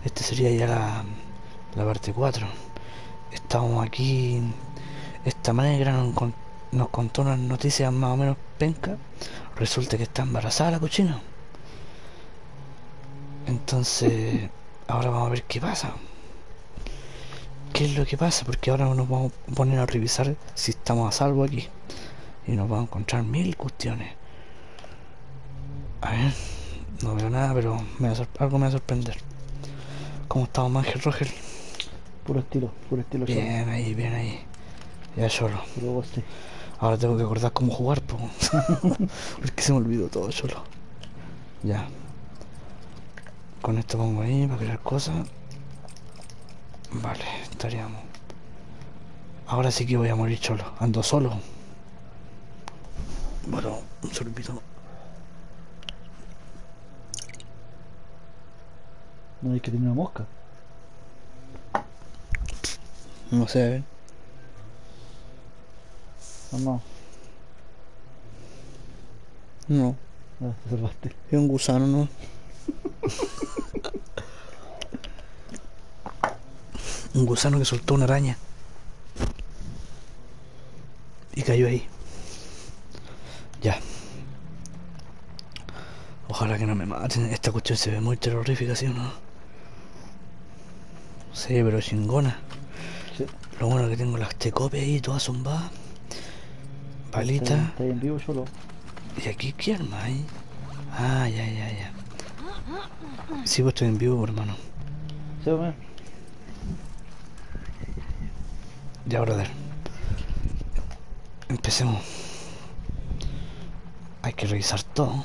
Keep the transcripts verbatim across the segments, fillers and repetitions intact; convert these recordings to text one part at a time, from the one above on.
Este sería ya la, la parte cuatro. Estábamos aquí. Esta negra nos, con- nos contó unas noticias más o menos penca. Resulta que está embarazada la cochina. Entonces, ahora vamos a ver qué pasa. ¿Qué es lo que pasa? Porque ahora nos vamos a poner a revisar si estamos a salvo aquí. Y nos vamos a encontrar mil cuestiones. A ver, no veo nada, pero me va a sor- algo me va a sorprender. ¿Cómo estamos, Ángel Rogel? Puro estilo, puro estilo solo. Bien ahí, bien ahí. Ya solo. Puro goste. Ahora tengo que acordar cómo jugar, po. Porque se me olvidó todo solo. Ya. Con esto pongo ahí para crear cosas. Vale, estaríamos. Ahora sí que voy a morir solo. Ando solo. Bueno, un sorbito. No hay que tener una mosca. No sé, a ver. Vamos. No, Ah, te salvaste. es un gusano, ¿no? Un gusano que soltó una araña. Y cayó ahí. Ya. Ojalá que no me maten. Esta cuestión se ve muy terrorífica, ¿sí o no? Sí, pero chingona. Sí. Lo bueno que tengo las tecopias ahí, todas zumbadas. Está, Palita. está en vivo solo. ¿Y aquí qué arma hay? Ah, ya, ya, ya. Sí, pues estoy en vivo, hermano. Sí, hombre. Ya, brother. Empecemos. Hay que revisar todo.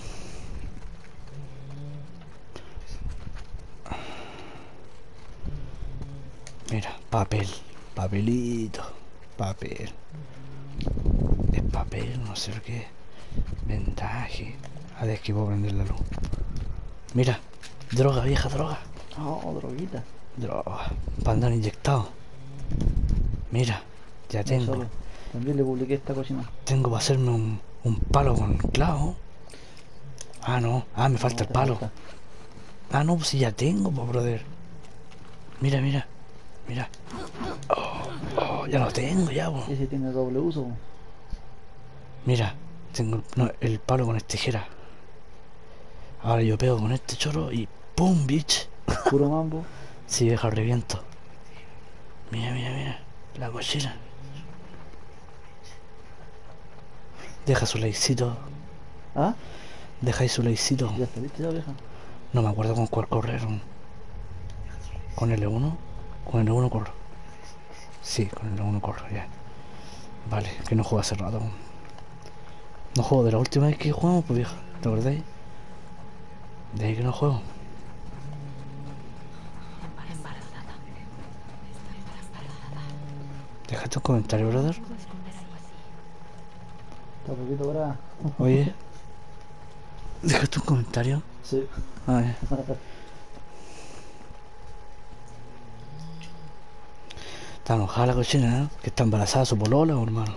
Mira, papel. Papelito. Papel. Es papel, no sé lo que es. Vendaje. A ver, que puedo prender la luz. Mira. Droga, vieja, droga. Oh, droguita. Droga. Para andar inyectado. Mira. Ya No tengo. solo. También le publiqué esta cocina. Tengo para hacerme un, un palo con clavo. Ah, no. Ah, me falta No, el te palo. falta. Ah, no, pues si ya tengo, pues, brother. Mira, mira. Mira. Oh, oh, ya lo tengo, ya, pues. Ese tiene doble uso. Mira. Tengo no, el palo con esta tijera. Ahora yo pego con este choro y ¡pum, bitch! Puro mambo. Si deja reviento. Mira, mira, mira. La cochina. Deja su likecito. ¿Ah? Deja ahí su likecito. Ya está listo ya, vieja. No me acuerdo con cuál correr. ¿Con L uno? Con L uno corro. Sí, con L uno corro, ya. Vale, que no juego hace rato. No juego de la última vez que jugamos, pues vieja. ¿Te acordáis? De ahí que no juego. Déjate un comentario, brother. Está poquito para. Oye. Déjate un comentario. Sí. Ah, ya. Está enojada la cochina, ¿eh? Que está embarazada su polola, hermano.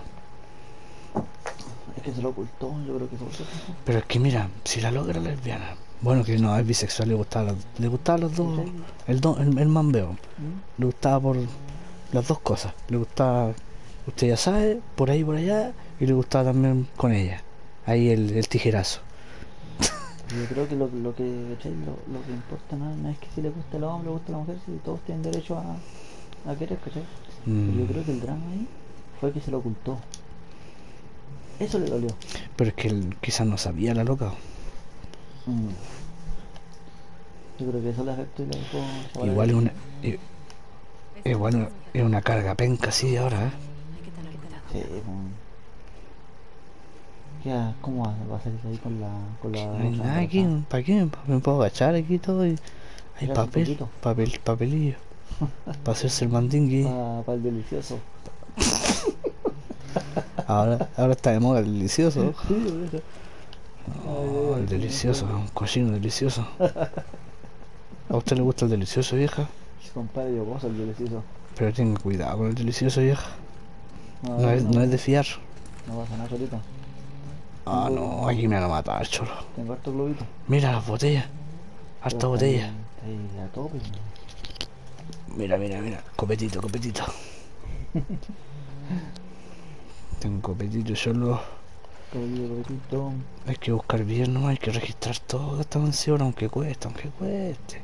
Es que se lo ocultó, yo creo que se lo ocultó. Pero es que mira, si la logra lesbiana. Bueno, que no, es bisexual, le gustaba, le gustaban los dos. ¿Sí? El, do, el, el mambeo. ¿Mm? Le gustaba por las dos cosas. Le gustaba, usted ya sabe, por ahí por allá. Y le gustaba también con ella. Ahí el, el tijerazo. Yo creo que lo, lo que ¿cachai? Lo, lo que importa no, no es que si le gusta el hombre, le gusta la mujer, si todos tienen derecho a, a querer, ¿cachai? Mm. Pero yo creo que el drama ahí fue que se lo ocultó. Eso le dolió. Pero es que él quizás no sabía la loca. Mm. Yo creo que eso le afectó y le dejó llevar Igual es el- una. i- Igual es una carga penca así ahora, ¿eh? Sí, pues. ¿Qué ha- ¿Cómo va, va a salir ahí con la con la No hay otra nada aquí, embarazada? ¿para qué? Me puedo agachar aquí y todo. Y hay Tírate un papel, poquito. papel, papelillo. Para hacerse el mandingui. Para el delicioso. Ahora, ahora está de moda el delicioso. Sí, por eso. Oh, Ay, el ay, delicioso, ay. un cochino delicioso. ¿A usted le gusta el delicioso, vieja? Compadre, yo gozo el delicioso. Pero tenga cuidado con el delicioso, vieja. No, No es, no, no es de fiar. no pasa nada, solito. Ah, Tengo- no, aquí me van a matar, cholo. Tengo harto globito. Mira las botellas. Harta Pero botella. están- ahí a tope. Mira, mira, mira. Copetito, copetito. Tengo copetito solo. Caballito, caballito. Hay que buscar bien, no hay que registrar toda esta mansión, aunque cueste, aunque cueste.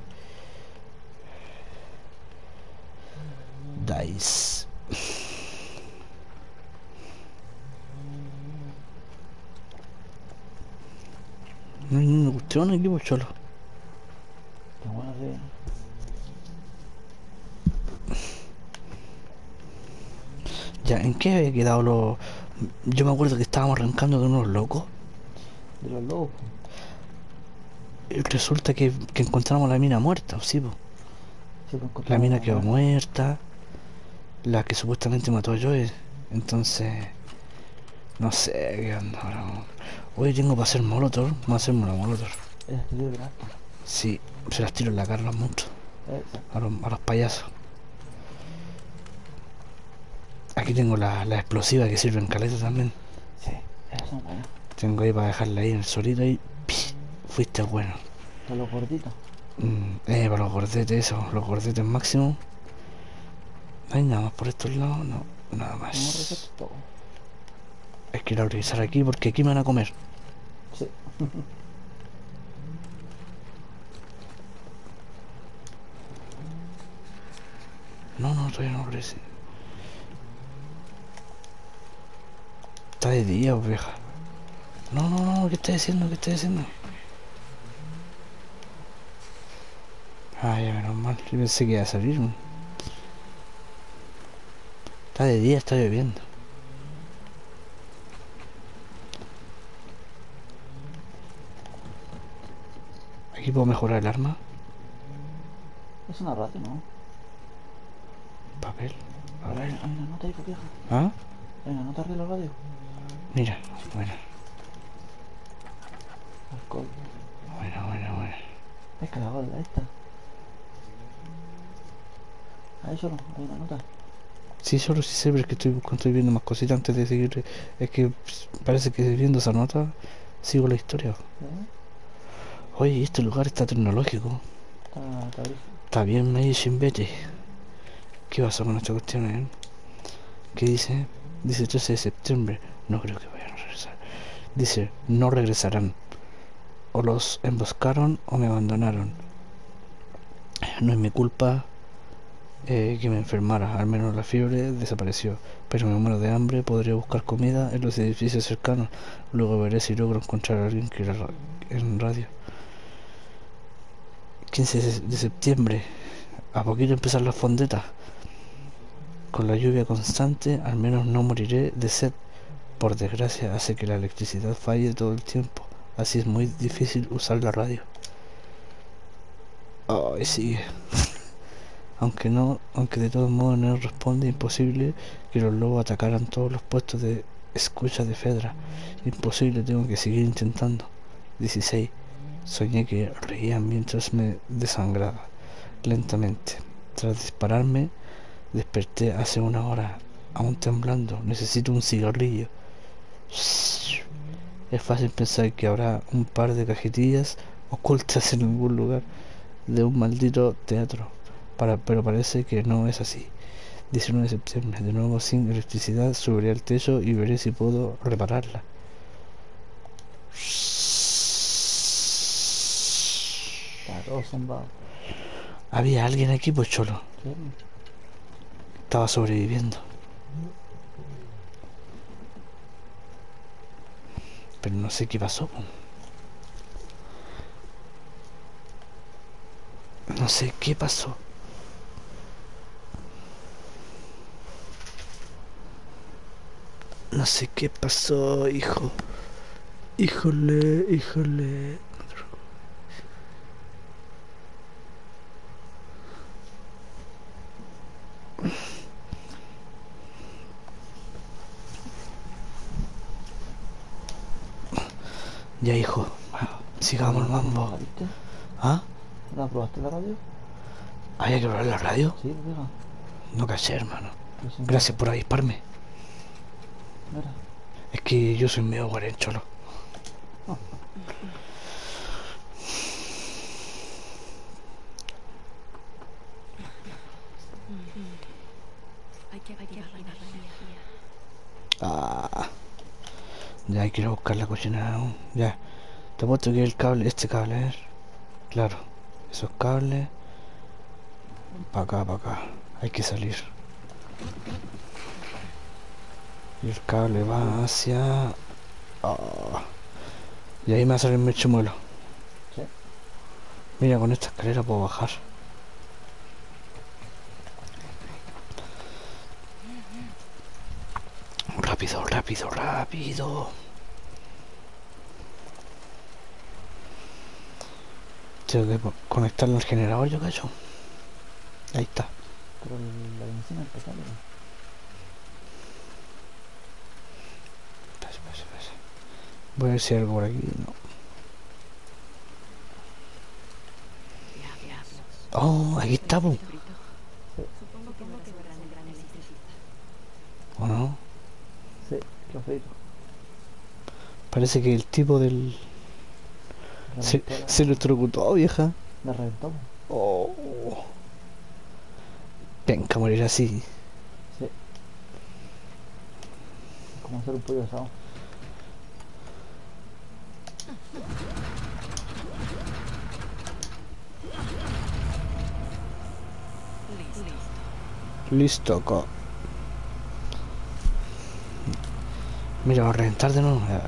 Dice. No hay ninguna cuestión aquí, pues cholo. Qué bueno, sí. Ya, ¿en qué había quedado lo...? Yo me acuerdo que estábamos arrancando de unos locos. De los lobos. Y resulta que, que encontramos la mina muerta, sí, po. Sí, pues La encontramos mina una quedó muerte. muerta. La que supuestamente mató a Joey. Entonces... No sé qué onda ahora. Hoy tengo para hacer molotov. Vamos a hacerme una molotov. Era que de brazo. Sí, se las tiro en la cara a los monstruos. Exacto. A los, a los payasos. Aquí tengo la, la explosiva que sirve en caleta también. Sí, esas son buenas. Tengo ahí para dejarla ahí en el solito y... ¡pi! Fuiste bueno. Para los gorditos. Mm, eh, para los gordetes, eso, los gordetes máximo. No hay nada más por estos lados, no, nada Hemos más. resuelto todo. Hay que ir a revisar aquí porque aquí me van a comer. Sí. No, no, todavía no crece. Está de día, oveja. No, no, no, ¿qué estás diciendo? ¿Qué estás diciendo? Ah, ya, menos mal. Yo pensé que iba a salir. Está de día, está lloviendo. Aquí puedo mejorar el arma. Es una radio, ¿no? Papel. A Pero hay, ver. hay una nota ahí, pues, vieja. ¿Ah? Hay una nota arriba de la radio. Mira, bueno, Alcohol. bueno, bueno, bueno. Es que la bala esta. Ahí solo, hay una nota. Sí, solo sí sé, pero es que estoy buscando, estoy viendo más cositas antes de seguir. Es que pss, parece que viendo esa nota sigo la historia. ¿Eh? Oye, este lugar está tecnológico. Está, está brígido. Está bien medio sin vete. ¿Qué pasó con esta cuestión, eh? ¿Qué dice? Dice trece de septiembre. No creo que vayan a regresar. Dice, no regresarán. O los emboscaron o me abandonaron. No es mi culpa eh, que me enfermara. Al menos la fiebre desapareció. Pero me muero de hambre. Podría buscar comida en los edificios cercanos. Luego veré si logro encontrar a alguien que la en radio. quince de septiembre. A poquito empezar las fondetas. Con la lluvia constante, al menos no moriré de sed. Por desgracia, hace que la electricidad falle todo el tiempo. Así es muy difícil usar la radio. Ay, sigue. Aunque no, aunque de todos modos no responde, imposible que los lobos atacaran todos los puestos de escucha de Fedra. Imposible, tengo que seguir intentando. dieciséis. Soñé que reían mientras me desangraba lentamente. Tras dispararme, desperté hace una hora, aún temblando. Necesito un cigarrillo. Es fácil pensar que habrá un par de cajetillas ocultas en algún lugar de un maldito teatro, Para, pero parece que no es así. diecinueve de septiembre, de nuevo sin electricidad, subiré al techo y veré si puedo repararla. Está todo zumbado. Había alguien aquí, pues cholo. ¿Sí? Estaba sobreviviendo. Pero no sé qué pasó. po. No sé qué pasó. No sé qué pasó, hijo. Híjole, híjole. Ya, hijo. Sigamos el mambo. ¿La viste? ¿Ah? ¿La probaste la radio? ¿Había que probar la radio? Sí, vieja. No caché, hermano. Yo siempre- Gracias por avisparme. Mira. Es que yo soy medio guarencholo. Ah, ya hay que ir a buscar la cocina aún. Ya, te apuesto que el cable, este cable, a ver. Claro, esos cables. Para acá, para acá. Hay que salir. Y el cable va hacia... Ah, y ahí me va a salir el chimuelo. Sí. Mira, con esta escalera puedo bajar. Rápido, rápido, rápido. Tengo que po- conectarlo al generador, yo cacho. Ahí está. Pero el- la benzina está sale. Espera, espera, espera. Voy a ver si hay algo por aquí. No. Oh, aquí está, po. Sí, ¿O no? sí, lo frito. Parece que el tipo del... Se, Reventó la... se electrocutó, vieja. La reventó. Po. Oh. Penca morir así. Sí. Es como hacer un pollo asado. Listo, co. Mira, va a reventar de nuevo. Ya.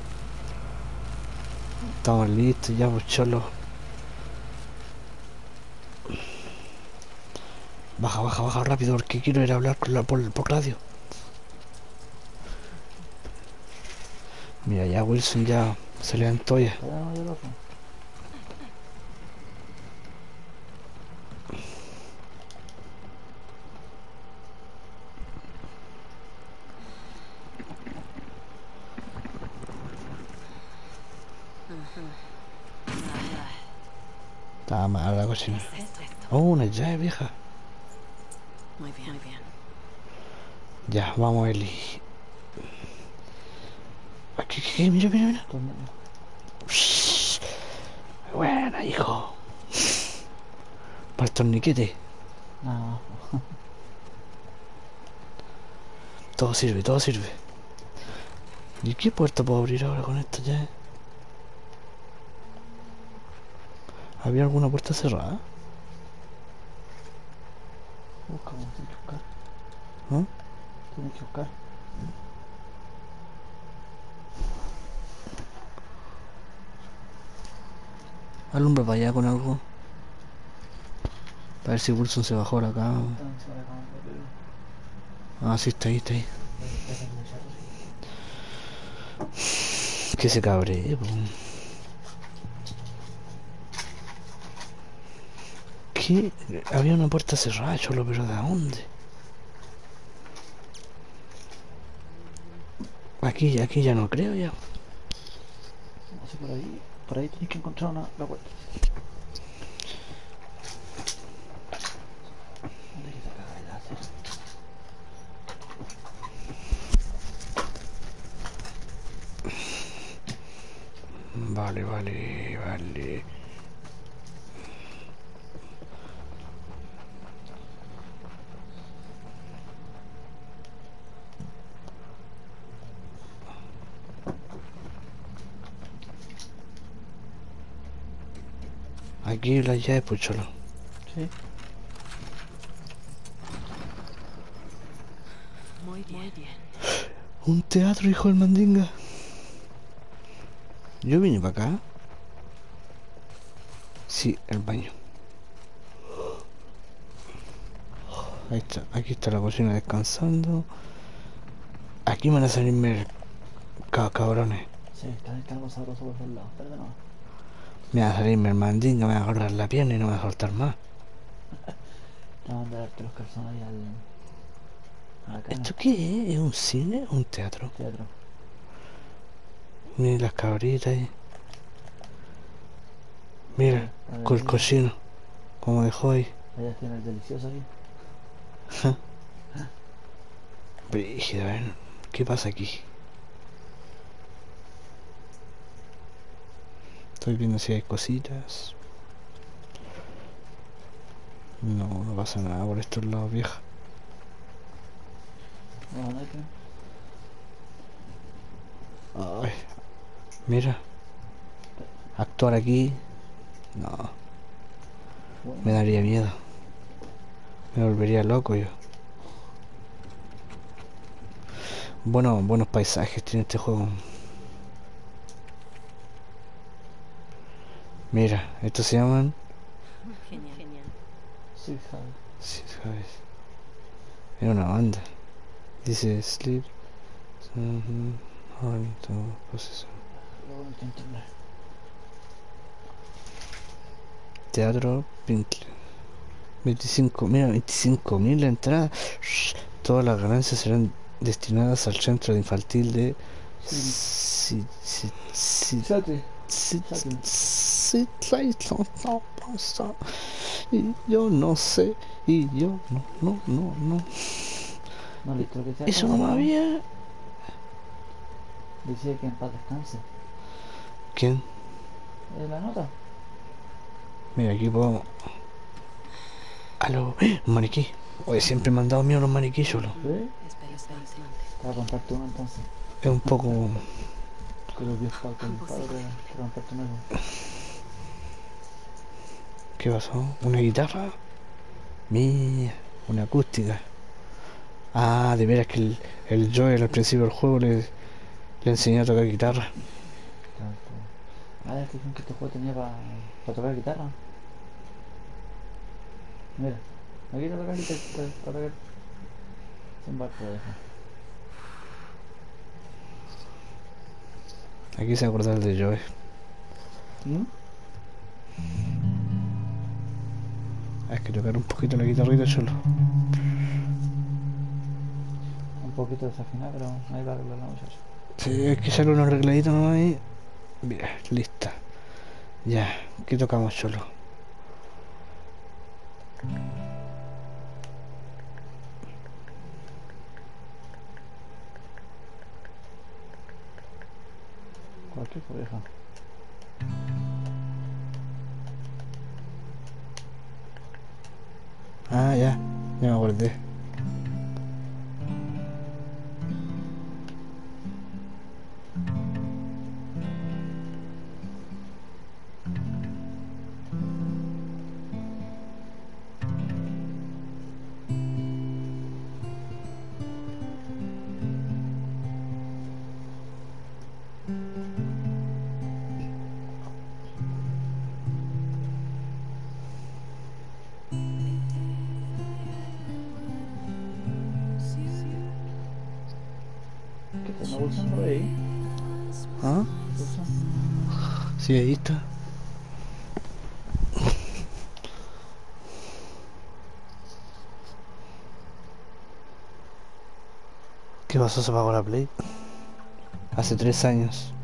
Estamos listos ya, pues cholo. Baja, baja, baja rápido porque quiero ir a hablar con la, por, por radio. Mira, ya Wilson ya se levantó ya. Allá no hay el otro. Estaba mala la cocina. Oh, una llave vieja. Muy bien, muy bien. Ya, vamos Eli. Aquí, aquí, aquí, mira, mira, mira. Tornillo. Shhh. Buena, hijo. Para el torniquete. Ah, Todo sirve, todo sirve. ¿Y qué puerta puedo abrir ahora con esta llave? ¿Había alguna puerta cerrada? busca, como tienes que buscar. ¿Ah? Tienes que buscar. Alumbra para allá con algo. Para ver si Wilson se bajó a la cama. Entonces, ahora como que le- Ah, sí, está ahí, está ahí. le- le sale el chato, sí. Que se cabree, po. ¿Qué? Había una puerta cerrada, cholo, pero ¿de dónde? Aquí, aquí ya no creo ya. No sé, por ahí, por ahí tienes que encontrar una, la puerta. ¿Dónde que se acaba de hacer? Vale, vale, vale. Aquí la llave, pues cholo. Sí. Muy bien. Muy bien. Un teatro, hijo del mandinga. Yo vine para acá. Sí, el baño. Ahí está, aquí está la cocina descansando. Aquí van a salirme ca- cabrones. Sí, está, está algo sabroso por todos lados. Espérate nomás. Me va a salirme el mandinga, me va a agarrar la pierna y no me va a soltar más. Te voy a mandar darte los calzones ahí al... a la cama. ¿Esto qué es? ¿Es un cine o un teatro? Teatro. Mira las cabritas ahí. Mira, Sí, con el cochino. Como dejó ahí. Allá tiene el delicioso aquí. Brígido, a ver, ¿qué pasa aquí? Estoy viendo si hay cositas. No, no pasa nada por estos lados, vieja. No, no hay que. Ay, mira, actuar aquí, no, Bueno, me daría miedo. Me volvería loco yo. Bueno, buenos paisajes tiene este juego. Mira, estos se llaman... Genial. Genial. sí, sabe. Sí, sabes. Era una banda. Dice Sleep. Proceso. Luego no te internet. Teatro Pinkley. veinticinco, mira, veinticinco mil la entrada. Shh, todas las ganancias serán destinadas al centro de infantil de... Sí. Sí, sí, sí, Sate. sí, Sate. sí, no pasa. Y yo no sé. Y yo no, no, no, no. No, listo, que sea. Eso no acá, me ¿no? había. Decía que en paz descanse. ¿Quién? ¿Es la nota? Mira, aquí puedo. Aló, ¡eh! Un maniquí. Oye, siempre me han dado miedo los maniquí solo. ¿Sí? Espera, espeluznante. Te voy a comprarte uno entonces. Es un poco. Con los diez pagos, con el pago te te voy a comprarte uno. ¿Qué pasó? ¿Una guitarra? Mira, una acústica. Ah, de veras que el, el Joel al principio del juego le, le enseñó a tocar guitarra. Ah, es que dijeron que este juego tenía para pa tocar guitarra. Mira, aquí te tocar guitarra, para tocar. Sin barco, deja. Aquí se acordar de Joel. ¿Mm? Hay que tocar un poquito la guitarrita solo. Un poquito desafinado, pero ahí va a arreglar la muchacha. Sí, hay que hacerle unos arregladitos nomás ahí. Mira, lista. Ya, ¿qué tocamos solo? Cualquier oveja. Ah, ya, ya me acordé. ¿Qué te está pulsando ahí? ¿Ah? ¿Pulsa? Sí, ahí está. ¿Qué pasó? Se apagó la Play. Hace tres años.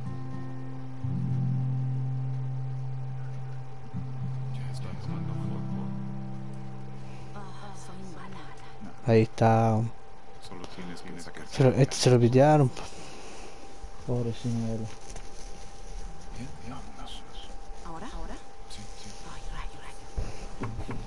Ah, soy mala. Ahí está. Solo tienes que sacar. Se lo, este se lo pitearon. Pobre Shimero. Bien, bien, vámonos. ¿Ahora? ¿Ahora? Sí, sí. Ay, rayo, rayo.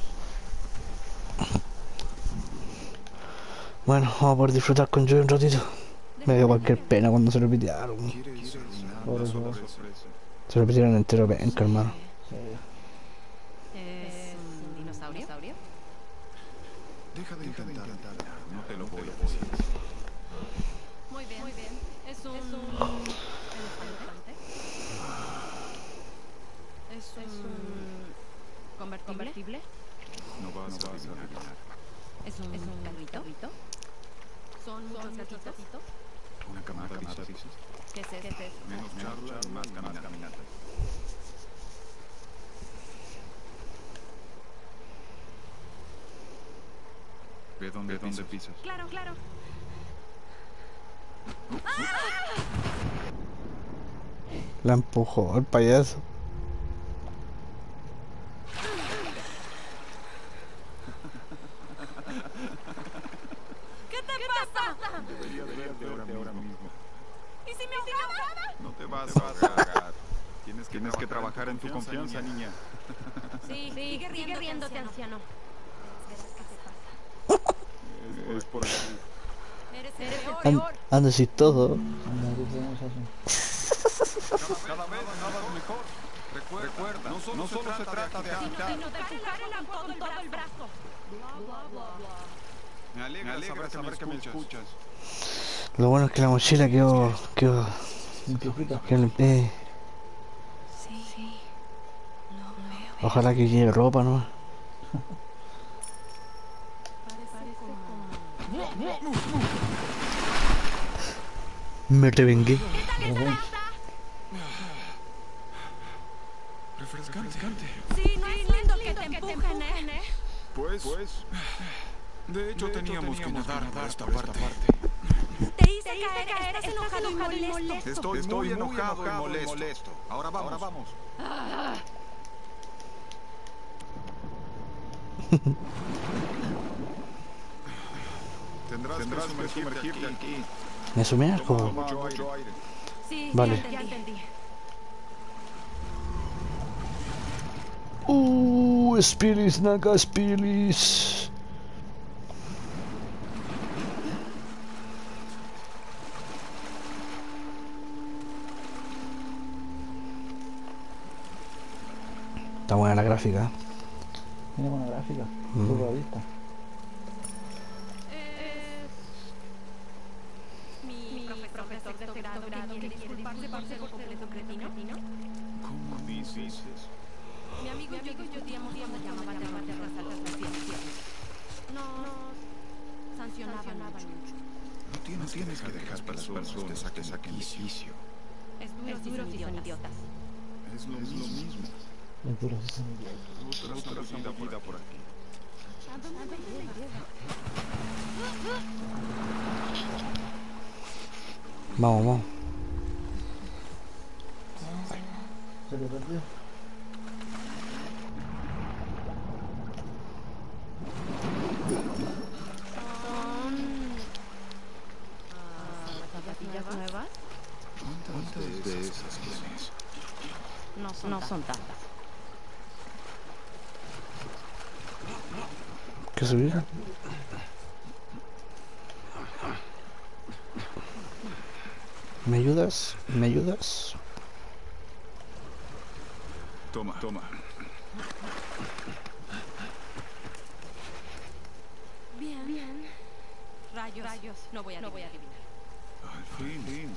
Bueno, vamos a poder disfrutar con Joey un ratito. Me dio cualquier pena cuando se lo pitearon. ¿Quieres una Pobre sola Joe. sorpresa? Se lo pitearon entero penca, hermano. Sí. ¿Es un dinosaurio? Deja de intentar adivinar, no te lo voy a decir. Muy bien. Muy bien. ¿Es un, elefante? ¿Es un convertible? No vas a adivinar. ¿Es un, ¿Es un carrito? ¿Son muchos gatitos? Una camada, dices. ¿Qué es eso? Menos charla, más caminata. Ve dónde, dónde pisas. Claro, claro. La empujó el payaso. ¿Qué te pasa? Debería de verte ahora mismo. ¿Y si me ahogaba? No te vas a ahogar. Tienes que, Tienes que trabajar en tu confianza, niña. Sí, sigue riéndote, sigue riéndote anciano. Es por aquí. An anda chistoso. Anda, ¿qué podemos hacer? Cada vez nada mejor. Recuerda, no solo, no solo se trata de agitar. Sino de empujar el agua con todo el brazo. Me alegra, Me alegra saber, que me escuchas. Lo bueno es que la mochila quedó... quedó... Limpiecita. quedó limpia. Eh, Sí, sí. Lo veo. ojalá que lleve ropa nomás. Me revengué. Refrescante. Sí, no es lindo que te empujen, ¿eh? Pues, pues. De hecho, de teníamos, hecho, teníamos que nadar por esta parte. parte. Te hice caer, caer, estás enojado y molesto. Estoy, Estoy muy enojado, enojado y, molesto. y molesto. Ahora vamos. Ahora vamos. Ah. Tendrás, Tendrás que sumergirte, sumergirte aquí. aquí. ¿Me sumerjo? Mucho aire. Mucho aire. Sí, vale. ya entendí. Uh, Spilis, Naga, Spilis. Está buena la gráfica. Tiene buena gráfica, Mm. poco vista. Eh, mi profesor de sexto grado quiere disculparse por ser un completo cretino. ¿Cómo dices eso? Mi amigo y yo discutíamos cuando llamaban de las altas las fiestas. Nos sancionaban mucho. No tienes, no tienes que dejar que las personas te saquen, saquen de quicio. Es duro, es duro si son idiotas. Es lo, es lo mismo. Es duro, sí, son idiotas. Otra, otra vida por aquí. Vamos, vamos. ¿Se te perdió? Son zapatillas nuevas. ¿Cuántas de esas tienes? No son, no son tantas. ¿Qué subir? ¿Me ayudas? ¿Me ayudas? Toma, toma. Bien, bien. Rayos, rayos. No voy a, no voy a adivinar. Al fin, fin.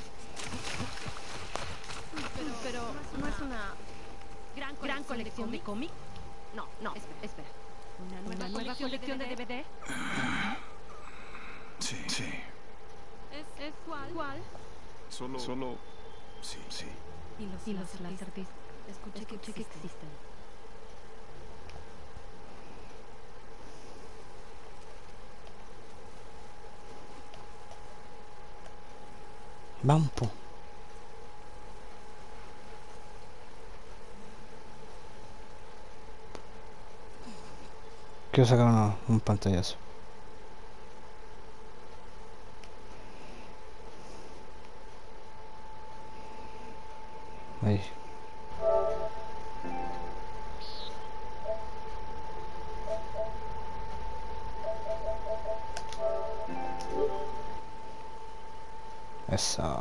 Pero, pero no es una gran colección, gran colección de cómics. No, no, espera, espera. ¿Una nueva, ¿Una nueva colección, colección de D V D? Sí, sí. ¿Es, es cuál? ¿Cuál? Solo, solo, sí, sí. Y los, y los Laserdisc. Escuché, Escuché que existen. existen. Vamos, po. Quiero sacar una, un pantallazo. Ahí. Eso.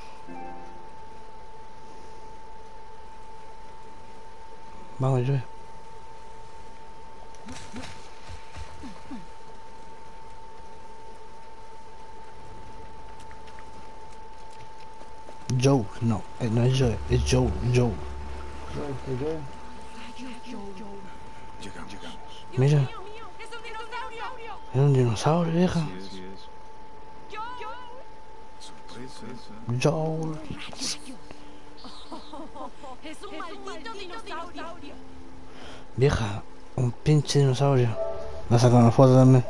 Vamos, Joe. Joe, no, eh, no es Joe, es Joe, Joe. Yo, este, yo. Llegamos, llegamos. Mira, Mío, mío, es un dinosaurio. es un dinosaurio, vieja. Sí, es, sí es. Sorpresa. Joe. Es un maldito dinosaurio. Vieja, un pinche dinosaurio. Me ha sacado una foto también.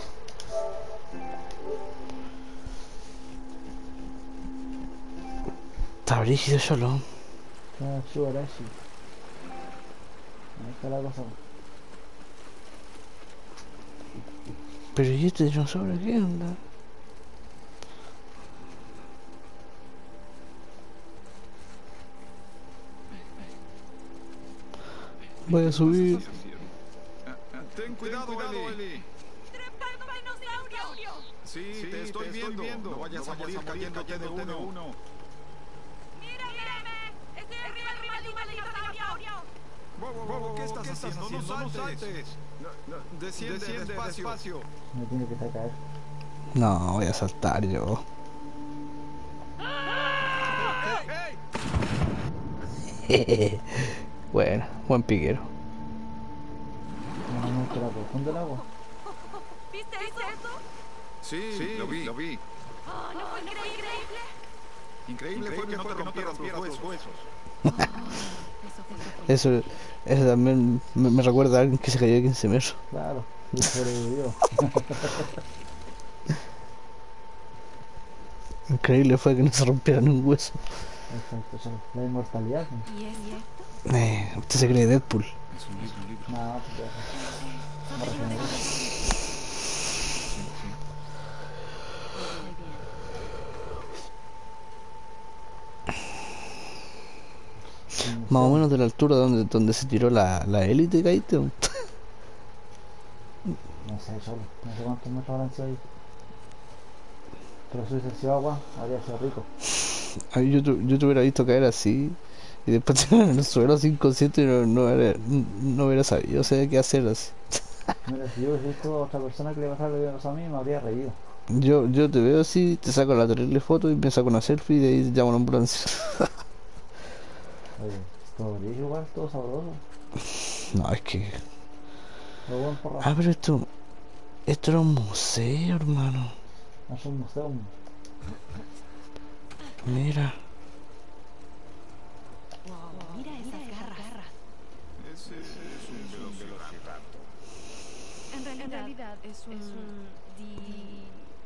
Está brígido solo. Ah, Chubarashi. Ahí está la cosa. Pero ¿y este dinosaurio qué onda? Voy a subir. Ten cuidado, Eli. Sí, te estoy viendo. No vayas a morir cayéndote de uno. Wow, wow, wow, ¿qué estás haciendo? No saltes. No, no, desciende, desciende despacio. Me tiene que sacar. No, voy a saltar yo. Bueno, buen piquero. No, no, que la profunda el agua. ¿Viste eso? Sí, sí, lo vi, lo vi. Oh, ¿no fue increíble? Increíble, fue que no te rompieras tus huesos. Eso, eso también me, me recuerda a alguien que se cayó de quince metros. Claro, y sobrevivió. Increíble fue que no se rompiera ni un hueso. Exacto, eso, la inmortalidad. ¿No? ¿Y es cierto? Eh, usted se cree Deadpool. Es un libro, un libro. No, pues ya. No te digo de Sí, sí. Muy bien. Más o menos de la altura donde, donde se tiró la, la élite, caíste. No sé, solo. No sé cuántos metros habrán sido ahí. Pero si hubiese sido agua, habría sido rico. A mí yo, te- yo te hubiera visto caer así y después te en el suelo así inconsciente y no, no, hubiera, no hubiera sabido, o sea, qué hacer así. Mira, si yo hubiese visto a otra persona que le pasara lo que me pasó a mí, me habría reído. Yo, yo te veo así, te saco la terrible foto y me saco una selfie y de ahí te llamo a la ambulancia. Oye, todo rico igual, todo sabroso. No, es que... Lo buen porro. Ah, pero esto... Esto era un museo, hermano. No es un museo. Mira. Wow, mira esas garras. Ese es un velociraptor. En realidad, es un... di...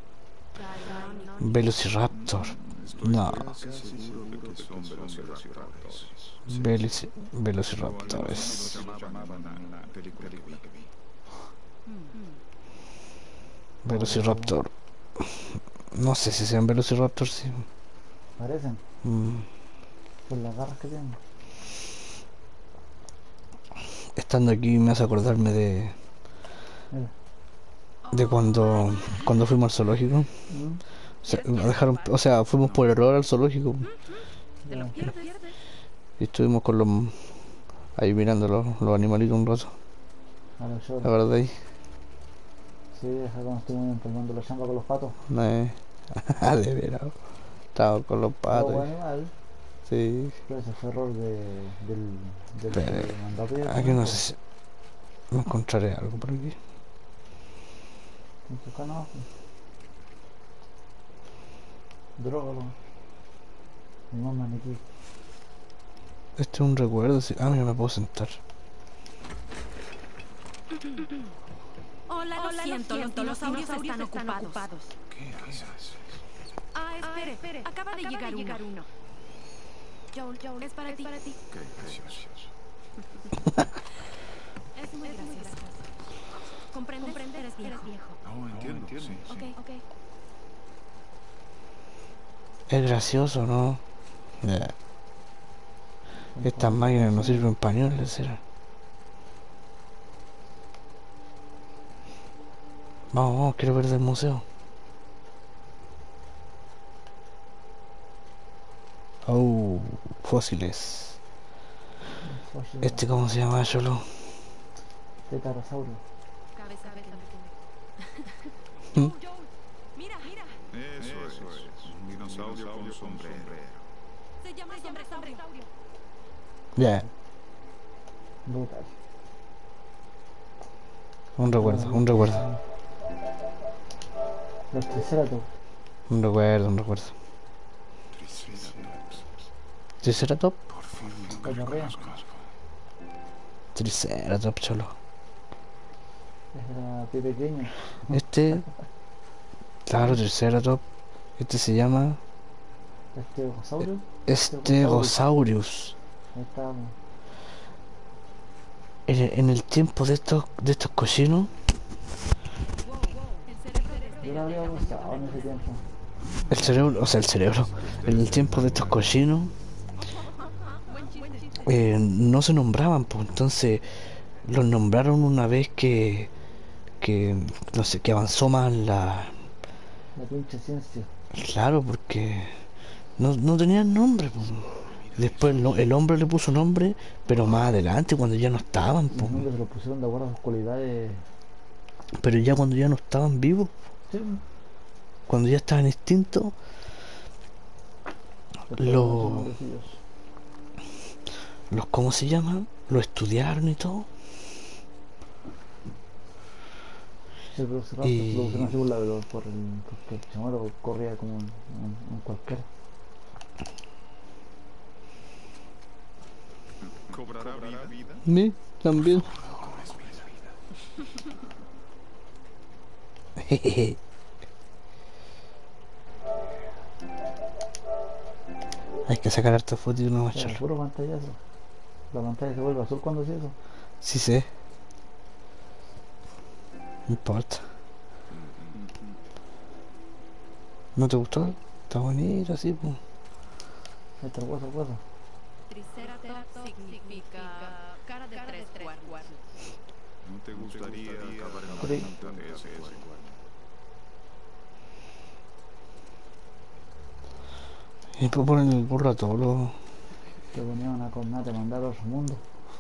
Velociraptor. Estoy No. casi seguro de que son velociraptores. Velici- Lo Velociraptores. llamaban en una película que vi. Velociraptor. No sé si sean Velociraptor, sí. Parecen, Mm. por las garras que tienen. Estando aquí me hace acordarme de... Mira. De cuando... Cuando fuimos al zoológico. ¿Mm? O sea, nos dejaron, o sea, fuimos por error al zoológico Te lo Ya. pierdes. y estuvimos con los ahí mirando los, los animalitos un rato, A los la shows. verdad ahí. Sí, deja cuando estuvimos empalmando la chamba con los patos. No es de veras. Estaba con los Todo patos. buen ahí. animal, Sí. pero ese fue error de, del, del Pero, que mandó a pedir. aquí no sé si me encontraré algo por aquí. En tu canal. Drógalo. Mi mamá maniquí. Este es un recuerdo. Sí. Ah, mira, me puedo sentar. Hola, lo siento, los dinosaurios están ocupados. ¿Qué haces? Ah, espere, espere. Acaba de llegar uno. Joel, Joel, es para ti. Qué gracioso. Es muy gracioso. ¿Comprendes? Eres viejo. No, entiendo, sí, sí. Ok, ok. Es gracioso, ¿no? Ya. Estas máquinas no sirven pañuelos, será. Vamos, vamos, quiero ver del museo. Oh, fósiles. Este, ¿cómo se llama, Cholo? Tetarosaurio. Cabeza ¿Mm? Joel, Joel. Mira, mira. Eso es. Un dinosaurio con sombrero. Se llama sombrosaurio. Ya, Brutal. un recuerdo, un recuerdo, Los triceratops. un recuerdo, un recuerdo. Triceratops. Triceratop, Por fin La nunca correa. conozco. Triceratop, Cholo. Era pie pequeño. Este, claro, Triceratop. Este se llama Estegosaurio. Stegosaurus. Ahí está. En el, en el tiempo de estos, de estos cochinos, Yo lo habría gustado en ese tiempo. el cerebro, o sea, el cerebro, en el tiempo de estos cochinos, eh, no se nombraban, pues entonces los nombraron una vez que, que, no sé, que avanzó más la... La pinche ciencia. Claro, porque no, no tenían nombre, po. Después el, el hombre le puso nombre, pero más adelante, cuando ya no estaban, Y po. los nombres se los pusieron de acuerdo a sus cualidades. Pero ya cuando ya no estaban vivos, Sí, cuando ya estaban extintos, después le pusieron sus los, nombrecillos. los, ¿cómo se llaman? Lo estudiaron y todo. Sí, pero se lo Y- pusieron así por, la, por el, porque el chamorro corría como un, un, un cualquiera. ¿Cobrará vida? ¿Me? También. Hay que sacar harta foto y no O sea, macharlo. puro pantallazo. La pantalla se vuelve azul cuando hace eso. Sí sé. No importa. ¿No te gustó? Está bonito así, pues. Ahí está el hueso, el hueso. Triceratops significa cara de tres cuartos. ¿No te gustaría acabar en la Sí. punta de ese cuerno? Y después ponen el burro a todos los... Te ponía una cornata y mandar a otro mundo.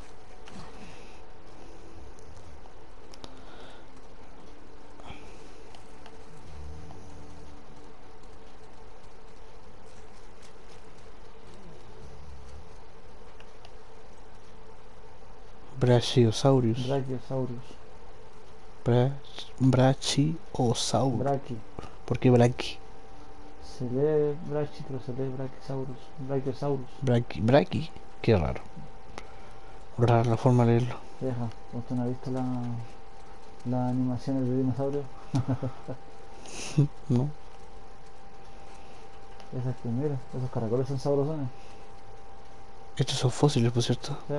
Brachiosaurus. Brachiosaurus. Bra... Brachiosaurus. Brachio. ¿Por qué braqui? Se lee Brachi, pero se lee Brachiosaurus. Brachiosaurus. Braqui. Braqui. Qué raro. Rara la forma de leerlo. Deja, ¿usted no ha visto la, las animaciones de dinosaurios? ¿No? Esas que mira, esos caracoles son sabrosones. Estos son fósiles, por cierto. ¿Sí?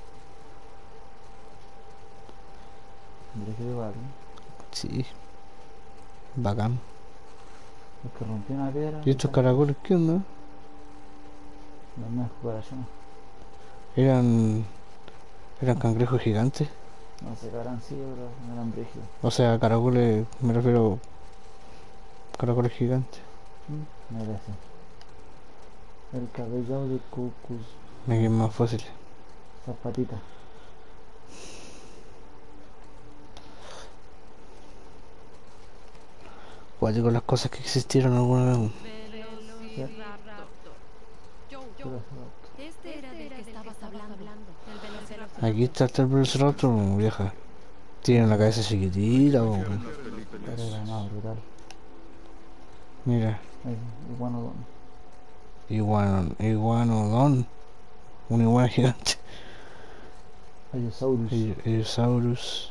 Mira que igual, ¿eh? Sí. Bacán. Los que rompían la piedra. ¿Y estos caracoles qué onda? Las mismas comparaciones. Eran... Eran cangrejos gigantes. No sé qué habrán sido, pero no eran brígidos. O sea, caracoles... Me refiero... Caracoles gigantes. ¿Mm? Merece. El cabello de cucus. Me quedan más fósiles. Zapatita. Cuático las cosas que existieron alguna vez. Velociraptor. Yo, yo. Velociraptor. Este era del que estabas hablando. El velociraptor. Aquí está el Velociraptor, vieja. Tiene la cabeza chiquitita, po. Pero era más brutal. Mira. El iguanodon. Iguano, iguanodon. Un iguana gigante. Allosaurus. Ellosaurus.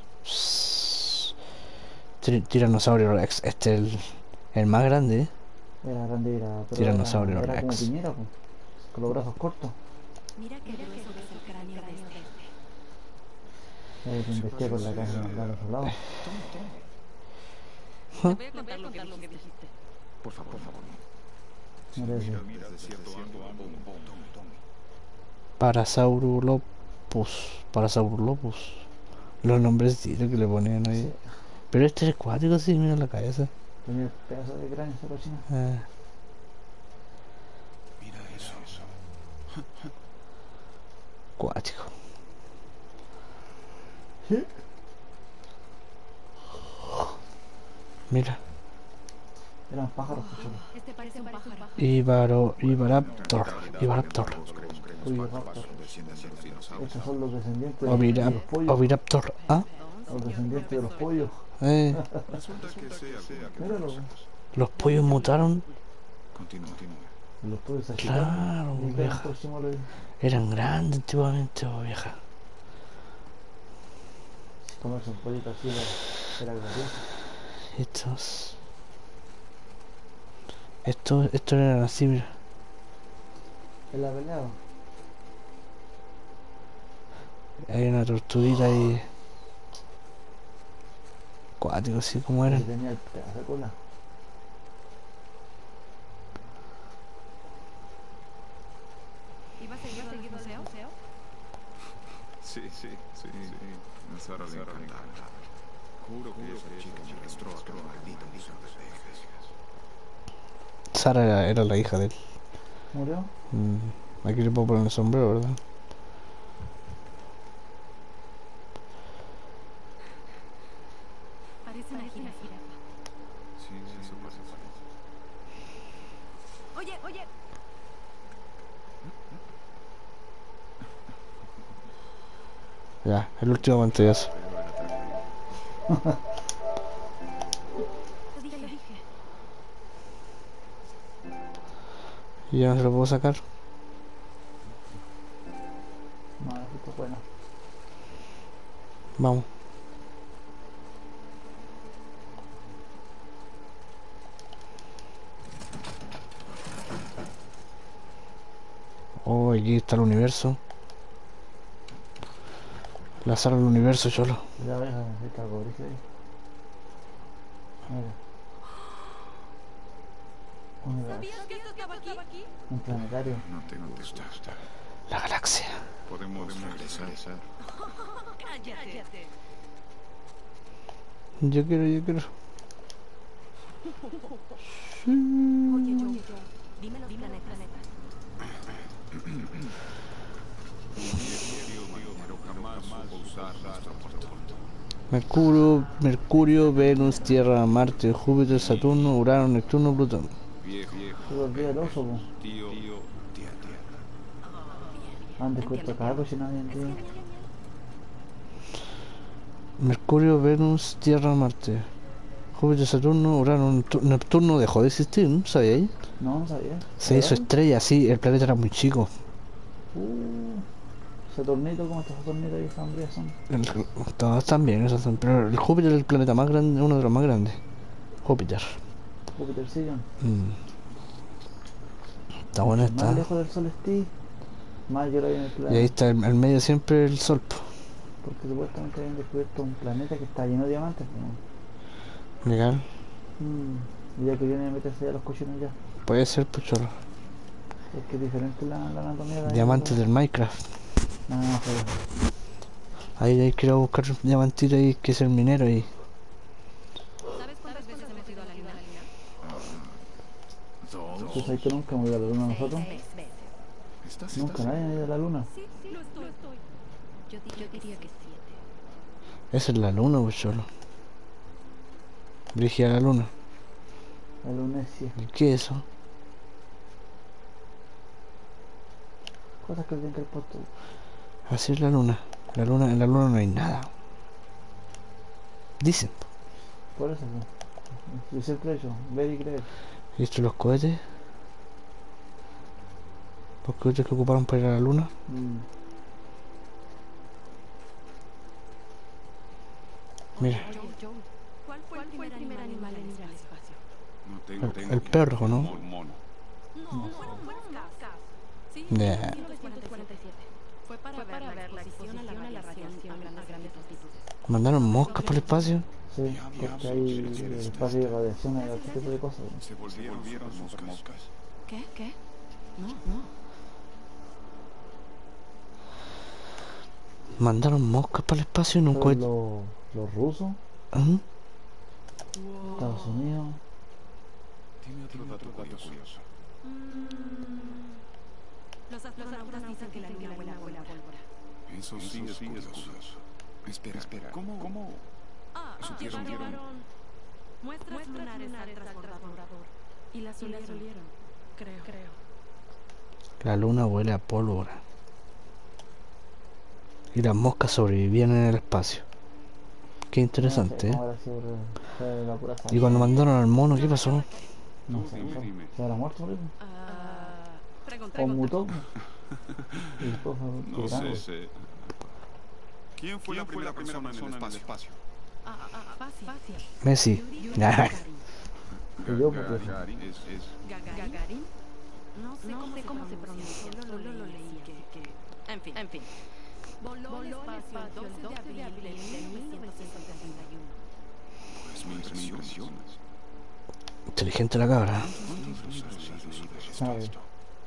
Tiranosaurio Rex. Este es el, el más grande, ¿eh? Era grande, era. Pero Tiranosaurio era, era como Rex. piñera, pues, con los brazos cortos. Mira que grueso es el cráneo de este. Ahí te investigué con la cara de los soldados. Te voy a contar lo que dijiste. Por favor, por favor. Merece. Desde cierto ángulo, Parasaurolopus. Parasaurolopus. Los nombres que le ponían ahí. Sí. Pero este es acuático, sí, mira la cabeza. Tenía pedazo de cráneo esa cochina. Ah, mira eso. acuático. Mira. Eran pájaros, cochón. Este parece un pájaro. Ibaro, Ibaraptor. Ibaraptor. Oviraptor. Estos son los descendientes de Ovirap, los pollos. Oviraptor. Ah, Los descendientes de los pollos. eh. Resulta que sea que Míralo. Los pollos mutaron. continúa, continúa. Los pollos se Claro, agitaron. Y vieja. el próximo lo Eran grandes antiguamente, oh, vieja. comerse un pollito así era, era gracioso. Estos. Estos, estos eran así, mira. En la pelea. Hay una tortuguita ahí. Acuático, así como Que eran. tenía el pedazo de cola. ¿Ibas a seguir el museo? Sí, sí, sí, sí. A Sara le encantaba. Juro que esa chica me arrastró a otro maldito museo de peces. Sara era, era la hija de él. ¿Murió? Mm, aquí le puedo poner el sombrero, ¿verdad? Parece una jirafa. Sí, eso parece. Oye, oye. Ya, el último pantallazo. Te dije, lo dije. Y ya no se lo puedo sacar. No, esto es bueno. Vamos. Oh, aquí está el universo. La sala del universo, cholo. Ya ves, está algo gris ahí. Mira. Un ¿Sabías que esto estaba aquí? Un planetario. No te gusta. La galaxia. Podemos regresar. Cállate. Yo quiero, yo quiero. Oye, yo, yo. Dime los planetas. Pero jamás supo usar nuestro portón. Mercurio, Mercurio, Venus, Tierra, Marte, Júpiter, Saturno, Urano, Neptuno, Plutón. Viejo, Se volvió el oso, po. tío, tío, tía, tía. Han descubierto cada cochina hoy en día. Mercurio, Venus, Tierra, Marte, Júpiter, Saturno, Urano, Neptu- Neptuno dejó de existir, ¿no? ¿Sabíais? No, no sabía. Se hizo ¿Verdad? estrella, sí, el planeta era muy chico. Uh, Saturnito, ¿cómo está Saturnito ahí? Esas hombrías son. El- todas también, esas son- pero el Júpiter es el planeta más grande, uno de los más grandes. Júpiter. Júpitercillo. Mm. Está buena Más está. lejos del sol esté, más yo lo vi en el Y ahí planeta. está el, el medio siempre el sol, po. Porque supuestamente habían descubierto un planeta que está lleno de diamantes. po. Legal. Mm, y ya que vienen a meterse ya los cochinos ya. Puede ser, pues cholo. Es que es diferente la, la anatomía de ahí, Diamantes ¿no? del Minecraft. No, no, pero Ahí hay que ir a buscar diamantitos ahí, que es el minero ahí. ¿Sabes cuántas veces hemos ido a la luna? Dos. ¿tú sabes que nunca hemos ido a la luna nosotros? ¿Estás, Nunca nadie ha ido a la luna. Sí, sí, lo estoy. Yo, di- yo diría que siete. Esa es la luna, pues cholo. Brígida la luna. La luna es sí. ¿Y qué es eso? Cosas que tienen que haber puesto. Así es la luna. La luna, en la luna no hay nada. Dicen. Por eso, po. Yo siempre he hecho, ver y creer. ¿Y estos los cohetes? Los cohetes que ocuparon para ir a la luna. Mm. Mira, Oye, Joe, ¿cuál fue el primer, primer animal en ir al espacio? No tengo, El- tengo el que- perro, ¿no? Mon- mono. No, fueron moscas. Sí, Ya. en mil novecientos cuarenta y siete. Fue para, ver la exposición a la radiación a las grandes altitudes. mandaron moscas por el espacio. Sí, porque hay el espacio de radiación, hay otro tipo de cosas. ¿no? Se volvieron, volvieron moscas. ¿Qué? ¿Qué? No, no. Mandaron moscas para el espacio en un Son cohete. los, los rusos, ¿Ah? Estados Unidos. Tiene otro dato curioso. Mm, Los astronautas dicen que la luna huele a pólvora. Eso sí es curioso. Espera, espera. ¿Cómo? ¿Cómo? Ah, Supieron, llevaron vieron. muestras lunares al transbordador. Y las olieron, creo. creo. La luna huele a pólvora. Y las moscas sobrevivían en el espacio. Qué interesante, No sé, ¿eh? cómo habrá sido, pero fue la pura Y sangre. cuando mandaron al mono, ¿qué pasó? No Tú sé, dime, ¿se- dime. ¿se habrá muerto por eso? Ah, pregunta. ¿O mutó? Y después fue No tirado. sé, sé. ¿Quién fue la primera persona en el espacio? Ah, ah, fácil. fácil. Messi. Yuri Nah. Gagarin. Y yo, porque- Gagarin es, es Gagarin. Gagarin. No sé, no cómo, sé cómo se pronuncia, solo, lo leí que, que... En fin, en fin. Voló, Voló al espacio el doce de abril de mil novecientos setenta y uno. pues mi impresión. Inteligente la cabra. ¿Cuántos libros has leído sobre ¿Sabe? esto?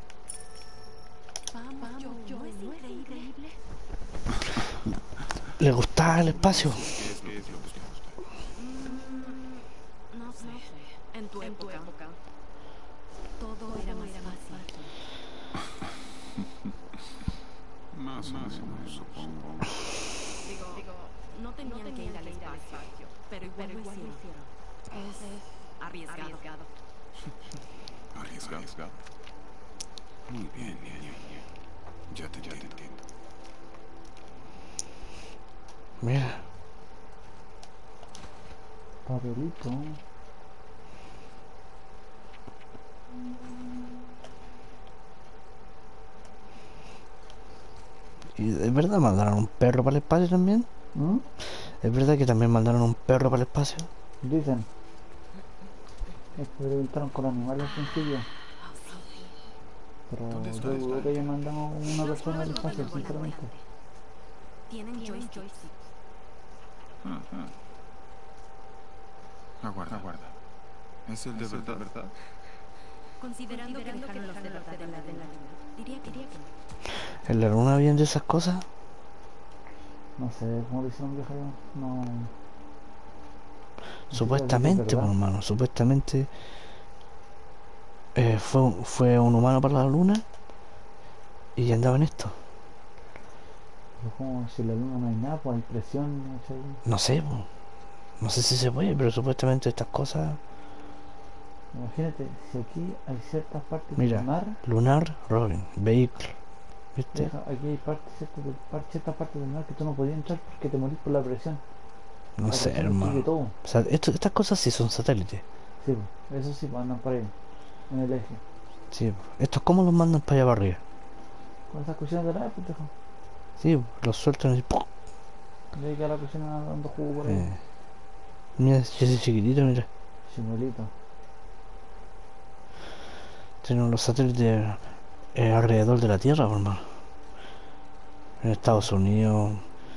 Vamos, yo, yo, ¿no es increíble? ¿Le gustaba el espacio? ¿Qué es lo que te gusta? no sé. En tu época, todo era más fácil. Más o menos, supongo. Digo, digo, no tenían que ir al espacio, pero igual lo hicieron. Es arriesgado. Arriesgado. Muy bien, niño. Ya te ya te entiendo. Mira, Papelito. ¿y es verdad mandaron un perro para el espacio también? ¿Mm? ¿Es verdad que también mandaron un perro para el espacio? Dicen. Es que preguntaron con animales al principio. Pero ¿Dónde está yo esta? dudo que ellos mandan una persona al espacio, sinceramente. Tienen joysticks. Ah, ah. Aguarda, aguarda. ¿Es el de verdad? verdad? Considerando que dejaron los de verdad en la luna, diría que no. ¿En la luna habían de esas cosas? No sé cómo lo hicieron viajar. No. Supuestamente, pues, hermano, supuestamente eh, fue, un- fue un humano para la luna y andaba en esto. Pero como si en la luna no hay nada, pues hay presión, ¿cachai? No sé, pues, no sé si se puede, pero supuestamente estas cosas. Imagínate, si aquí hay ciertas partes Mira, del mar, lunar, Robin, vehículo, ¿viste? deja- aquí hay partes, ciertas, del, par- ciertas partes del mar que tú no podías entrar porque te morís por la presión. No La sé, presión destruye hermano. todo. O sea, esto- estas cosas sí son satélites. Sí, pues, eso sí, pues, andan por ahí, en el eje. Sí, pues. ¿Estos cómo los mandan para allá para arriba? Con esas cuestiones de nave, pues deja. Sí, pues, los sueltan y ¡pum! De ahí queda la cuestión dando jugo por ahí. Eh, mira, ese chiquitito, mira. Chimuelito. Tienen los satélites eh, alrededor de la Tierra, pues, hermano. En Estados Unidos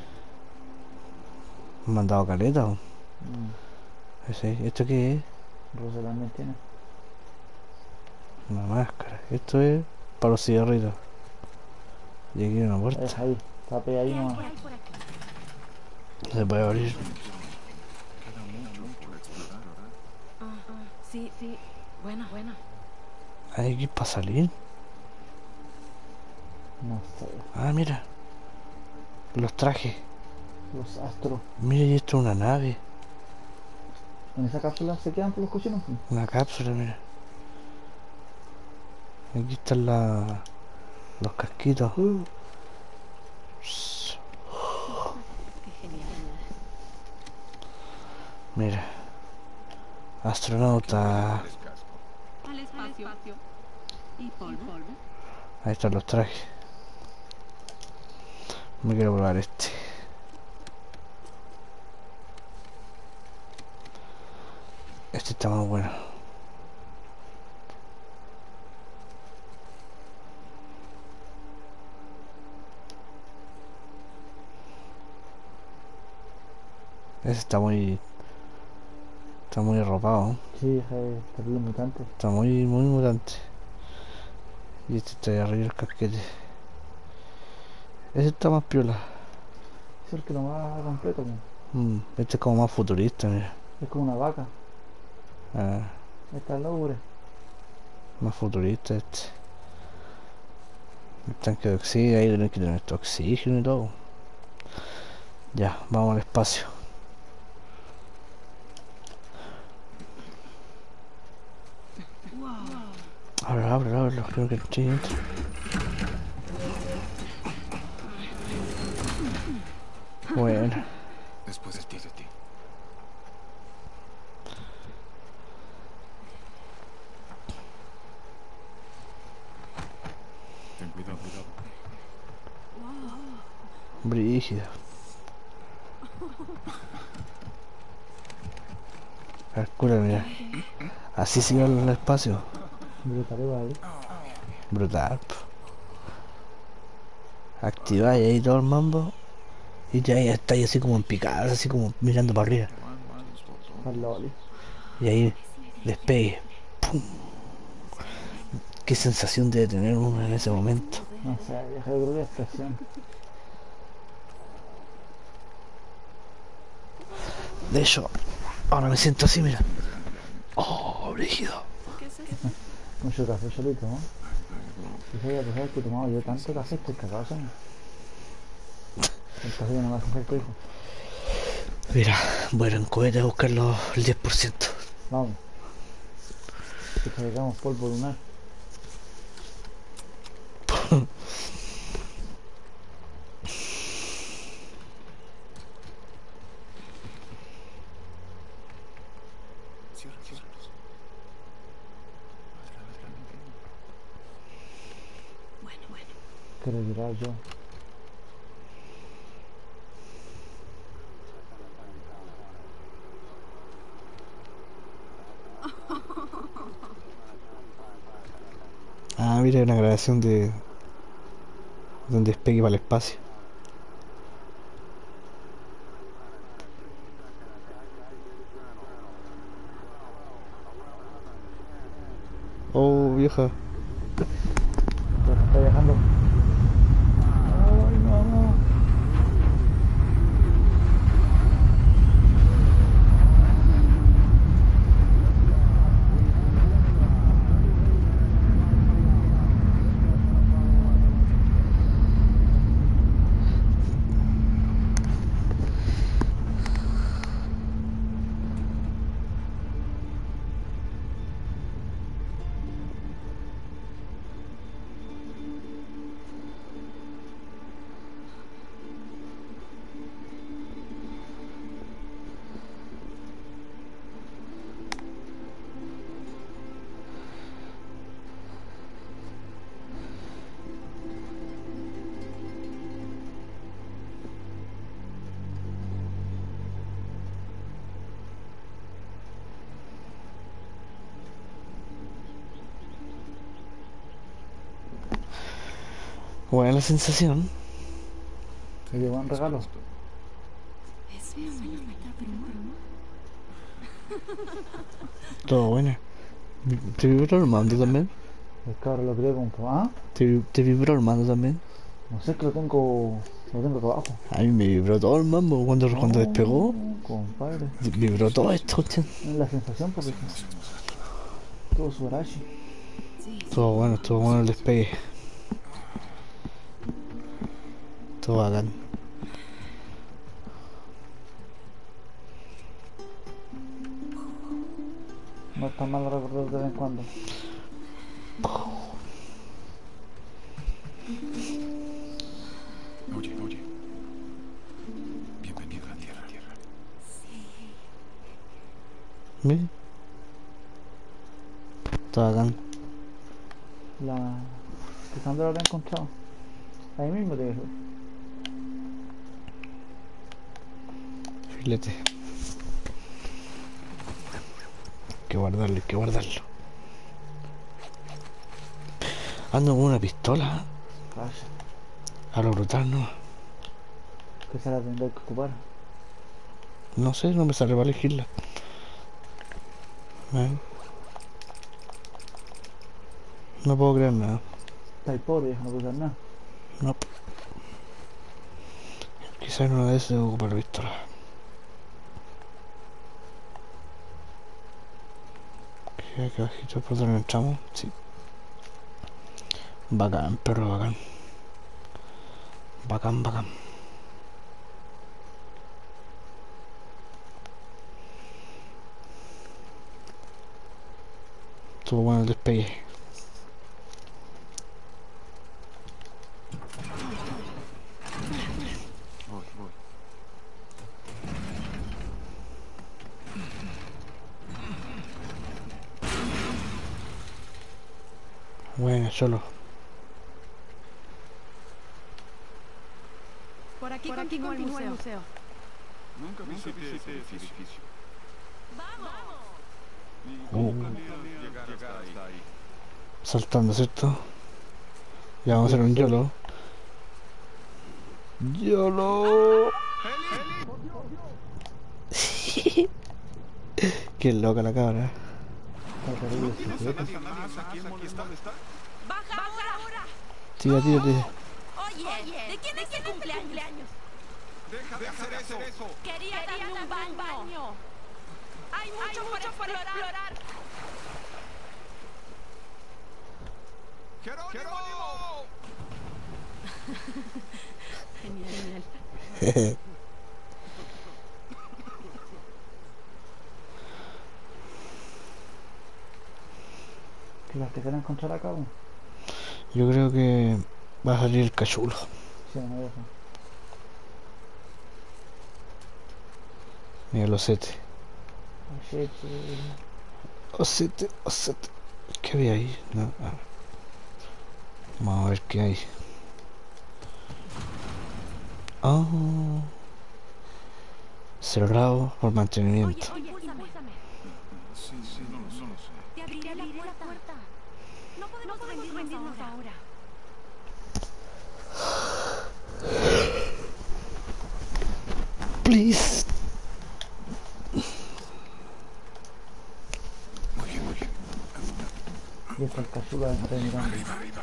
han mandado caleta. ¿O? Mm. Ese- ¿Esto qué es? Rusia también tiene. Una máscara. Esto es para los cigarritos. Y aquí hay una Es puerta. ahí, tape ahí ¿Qué hay nomás. por ahí por aquí? Se puede abrir. Queda mucho por explorar, ¿verdad? Ajá, sí, sí. Bueno, bueno. Hay que ir para salir. No sé. Ah, mira. Los trajes. Los astros. Mira, y esto es una nave. En esa cápsula se quedan por los cochinos. Pues. Una cápsula, mira. Aquí están la, los casquitos. Uh, Qué genial. Mira. Astronauta. El casco. Al espacio. ¿Y polvo? Ahí están los trajes. Me quiero probar este. Este está más bueno. Ese está muy... Está muy arropado. sí, es terrible mutante. Está muy, muy mutante. Y este está ahí arriba el casquete. Ese está más piola. Es el que lo más completo. Pues. Mm, este es como más futurista, mira. Es como una vaca. Ah, Ahí está el logre. más futurista este. El tanque de oxígeno, ahí tenés que tener este oxígeno y todo. Ya, vamos al espacio. Ábrelo, ábrelo, ábrelo, creo que estoy dentro. Bueno, Después de ti, de ti. Ten cuidado, cuidado. brígido. Calcula, mira. Así se iba al espacio. Brutal igual. Brutal. Po. Activáis ahí todo el mambo. Y ya ahí estáis así como en picadas, así como mirando para arriba. Van, van los botones. Al loli. Y ahí despegue. ¡Pum! Qué sensación debe tener uno en ese momento. No sé, vieja, yo creo que es presión. De hecho, ahora me siento así, mira. Oh, brígido. ¿Qué es esto? Mucho café solito, ¿no? Si soy a pesar que he tomado yo tanto café, estoy cagado, ¿sabes? El café ya no me hace efecto, hijo. Mira, voy a ir en cohete a buscar los, el diez por ciento. Vamos. Que fabricamos polvo lunar. Cierra, cierra. Bueno, bueno. Quiero llorar yo. Ah, mira, una grabación de, de un despegue para el espacio. Oh, vieja. Ya se está viajando. Ay, mamá. Buena la sensación. Me llevó un regalo. Es una manita, pero Todo bueno. ¿Te vibró el mando también? El cabro lo quería comprar. ¿Ah? ¿Te, te vibró el mando también? No sé, que lo tengo. Lo tengo acá abajo. A mí me vibró todo el mambo cuando, cuando despegó. No, compadre. Vibró todo esto, cuestión. Es la sensación porque todo su arashi. Todo bueno, todo bueno el despegue. Todo bacán. No está mal recordar de vez en cuando. Oye, oye. Bienvenido a tierra, tierra. Mira. Todo bacán. La... que Sandra lo había encontrado. Ahí mismo te dijo. Filete. Hay que guardarlo, hay que guardarlo. Ando con una pistola. Calla. A lo brutal, ¿no? Que se la tendré que ocupar. No sé, no me sale para elegirla. ¿Eh? No puedo creer nada. Está pobre, viejo, no puede hacer nada. No. Quizás en una de esas debo ocupar la pistola. ¿Qué aquí abajito por donde entramos? Sí. Bacán, perro, bacán. Bacán, bacán. Estuvo bueno el despegue. Voy, voy. Bueno, solo. Por aquí, Por aquí continúa, continúa el museo. Nunca visité ese edificio. ¡Vamos! ¿Y Uh. cómo planeas llegar hasta ahí? Saltando, ¿cierto? Ya vamos a hacer un YOLO. YOLO. Qué loca la cabra. Está terrible ese secreto. ¿Nadie más aquí en Molestar está? ¡Baja ahora! Tira, tira, tira. Oye, ¿de quién es el cumpleaños? Deja de hacer eso. Quería darle un baño. Hay mucho por explorar. ¡Jerónimo! Genial. ¿Qué las te quieren encontrar acá? ¿O? Yo creo que va a salir el cachulo. Sí, no deja. Mira los sete. Oh, shit, eh. Osete, osete. ¿Qué había ahí? No. Ah. Vamos a ver qué hay. Oh. Cerrado por mantenimiento. Oye, impúlsame. Sí, sí, no, no lo sé. Te abriré la puerta. No podemos, no podemos rendirnos ahora. Please. Muy bien, muy bien. Y está el cachulo de está mirando. Arriba, arriba.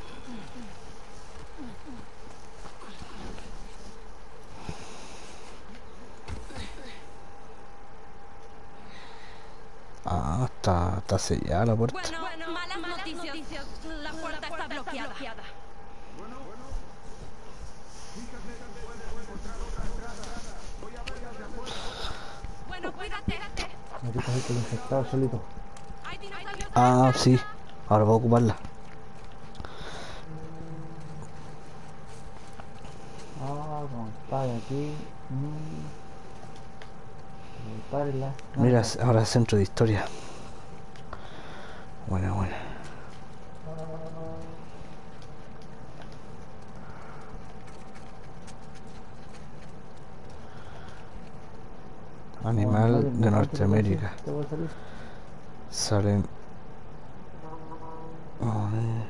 Ah, está, está sellada la puerta. Bueno, bueno, malas, malas noticias. noticias. La puerta, está, bloqueada. bloqueada. Bueno, cuídate. Aquí está el infectado solito. Hay dinosaurios. Ah, sí. Ahora voy a ocuparla. Ah, compadre, aquí. Mmm. Prepárenla. Mira, ahora es centro de historia. Buena, buena. Animal de Norteamérica. ¿Te voy a salir? Salen. Ay.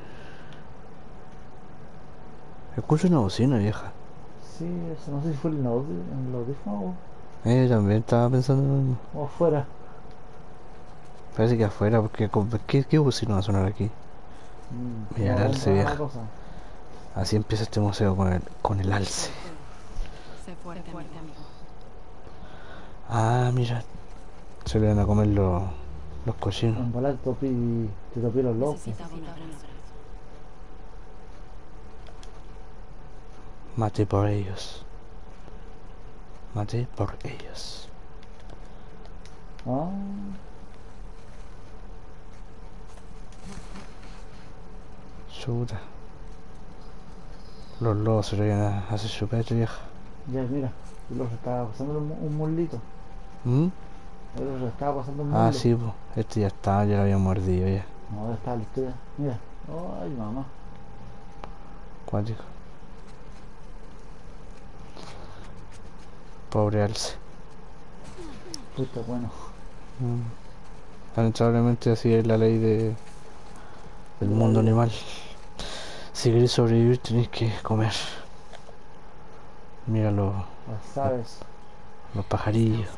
Escucho una bocina vieja. Sí, eso no sé si fue en el audi- en el audífono Eh, también estaba pensando lo mismo. o, o afuera. Parece que afuera, porque con- ¿qué, qué bocina va a sonar aquí? Mm, Mira, no, el alce no, vieja. cosa. Así empieza este museo con el, con el alce. Sé fuerte, amigo. Ah, mira. Se le van a comer los, los cochinos. En volar te topí, te topí los locos. Necesitaba un abrazo. Maté por ellos. Maté por ellos. Ah, Chuta. Los lobos se lo iban a hacer chupete vieja. ya mira, el otro estaba pasando un, un muslito. ¿Mm? El otro estaba pasando un muslo. Ah, sí, pues. Este ya está, ya lo había mordido ya. No, ya está listo ya. Mira. Ay, mamá. Cuático. Pobre alce. Puta, bueno. Mm. Lamentablemente así es la ley de, del mundo animal. Si queréis sobrevivir tenéis que comer. Mira los, Las aves. los pajarillos.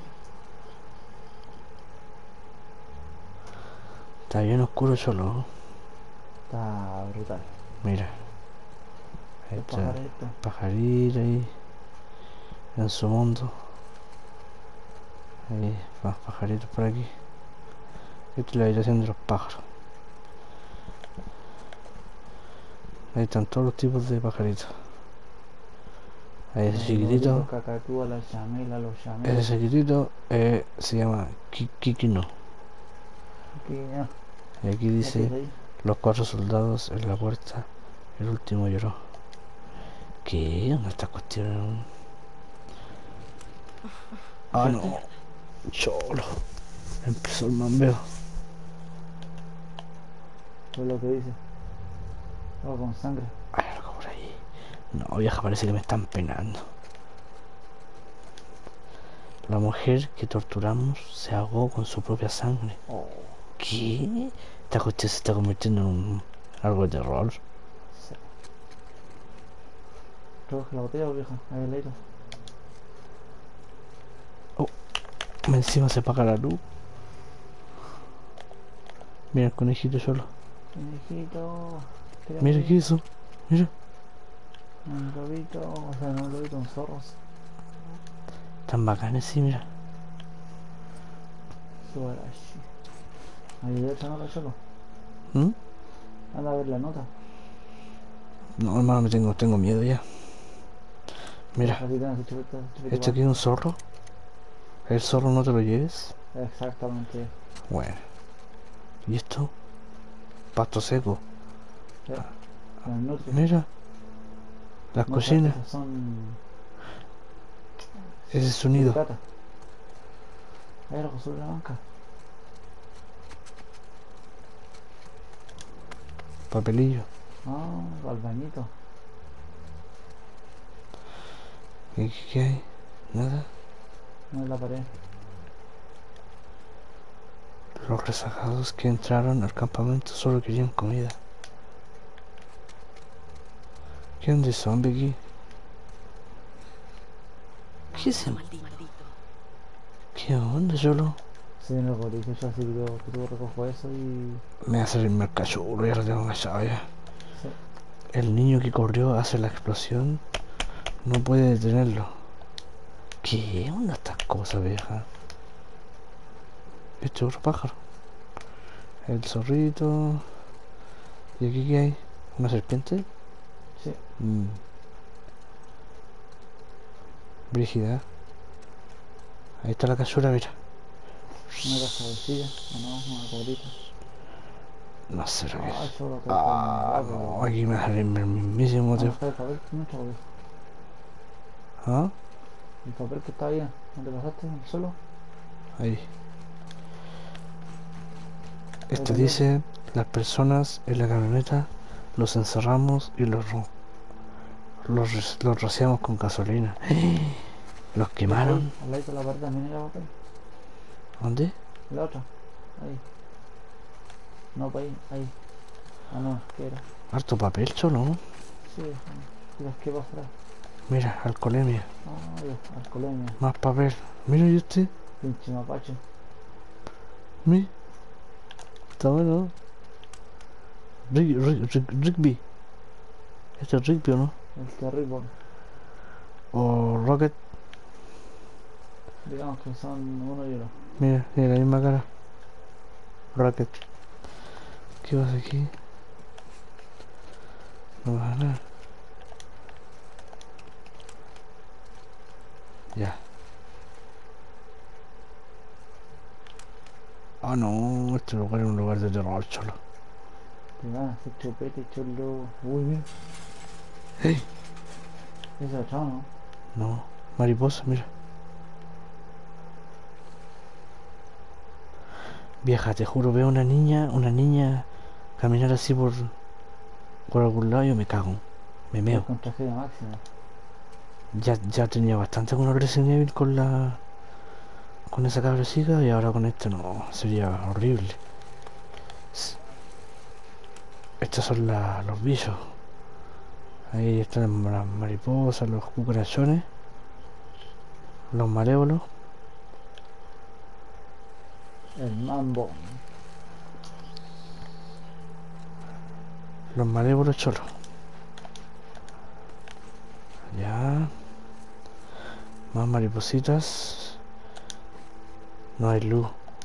Está bien oscuro solo. Está brutal. Mira. Ahí El está. pajarito. Pajarito ahí. En su mundo. Ahí, más pajaritos por aquí. Esta es la habitación de los pájaros. Ahí están todos los tipos de pajaritos. Ahí ese Los chiquitito. Los cacatúas, las chamelas, los chamelos. Ese chiquitito eh, se llama Ki- Kikino. Aquí, ya. Y aquí Ya dice tienes ahí. los cuatro soldados en la puerta. El último lloró. ¿Qué? ¿Dónde está cuestión? Ah, no. Cholo. Empezó el mambeo. Fue lo que dice. Todo con sangre. Hay algo por ahí. No, vieja, parece que me están penando. La mujer que torturamos se ahogó con su propia sangre. Oh, ¿Qué? Esta cuestión se está convirtiendo en un algo de terror. sí. Recoge la botella, vieja. Ahí el aire. Encima se apaga la luz. Mira el conejito solo. Conejito. Mira qué hizo. Mira. Un lobito. O sea, no un lobito, un zorro. Tan bacanes, sí, mira. Subarashi. Ahí de esa nota solo. ¿Mm? Anda a ver la nota. No, hermano, me tengo, tengo miedo ya. Mira, Así tenés ese chupete, ese chupete esto aquí es igual. un zorro. El zorro no te lo lleves. Exactamente. Bueno. ¿Y esto? Pasto seco. Sí. Las nutrias. Mira. Las No, esas- cocinas. esas son Ese sonido. suricatas. Ahí algo sobre la banca. Papelillo. Ah, al bañito. ¿Y qué, qué hay? Nada. No es la pared. Los rezagados que entraron al campamento solo querían comida. ¿Qué onda de zombie aquí? ¿Qué es eso? Maldito. ¿Qué onda, Yolo? Sí, en el colegio yo así que yo, que yo recojo eso y... Me hace el mercachulo, ya lo tengo callado ya. Sí. El niño que corrió hacia la explosión no puede detenerlo. ¿Qué onda estas cosas, vieja? Este otro pájaro. El zorrito. ¿Y aquí qué hay? ¿Una serpiente? Sí. Mm. Brígida. Ahí está la casura, mira. Una cascabecilla. O no, una cobrita. No sé lo que Ah, es. yo lo que Ah, no, aquí me sale el mismísimo ¿Dónde tío. está el papel? ¿Dónde está el papel? ¿Ah? El papel que está ahí, ¿dónde pasaste? ¿En el suelo? Ahí. Este Ahí lo dice, las personas en la camioneta los encerramos y los, ro- los, re- los rociamos con gasolina. Los Ahí, quemaron. al lado de la pared también era papel. ¿Dónde? La otra. Ahí. No, para ahí. Ahí. Ah, no, ¿qué era? Harto papel, cholo, ¿no? Sí, las que va atrás. Mira, alcoholemia. Ah, Dios, alcoholemia. Más papel. Mira, ¿y usted? Pinche mapache. Mi. Está bueno. Rig- rig- rig- Rigby. ¿Este es Rigby o no? El terrible. O Rocket. Digamos que son uno y uno. Mira, tiene la misma cara. Rocket. ¿Qué pasa aquí? No pasa nada. Ya. Ah, no, este lugar es un lugar de terror, cholo. Te van a hacer chupete, cholo. Uy, mira. ¡Hey! Ese es chao, ¿no? No, mariposa, mira. Vieja, te juro, veo una niña, una niña caminar así por, por algún lado y yo me cago. Me meo. Con tragedia máxima. Ya, ya tenía bastante con Resident Evil con la... con esa cabrecita y ahora con esto no, sería horrible. S- Estos son la- los bichos. Ahí están las mariposas, los cucarachones, los malévolos. El mambo. Los malévolos cholos. Ya. Más maripositas. No hay luz.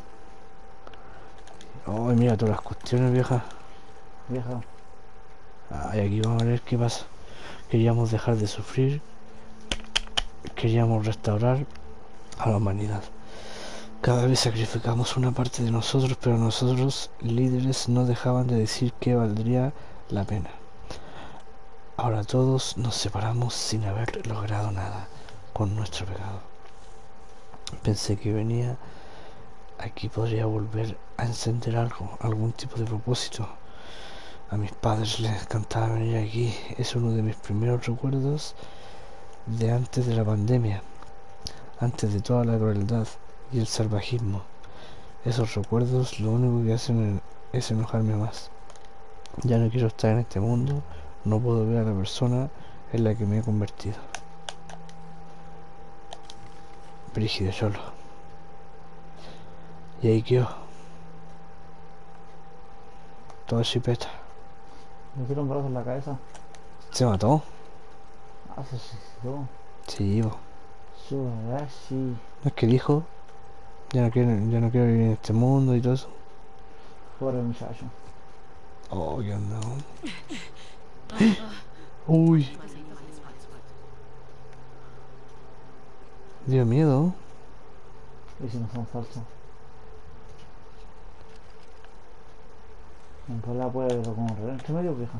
Ay, mira todas las cuestiones, vieja. Vieja. Ay, aquí vamos a ver qué pasa. Queríamos dejar de sufrir. Queríamos restaurar a la humanidad. Cada vez sacrificamos una parte de nosotros, pero nosotros, líderes, no dejaban de decir que valdría la pena. Ahora todos nos separamos sin haber logrado nada con nuestro pecado. Pensé que venía aquí podría volver a encender algo, algún tipo de propósito. A mis padres les encantaba venir aquí. Es uno de mis primeros recuerdos de antes de la pandemia, antes de toda la crueldad y el salvajismo. Esos recuerdos lo único que hacen es enojarme más. Ya no quiero estar en este mundo, no puedo ver a la persona en la que me he convertido. Brígido solo. Y ahí quedó. Todo chipeta. Me hicieron un brazo en la cabeza. ¿Se mató? Ah, se suicidó. Sí, bo. Subarashi. ¿No es que dijo? Ya no quiero, ya no quiero vivir en este mundo y todo eso. Pobre muchacho. Oh, ¿qué onda? Uy, dio miedo. Y si no son falsos. Entonces la puede ver como un entre medio, vieja.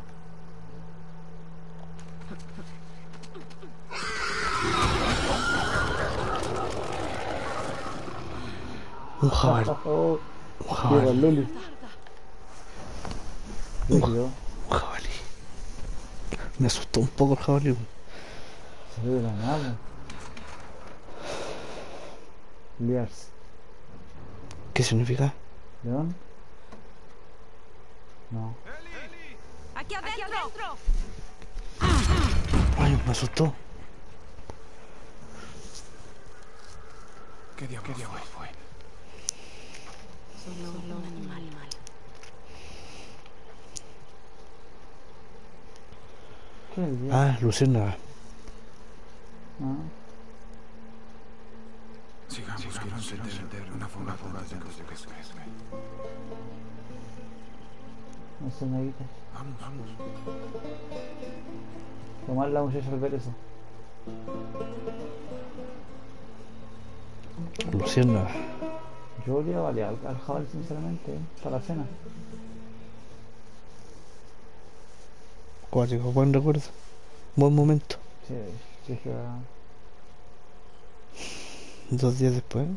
Un jabalí. Oh, Un Diego jabalí. el Luli. Rígido. Un jabalí. Me asustó un poco el jabalí. Salió de la nave. Liars. ¿Qué significa? ¿León? No. ¡Aquí adentro! Ay, me asustó. ¿Qué diablo fue? Solo, Solo un animal. ¿Qué es el día? Ah, luciérnaga. Ah. Sigamos, sigamos, encender una fogata antes de que se crezca. No sé, neguita. Vamos, vamos. Tomar la muchacha al ver eso. Luciérnaga. Yo le valía al, al jabalí sinceramente, ¿eh? Para la cena. Cuático, buen recuerdo. Buen momento. Sí, sí es que va. Dos días después.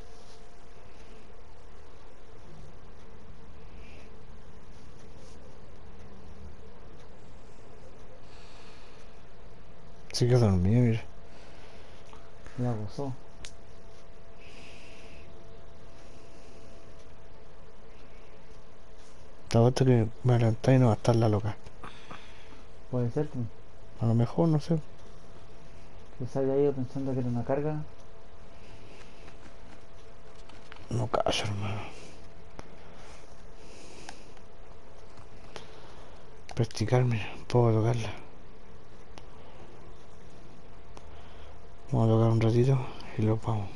Se quedó dormido, mira. La gozó. Te apuesto que me adelanté y no va a estar la loca. Puede ser que A lo mejor, no sé. se haya ido pensando que era una carga. No callo, hermano. Practicar, mira, puedo tocarla. Vamos a tocar un ratito y lo vamos.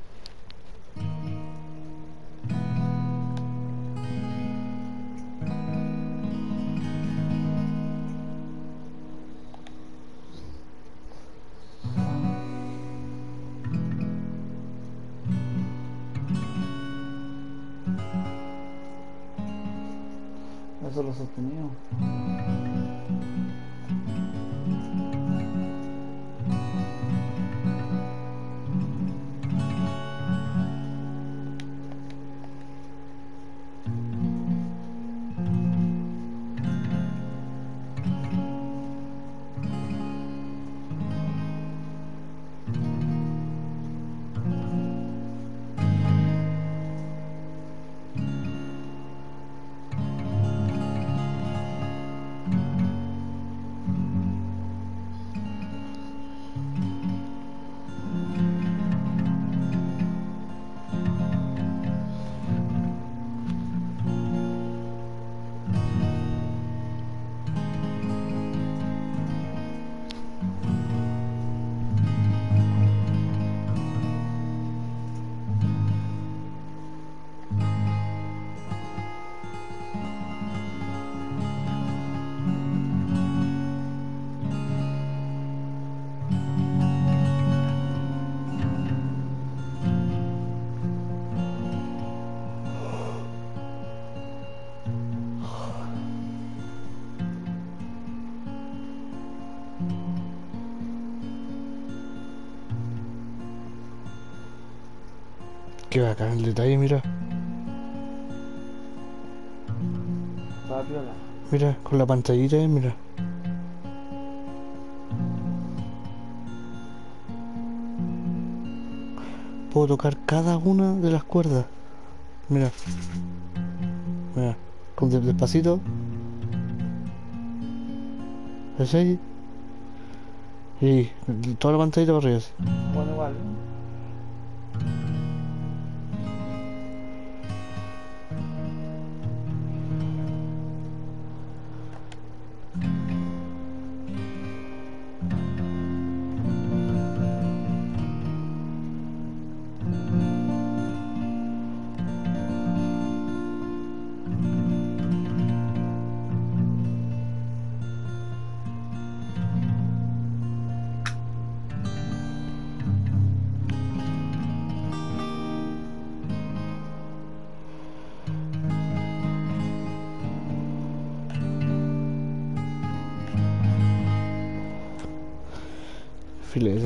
Eso es lo sostenido. Qué bacán el detalle, mira. Estaba piola. Mira, con la pantallita, eh, mira. Puedo tocar cada una de las cuerdas. Mira. Mira. Con de- despacito. Así. Y toda la pantallita para arriba, así. Bueno, igual, ¿no? Filete.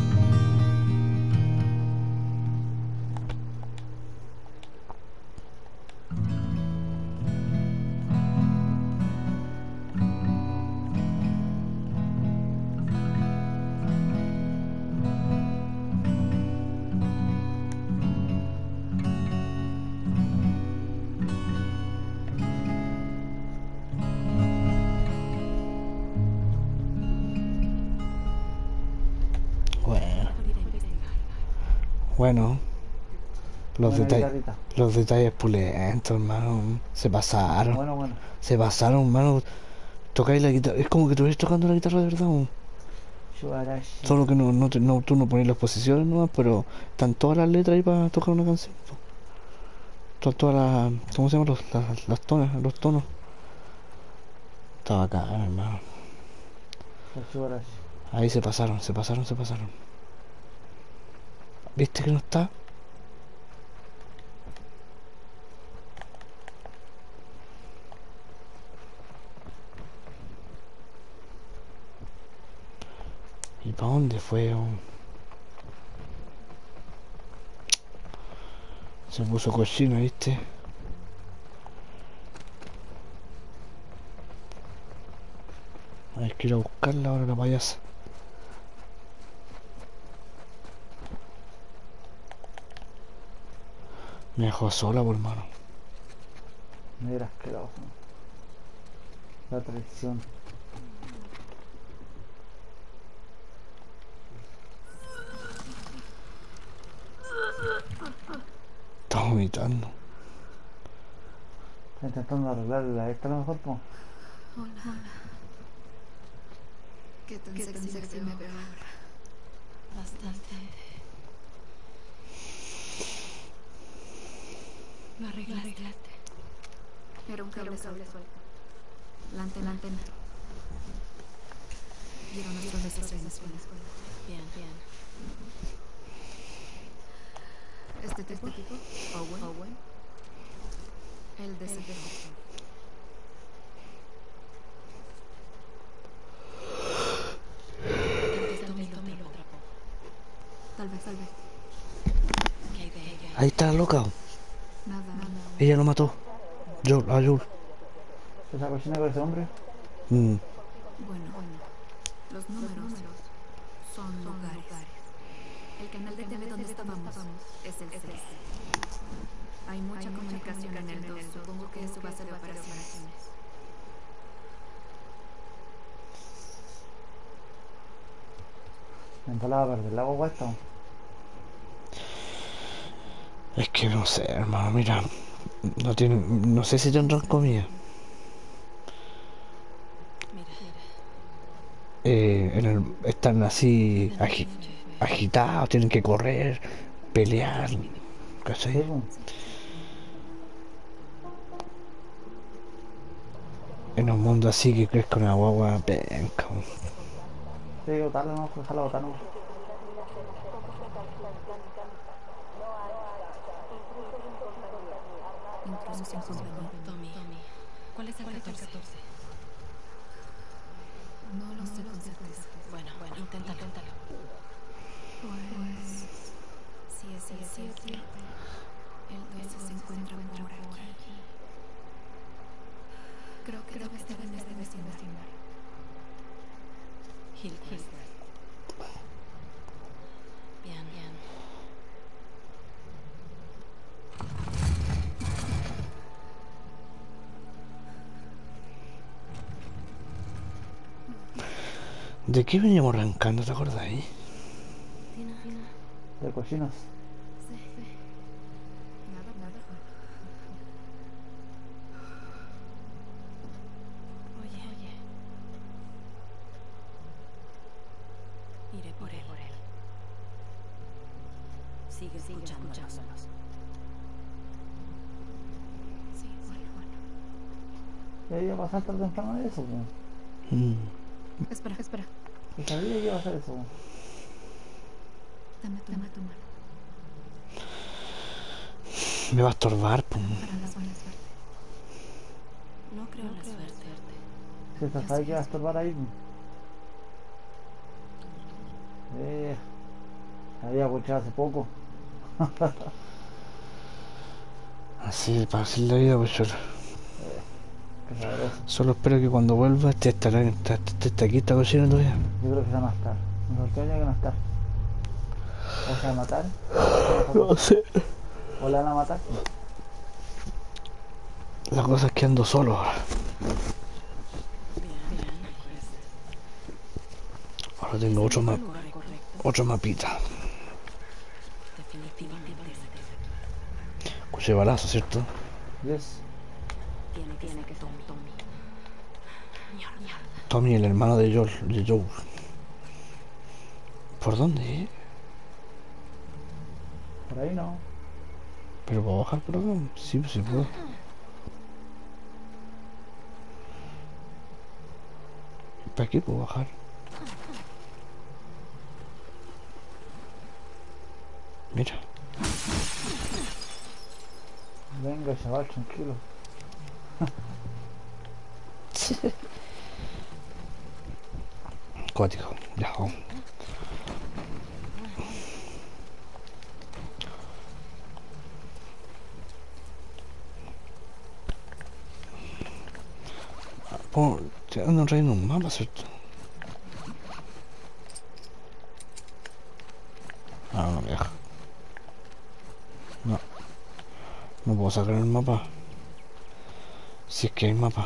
Bueno, bueno, los Buena detalles, guitarrita. los detalles pulentos, hermano. Se pasaron, Bueno, bueno. se pasaron, hermano. Tocáis la guitarra, es como que estuvieras tocando la guitarra de verdad, weón. Shubarashi. Solo que no, no, te- no, tú no pones las posiciones nomás, pero están todas las letras ahí para tocar una canción. Po. Todas, todas las, ¿cómo se llaman? Los, las, las tonas, los tonos. Está bacán, hermano. Shubarashi. Ahí se pasaron, se pasaron, se pasaron. ¿Viste que no está? ¿Y para dónde fue? Oh? Se puso cochino, ¿viste? Hay que ir a buscarla ahora la payasa. Me dejó sola, por hermano. Mira, asqueroso. La traición. Está vomitando. Está intentando arreglarla. Esta a lo mejor, pues. Hola. Hola. ¿Qué tan ¿Qué sexy, tan sexy me me veo veo ahora? Bastante. Lo arreglaste. Era un cable, Era un cable suelto. suelto. La antena. La antena. Y era nuestro desastre en la escuela. Bien, bien. Este tipo, Este tipo, Owen, Owen, el de el ese de Tal vez Tommy lo atrapó. Tal vez, tal vez. ¿Qué hay de ella? Ahí está la loca. Nada, nada. Ella lo mató. Joel, a Joel. Esa cochina con ese hombre. Mm. Bueno, bueno. Los números, son lugares. El canal de T V donde estábamos es el seis. Hay mucha comunicación en el dos. Supongo que eso va a ser de operaciones. Entraba a perder la agua esta. Es que no sé, hermano, mira. No tienen, no sé si tendrán comida. Mira, Eh, en el, están así agi- agitados, tienen que correr, pelear. Sí, ¿Cachai? pues. En un mundo así que crees con una guagua penca. Sí, botarla, no, ojalá botarla. Intrusos sin compañía. Tommy, ¿cuál es el catorce? No lo sé con certeza. Bueno, bueno, inténtalo. inténtalo. Pues... Si es el siete, el doce se encuentra por aquí. Creo que debe estar en este vecindario. Hillcrest. Bien, bien. ¿De qué veníamos arrancando, te acordáis? Tina, Tina. De cochinos. Sí, sí. Nada, nada. Oye, oye. Iré por él. Por él. Sigue escuchándonos. Sí, bueno, bueno. Ya iba a pasar tarde o temprano de eso, pues. Mm. Espera, espera. Yo sabía que iba a hacer eso. Dame tu, Dame tu mano. Me va a estorbar, pum. Para la buena suerte. No creo en la suerte. Si esta sabe que va a estorbar ahí, pues. Ya sé, ya sé. El doce se encuentra por aquí. Creo que debe estar en este vecindario. Creo que debe estar en este vecindario. Bien, bien. Eh, había escuchado hace poco. Así, para hacer la vida, pues cholo. Qué sabroso. Solo espero que cuando vuelva esté, estará, esté, esté, esté aquí esta cocina todavía. Yo creo que se va a estar. No sé qué que no estar. O se va a matar. No sé. O le van a matar. La cosa es que ando solo ahora. Ahora tengo otro mapa. Otro mapita. Escuché balazo, ¿cierto? Yes. Tiene, tiene que ser Tommy. Mierda. Tommy, el hermano de Joel, de Joel. ¿Por dónde? Por ahí no. ¿Pero puedo bajar por acá? Sí, pues se puede. ¿Para qué puedo bajar? Mira. Venga, chaval, tranquilo. Cuático, ya vamos. Oh, te andan trayendo un mapa, ¿cierto? Ah, no me deja. No. No puedo sacar el mapa. Si es que hay mapa.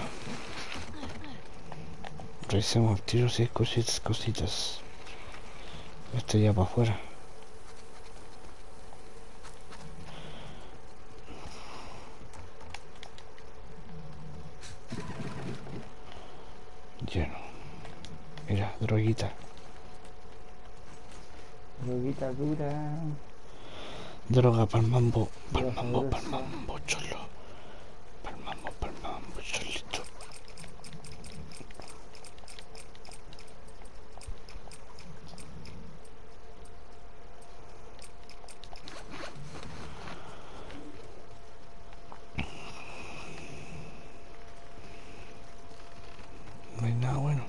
Revisemos el tiro si hay cositas, cositas. Esto ya para afuera. Lleno. Mira, droguita. Droguita dura. Droga para el mambo. Para el Droga mambo, para el sabrosa. mambo, cholo. Para el mambo, para el mambo, cholito. No hay nada bueno.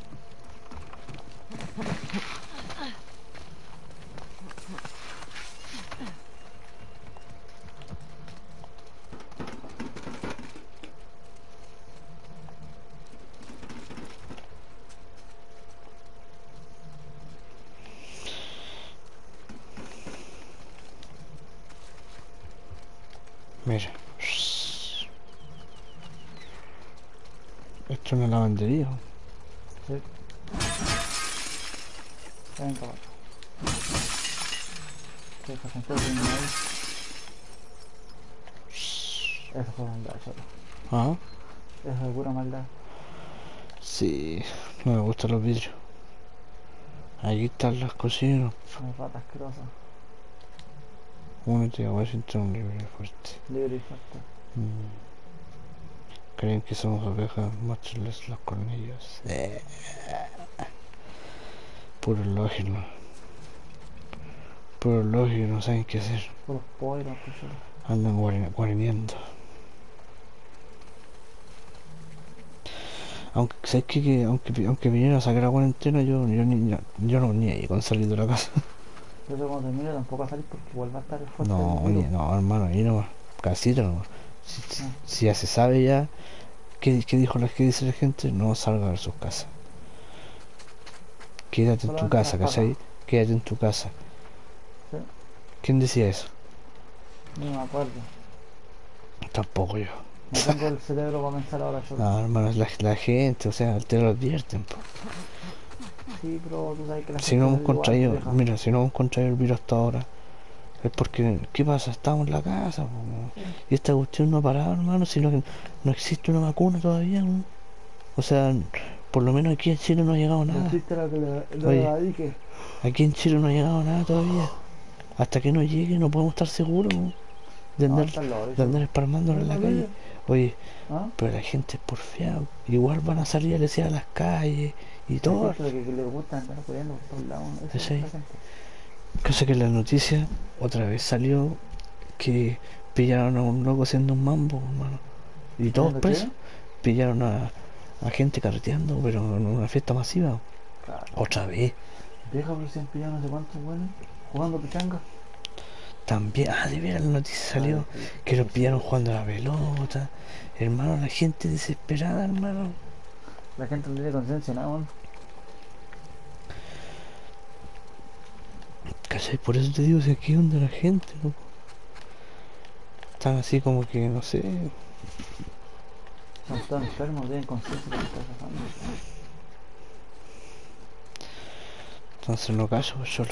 Mira. Esto es una lavandería. Sí. Venga, va. Se deja sentar bien ahí. Eso fue maldad, solo. Ah, Eso es pura maldad. sí. No me gustan los vidrios. Aquí están las cocinas. Una rata asquerosa. Únete a Washington libre y fuerte. Libre y fuerte. Mm. Creen que somos ovejas, muéstrenles los colmillos. Eh. Puro lógico. Puro lógico, no saben qué hacer. Puros pollos, pues solo. Andan guare- guareneando. Aunque, ¿sabes qué? Que aunque, aunque vinieran a sacar la cuarentena, yo, yo, ni, yo, yo no ni ahí con salir de la casa. Entonces cuando termine tampoco va a salir porque igual va a estar fuerte. No, el virus. oye, no, hermano, ahí nomás. Casita nomás. Si, si- Ah. si ya se sabe ya, ¿qué, qué dijo la, qué dice la gente? No salga de sus casas. Quédate en tu Solamente casa, las ¿cachai? papas. Quédate en tu casa. Sí. ¿Quién decía eso? No me acuerdo. Tampoco yo. No tengo el cerebro para pensar ahora yo. No, hermano, es la, la gente, o sea, te lo advierten. Po. Sí, pero tú sabes que la Si gente no es hemos igual, contraído, deja. mira, si no hemos contraído el virus hasta ahora, es porque, ¿qué pasa? Estamos en la casa, po. Y esta cuestión no ha parado, hermano, sino que no existe una vacuna todavía, ¿no? O sea, por lo menos aquí en Chile no ha llegado No nada. existe la que le, le Oye. erradique. Aquí en Chile no ha llegado nada todavía. Hasta que no llegue no podemos estar seguros, ¿no? de No, andar, está loco, de andar esparmándonos en la calle. Oye, ¿Ah? pero la gente es porfiada. Igual van a salir a lesear a las calles y todo. Hay gente que, que le gusta andar corriendo por todos lados. Eso es Sí. la gente. Cosa que en la noticia otra vez salió que pillaron a un loco haciendo un mambo, hermano. Y todos ¿Haciendo presos. qué? Pillaron a, a gente carreteando, pero en una fiesta masiva. Claro. Otra vez. Vieja, pero si han pillado no sé cuántos buenos jugando pichanga. También, ah, de veras la noticia salió que los pillaron jugando a la pelota. Hermano, la gente desesperada, hermano. La gente no tiene conciencia, nada, weón. ¿Cachai? Por eso te digo, si aquí onda la gente, loco. Están así como que, no sé. Están todos enfermos, no tienen conciencia de lo que está pasando. Entonces no callo, pues solo.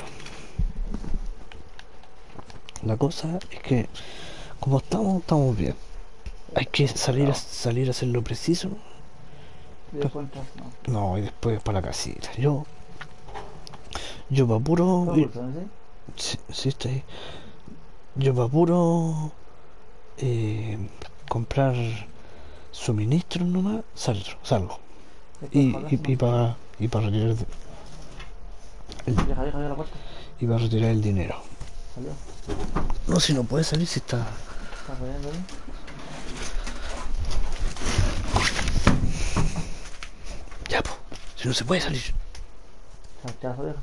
La cosa es que, como estamos, estamos bien. Hay que salir a, salir a hacer lo preciso. Y después entras, no. No, y después para la casita. Yo, yo pa' puro ¿Todo ir- pulsado, sí? sí, sí, está ahí. Yo pa' puro eh, comprar suministros nomás, salgo, salgo. Y, Esto es y, para y para y pa retirar el, el- Deja, deja, deja la puerta. y pa retirar el dinero. Salió. No, si no puede salir, si está. Está rayando ahí. Ya, po, si no se puede salir. Chachazo, deja.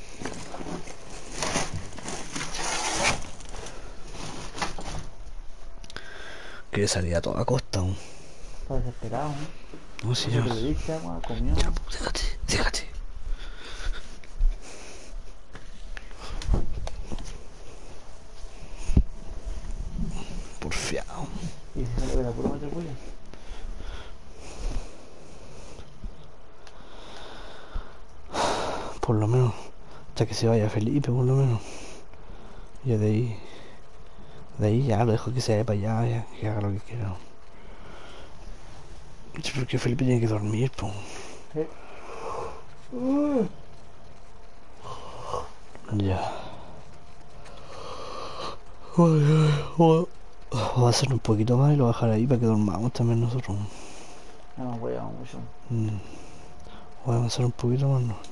Quiere salir a toda costa aún. Está desesperado, ¿eh? No, si yo. Eso que le diste agua, comió. Déjate, déjate. Porfiado. Y si se le ve la pura meter William. Por lo menos. Hasta que se vaya Felipe, por lo menos. Ya de ahí. De ahí ya lo dejo que se vaya para allá, ya, que haga lo que quiera. Sí, porque Felipe tiene que dormir, pues. ¿Eh? Uh, Ya. Voy a hacer un poquito más y lo voy a dejar ahí para que dormamos también nosotros. no nos huevamos mucho. Mm. Voy a avanzar un poquito más, ¿no?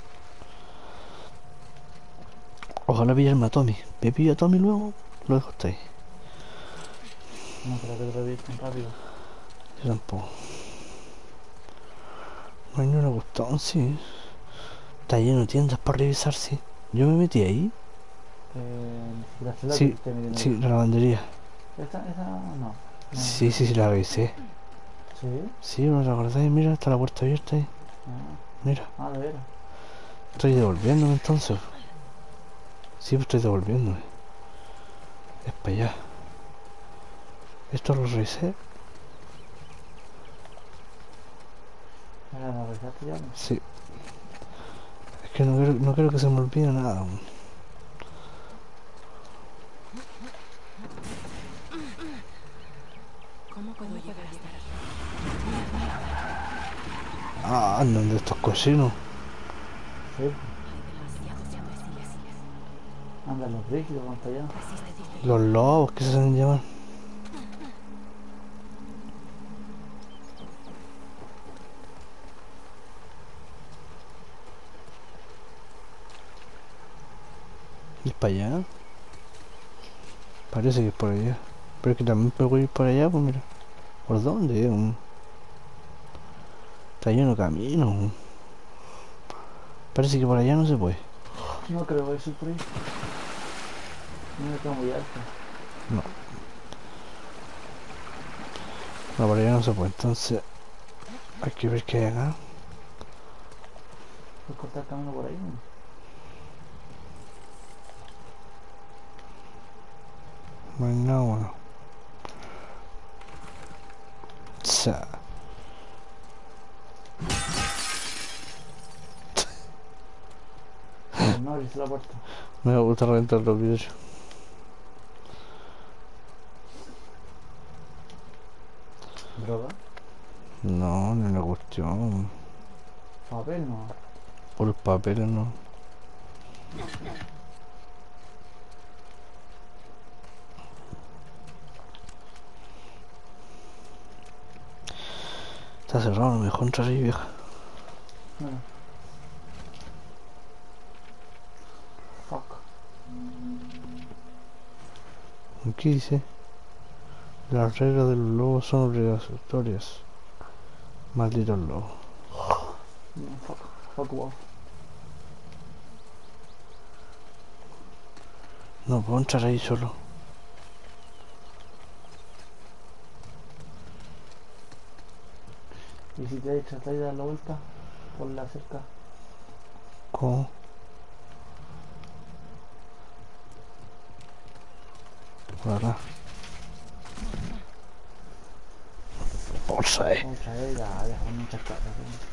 Ojalá pillarme a Tommy. Me pillo a Tommy luego, lo dejo hasta ahí. No creo que te lo vi tan rápido. Yo tampoco. No hay ni una cuestión, sí. Está lleno de tiendas para revisar, sí. Yo me metí ahí. Eh, la celda Sí, que te metiendo sí, ahí. la lavandería. Esa, esa, no. no. Sí, sí, sí, la revisé. ¿Sí? Sí, ¿no te acordáis? Mira, está la puerta abierta ahí. Ah, Mira, ah, de veras. estoy devolviéndome entonces. Sí, pues estoy devolviéndome. Es para allá. Esto lo revisé. Ah, ¿la revisaste ya? Sí. Es que no quiero, no quiero que se me olvide nada. aún. ¿Cómo puedo llegar hasta aquí? Ah, andan de estos cochinos. Sí. Hay demasiados imbéciles. Andan los rígidos, van para allá. Los lobos que se hacen llamar. ¿Ir para allá? Parece que es por allá. Pero es que también puedo ir por allá, pues mira. ¿Por dónde? Mm. Está lleno de camino. mm. Parece que por allá no se puede. No creo que soy por ahí. No está muy alto. No, por allá no se puede. Entonces hay que ver qué hay acá. Puedes cortar el camino por ahí, ¿no? No hay nada bueno. Tsa. Pero no abriste la puerta. Me gusta reventar los vidrios. ¿Droga? No, ni una cuestión. Papel, no. Por los papeles no. Está cerrado, no me dejó entrar ahí, vieja. Bueno. Fuck. Aquí dice: las reglas de los lobos son obligatorias. Malditos lobos. No, fuck. Fuck off. No puedo entrar ahí solo. Y si te tratáis de dar la vuelta por la cerca. ¿Cómo? Por acá. Bolsa, eh. Otra vez, ya, déjame muchas cartas.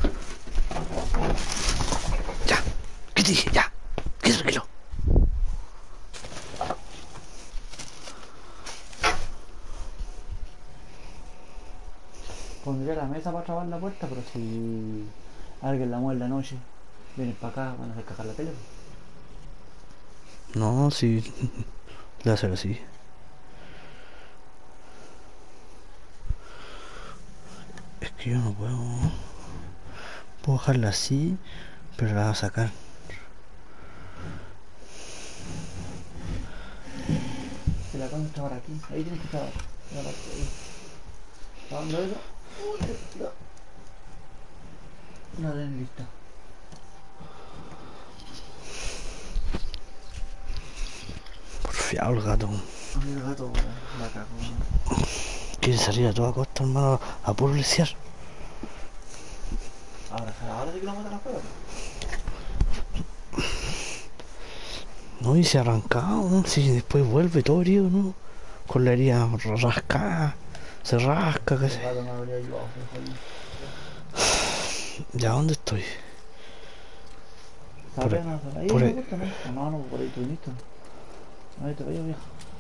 Ya. ¿Qué te dije? Ya. Qué tranquilo. Pondría la mesa para trabar la puerta, pero si alguien la mueve en la noche, vienen para acá, van a hacer cagar la tele. No, sí. Le voy a hacer así. Es que yo no puedo. Puedo dejarla así, pero la voy a sacar. Si la van a trabar aquí, ahí tienes que trabar. La parte ahí. Trabando eso. Uy, ya. La tienen lista. Porfiado el gato. A mí el gato la cagó. Quiere salir a toda costa, hermano, a puro lisiar. Ahora, ahora sí que la mata la juega. No, y se ha arrancado, ¿no? Si después vuelve todo herido, ¿no? Con la herida rascada. Se rasca, qué El sé. gato me habría ayudado, fue ¿Ya dónde estoy? ¿Está Por apenas ahí? por ¿No ahí. gusta, no? O no, no, por ahí tú listo. Ahí te veo, vieja.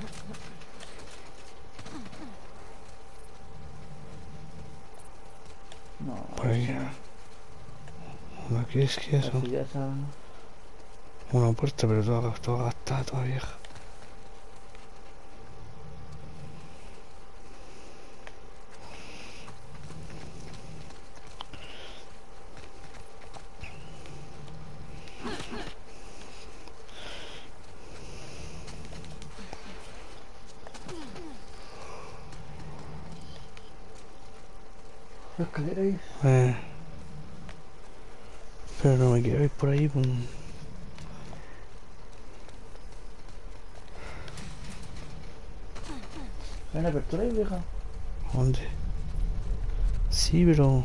No, Por ahí. eso no. ¿No qué es que eso? Así ya esa... Una puerta, pero toda, toda gastada, toda vieja. La escalera ahí. Eh, pero no me quiero ir por ahí, pues. ¿Hay una apertura ahí, vieja? ¿Dónde? Sí, pero...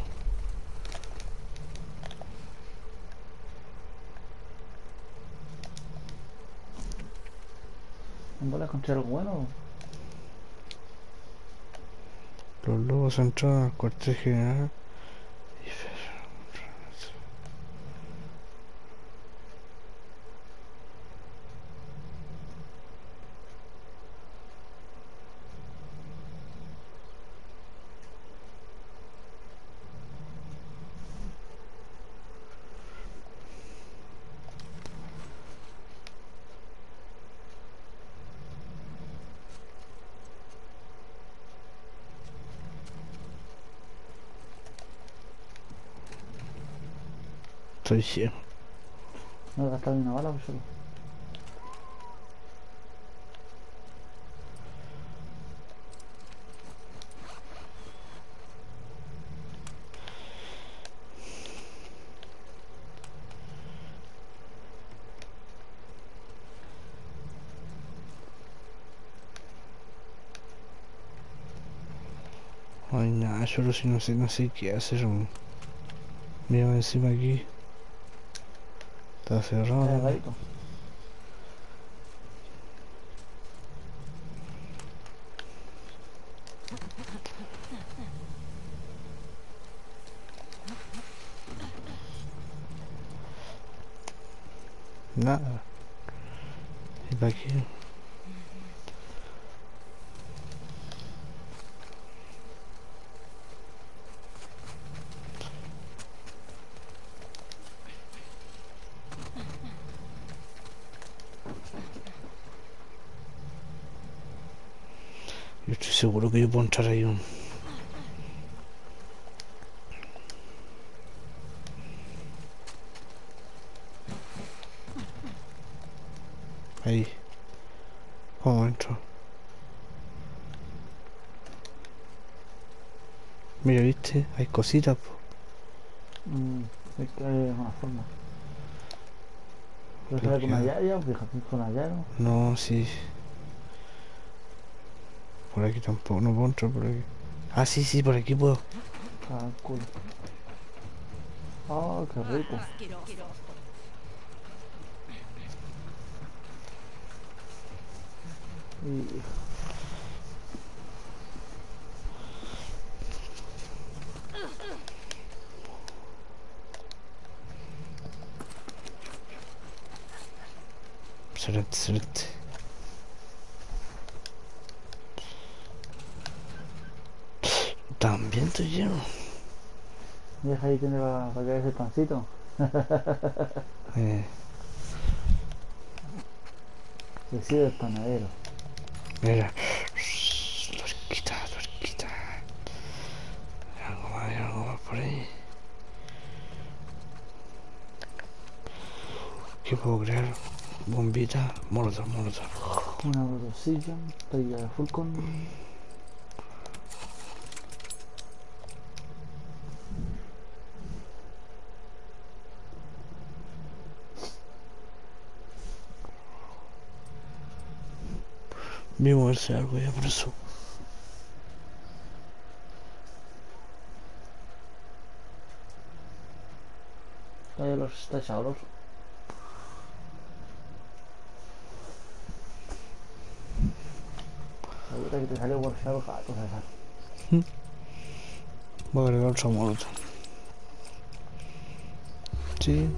¿En bola encontré algo bueno? Los lobos entraron al cuartel general. Y estoy ciego. No he gastado ni una bala, pues solo. Ay, nada, solo si no sé, no sé qué hacer. un- Mira encima aquí. Está Está cerrado. cerradito. Nada. Y para aquí. Yo estoy seguro que yo puedo entrar ahí. un- Ahí. ¿Cómo entro? Mira, viste, hay cositas, po. Mmm, es que hay una forma. Pero sale con una llave, ya, fíjate, con una llave. No, sí. Por aquí tampoco, no puedo entrar por aquí. Ah, sí, sí, por aquí puedo. Ah, culo. Ah, qué rico. Y... Excelente, excelente. También estoy lleno. Deja ahí tiene para, para que ese pancito. Eh, Decide el panadero. mira. Lorquita, lorquita. Hay algo más, hay algo más por ahí. ¿Qué puedo crear? Bombita, molotov, molotov. Una botosilla, estoy ya full con... Vi moverse algo ya por eso. Está, los, está sabroso. La otra que te salió por ser gato, César. Voy a agregar otro molotov. Sí.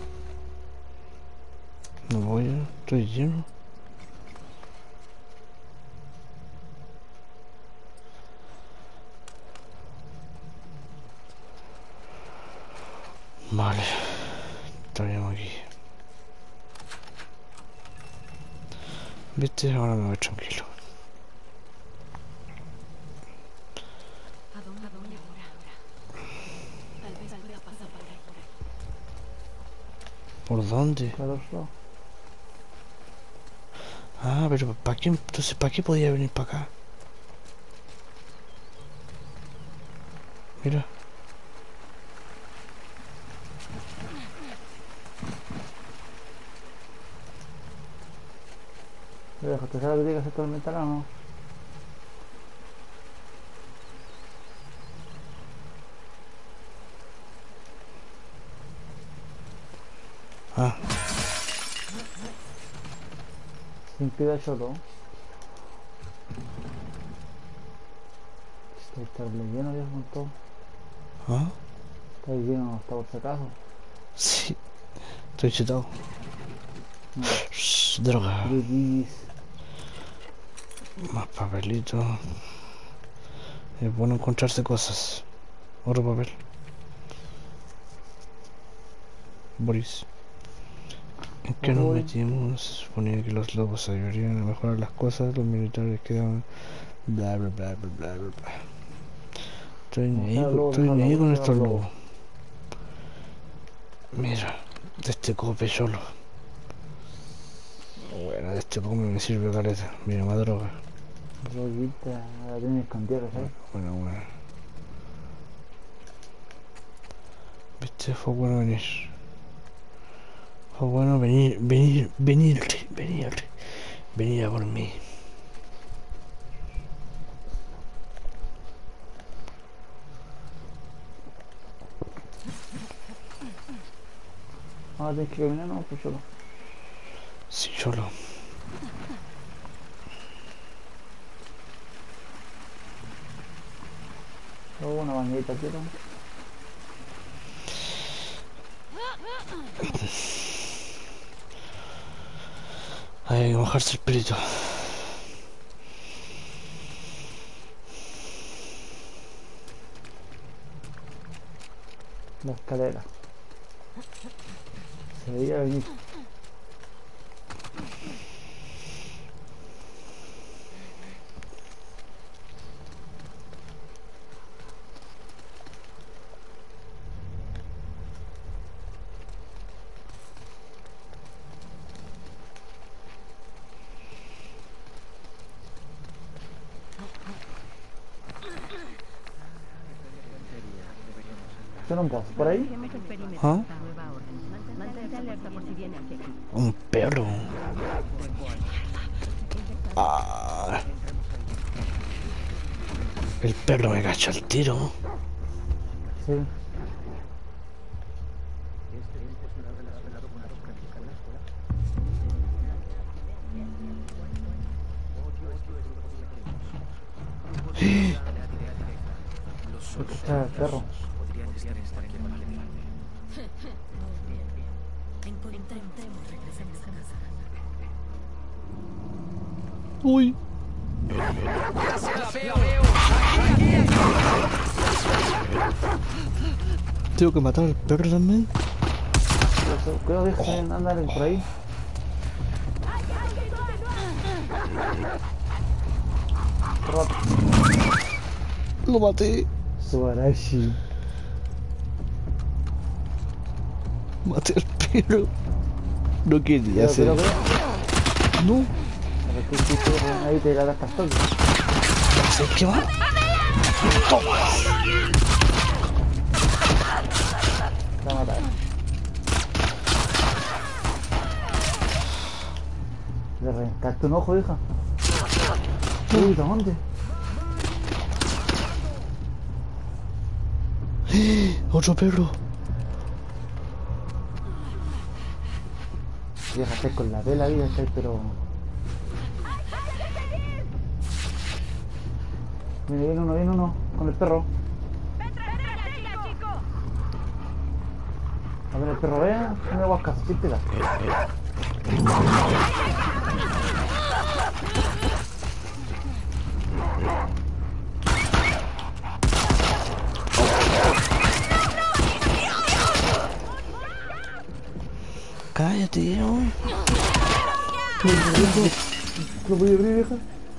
No voy a... Estoy lleno. Vale. Estaríamos aquí. ¿Viste? Ahora me voy tranquilo. ¿A dónde voy ahora? Tal vez pueda pasar por ahí. ¿Por dónde? Claro, claro. Ah, pero ¿para qué? Entonces, ¿para qué podía venir para acá? Mira. Pero deja, ¿te sabes que tiene que hacer tormentar o no? Ah, Se impide solo. Está estable lleno, Dios, con todo. ah. Está lleno hasta por si acaso. Sí. Estoy chetado. No. Shh, droga. Brudis. Más papelito. Es bueno encontrarse cosas. Otro papel. Boris. ¿En qué nos Uy. metimos? Se suponía que los lobos ayudarían a mejorar las cosas. Los militares quedaban... Bla bla bla bla bla bla bla. Estoy No, ni ahí, deja el con- lobo, estoy deja ni el ahí lobo, con deja estos el lobo. lobos. Mira, de este cope solo. Bueno, de este cope me sirve caleta. Mira, más droga. Droguita, la tienes escondida, ¿sabes? Bueno, bueno. Viste, fue bueno venir. Fue bueno venir, venir, venir, venir, venir a por mí. Ah, tienes que caminar, no, pues solo. Sí, solo. Luego una bañadita quiero. Hay que mojarse el pelito. La escalera. Se veía venir. ¿Qué no pasa por ahí? ¿Ah? Un perro. Ah. El perro me cachó el tiro. Sí. Escucha el perro. Uy. Tengo que matar al perro también. Cuidado, dejen andar por ahí. Roto. Lo maté. Subarashi. Maté al perro. No quería Pero, hacer. pero, pero. No. Pero que si tú ahí te la gastas todo. ¿Sabes qué va? Toma. La matar. Le reventaste un ojo, hija. Uy, ¿dónde? Otro perro. Vieja, estáis con la vela ahí, estáis, pero... Mira, viene uno, viene uno, con el perro. A ver, el perro vea, no me hagas caso, sístela. Cállate, tío. ¿Lo voy a abrir, vieja?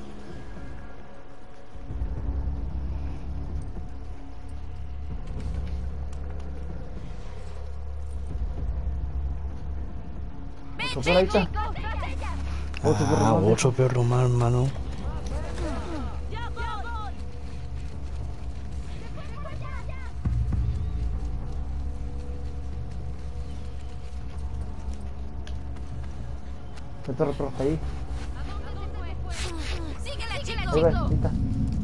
Otro perro, ahí está. Otro perro Ah, más, vieja. otro perro más, hermano. El perro, el perro está ahí. ¡Síguela, Ahí chico! va, ahí está.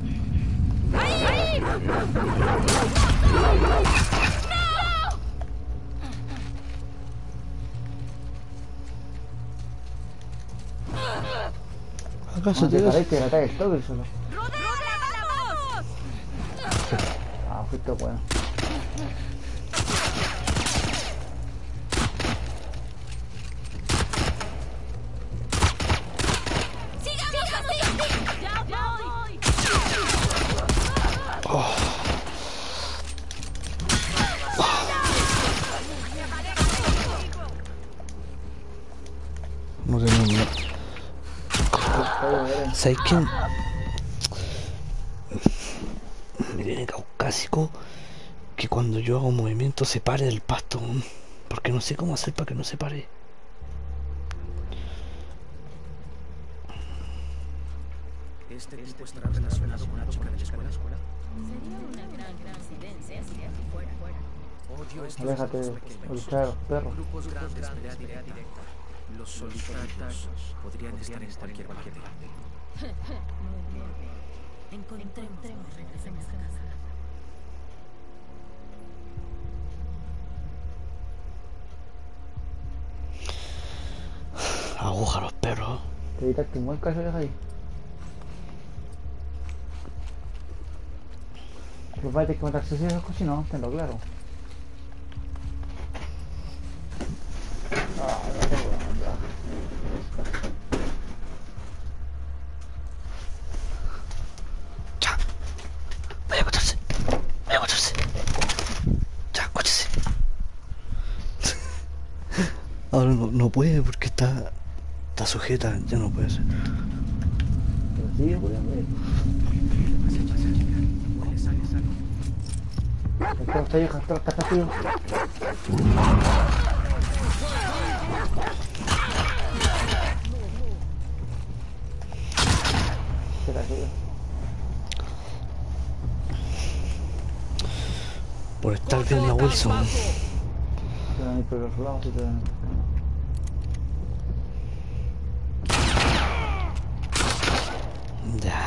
¿Acaso No, te te das? parece que ataque el toque solo. ¡Rodea, vamos! Ah, fuiste bueno. ¡Siga, vieja, siga! ¡Ya voy! No tengo miedo. ¿Sabes qué? Me tiene caucásico que cuando yo hago un movimiento se pare del pasto. Porque no sé cómo hacer para que no se pare. Este tipo estará relacionado con la chica de la escuela. Sería una gran coincidencia si así fuera. Odio estos Aléjate de grupos pequeños. luchar a los perros. Grupos grandes, pelea directa. Los solitarios podrían estar en cualquier parte. Muy bien. Encontremos, regresemos a casa. Aguja a los perros. Te evitaste un buen caso, vieja ahí. Los vais a tener que matar sus hijos, si no, tenlo claro. Ah, no tengo nada. Ya. Vaya a acostarse. Vaya a acostarse. Ya, acuéstese. Ahora no, no puede porque está, está sujeta. Ya no puede ser. Pero sigue, pues, hombre. El perro está vieja, el perro está castigo. Se castigo. Por estar bien la Wilson. Se van a ir por los lados y te van a... Ya.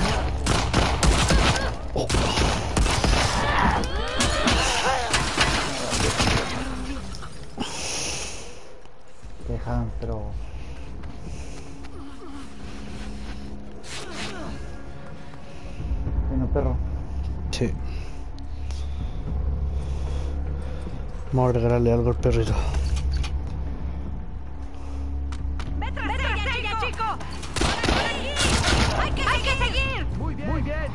Oh. Te dejan, pero... Tiene un perro. Sí. Vamos a regalarle algo al perrito. ¡Ve tras ella, chico! ¡Hay que, hay que seguir! Muy bien. Muy bien.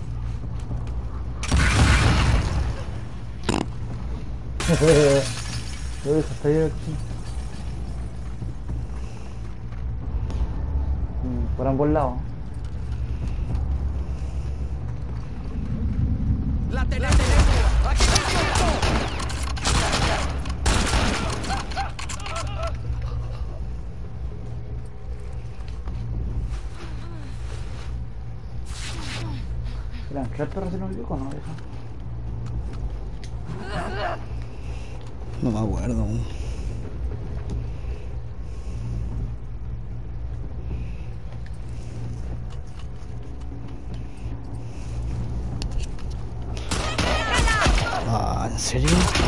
Lo dejo hasta ahí aquí. Mm, Por ambos lados. La tenemos. Aquí mismo. Eran tres perros si no me equivoco, ¿no? Deja. No me acuerdo. Ah, ¿en serio?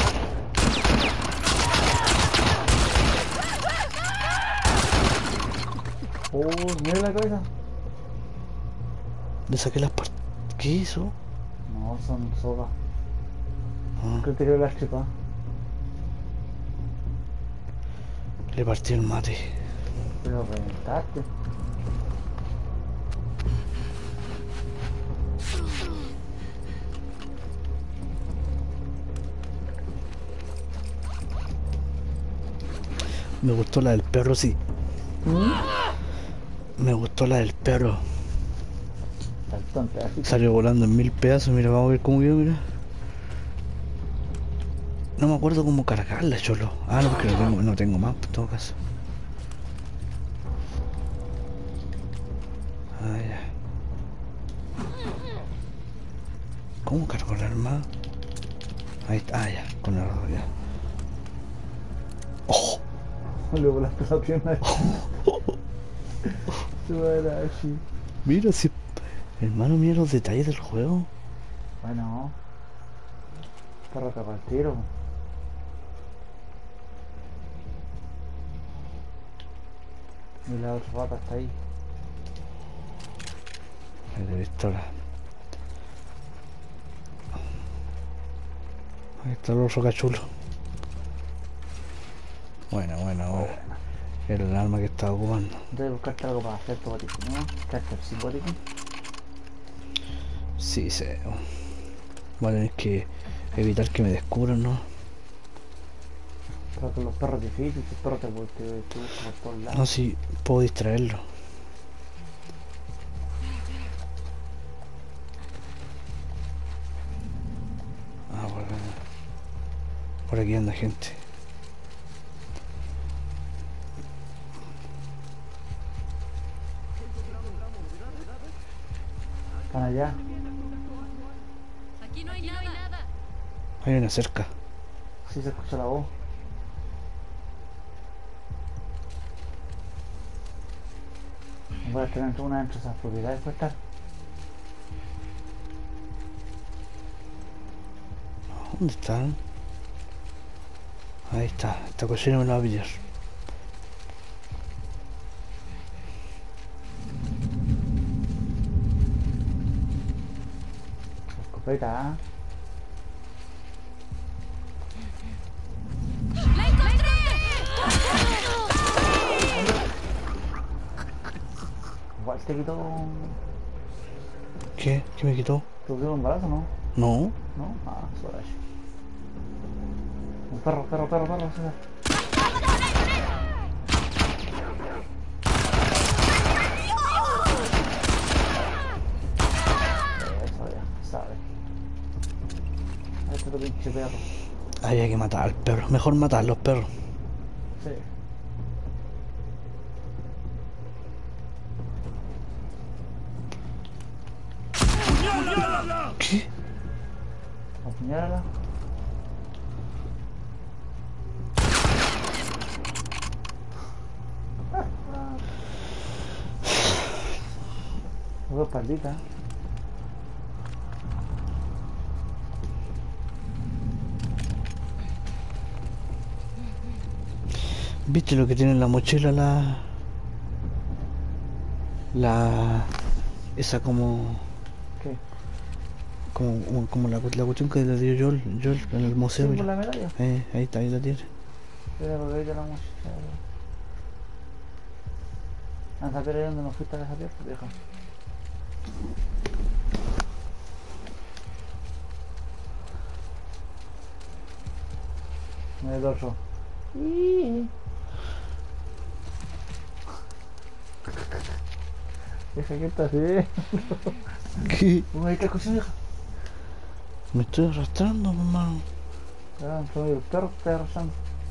Oh, mira la cabeza. Le saqué las partes. ¿Qué hizo? No, son sogas. Ah, Creo que tiró las tripas. le partí el mate. Pero reventaste. Me gustó la del perro, sí. Me gustó la del perro. Saltó en pedacitos. Salió volando en mil pedazos. Mira, vamos a ver cómo quedó, mira. No me acuerdo cómo cargarla, cholo. Ah, no, porque no tengo, no tengo más, en todo caso. Ah, ya. ¿Cómo cargo el arma? Ahí está, ah, ya, con el arma, ya. ¡Oh! Le volaste la pierna. Se va a ver así. Mira, si... Hermano, mira los detalles del juego. Bueno. Perro capa al tiro. Y la otra rata está ahí. El de pistola. Ahí está el otro cachulo. Bueno, bueno, bueno. Era el arma que estaba ocupando. Debes buscarte algo para hacer tu botiquín, ¿no? ¿Buscarte sin botiquín? Sí, sé. Voy a tener que evitar que me descubran, ¿no? Pero con los perros difíciles, los perros te, te, te buscan por todos lados. No, sí, puedo distraerlo. Ah, por acá. Por aquí anda gente. Están allá. Aquí no hay nada. Hay una cerca. Sí se escucha la voz. Voy a estar entre una de esas propiedades, puede estar. ¿Dónde están? Ahí está. Esta cocina me la va a pillar. Escopeta, ¿ah? ¡La encontré! Igual te quitó. ¿Qué? ¿Qué me quitó? ¿Te pusieron un balazo, no? No. ¿No? Ah, suave. Un perro, perro, perro, perro, se ve. Eso ya, sabe. Ahí está tu pinche perro. Ahí hay que matar al perro. Mejor matar a los perros. Sí. ¿Qué? Apuñálala. Luego espaldita. ¿Viste lo que tiene en la mochila la... La... Esa como... ¿Qué? Como, como la, la cuestión que le dio Joel, Joel en el museo. Sí, mira. por la medalla. Eh, ahí está, ahí la tiene. Era porque ahorita la música. A saber ahí donde nos fuiste a la saber, vieja. En el dorso. Vieja, ¿qué estás haciendo? ¿Qué? Uy, ¿qué cosa, vieja? Me estoy arrastrando, hermano. Ah, soy el perro que está arrastrando.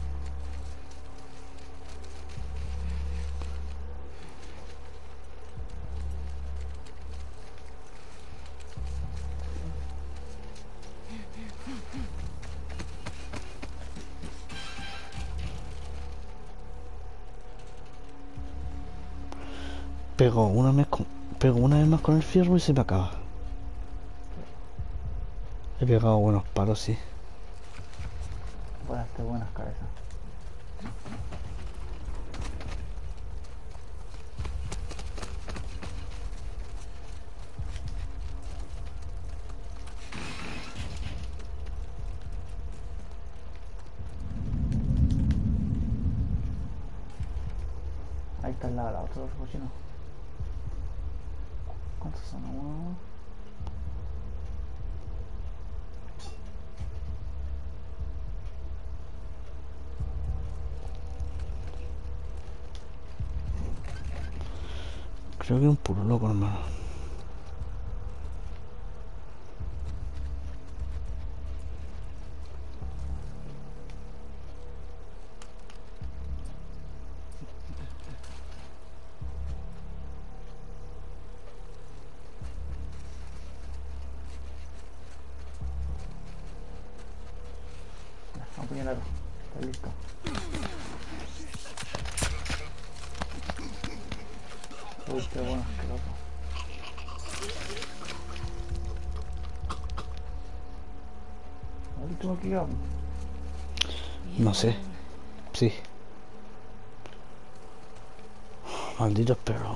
Pego una vez con, pego una vez más con el fierro y se me acaba. He pegado buenos palos, sí. Buenas, te buenas cabezas. Ahí está al lado la otra cochino. ¿Cuántos son? Uno. Creo que es un puro loco, hermano. Ya, vamos a apuñalarlo. Está listo. Uy, qué bueno, asqueroso. El último que quedó. No sé. Sí. Malditos perros.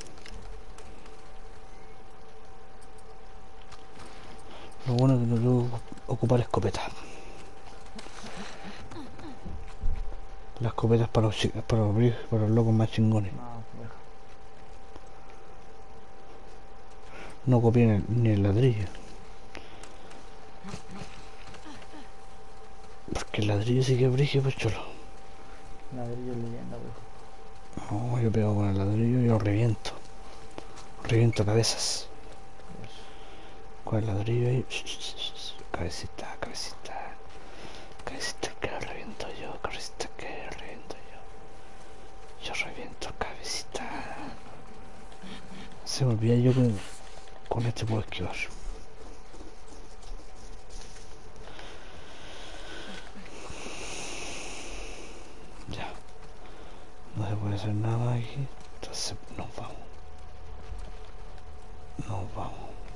Lo bueno es que no tengo que ocupar escopeta. Las escopetas para los, chi- para los, bri- para los locos más chingones. No, vieja. No copié ni el, ni el ladrillo. Porque el ladrillo sí que es brígido, pues cholo. Ladrillo leyenda, viejo. No, yo pego con el ladrillo y lo reviento. Reviento cabezas. Con el ladrillo ahí. Cabecita, cabecita. Cabecita que lo reviento yo. Cabecita que lo reviento yo. Yo reviento cabecita. Se me olvida yo que con este puedo esquivar. Ya. No se puede hacer nada aquí. Entonces nos vamos. Nos vamos.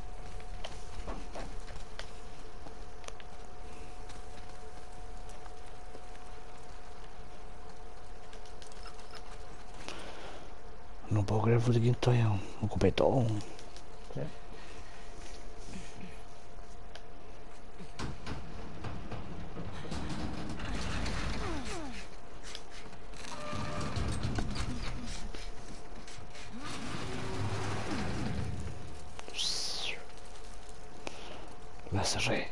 No puedo creer el botiquín todavía. Ocupé todo. ¿Sí? La cerré.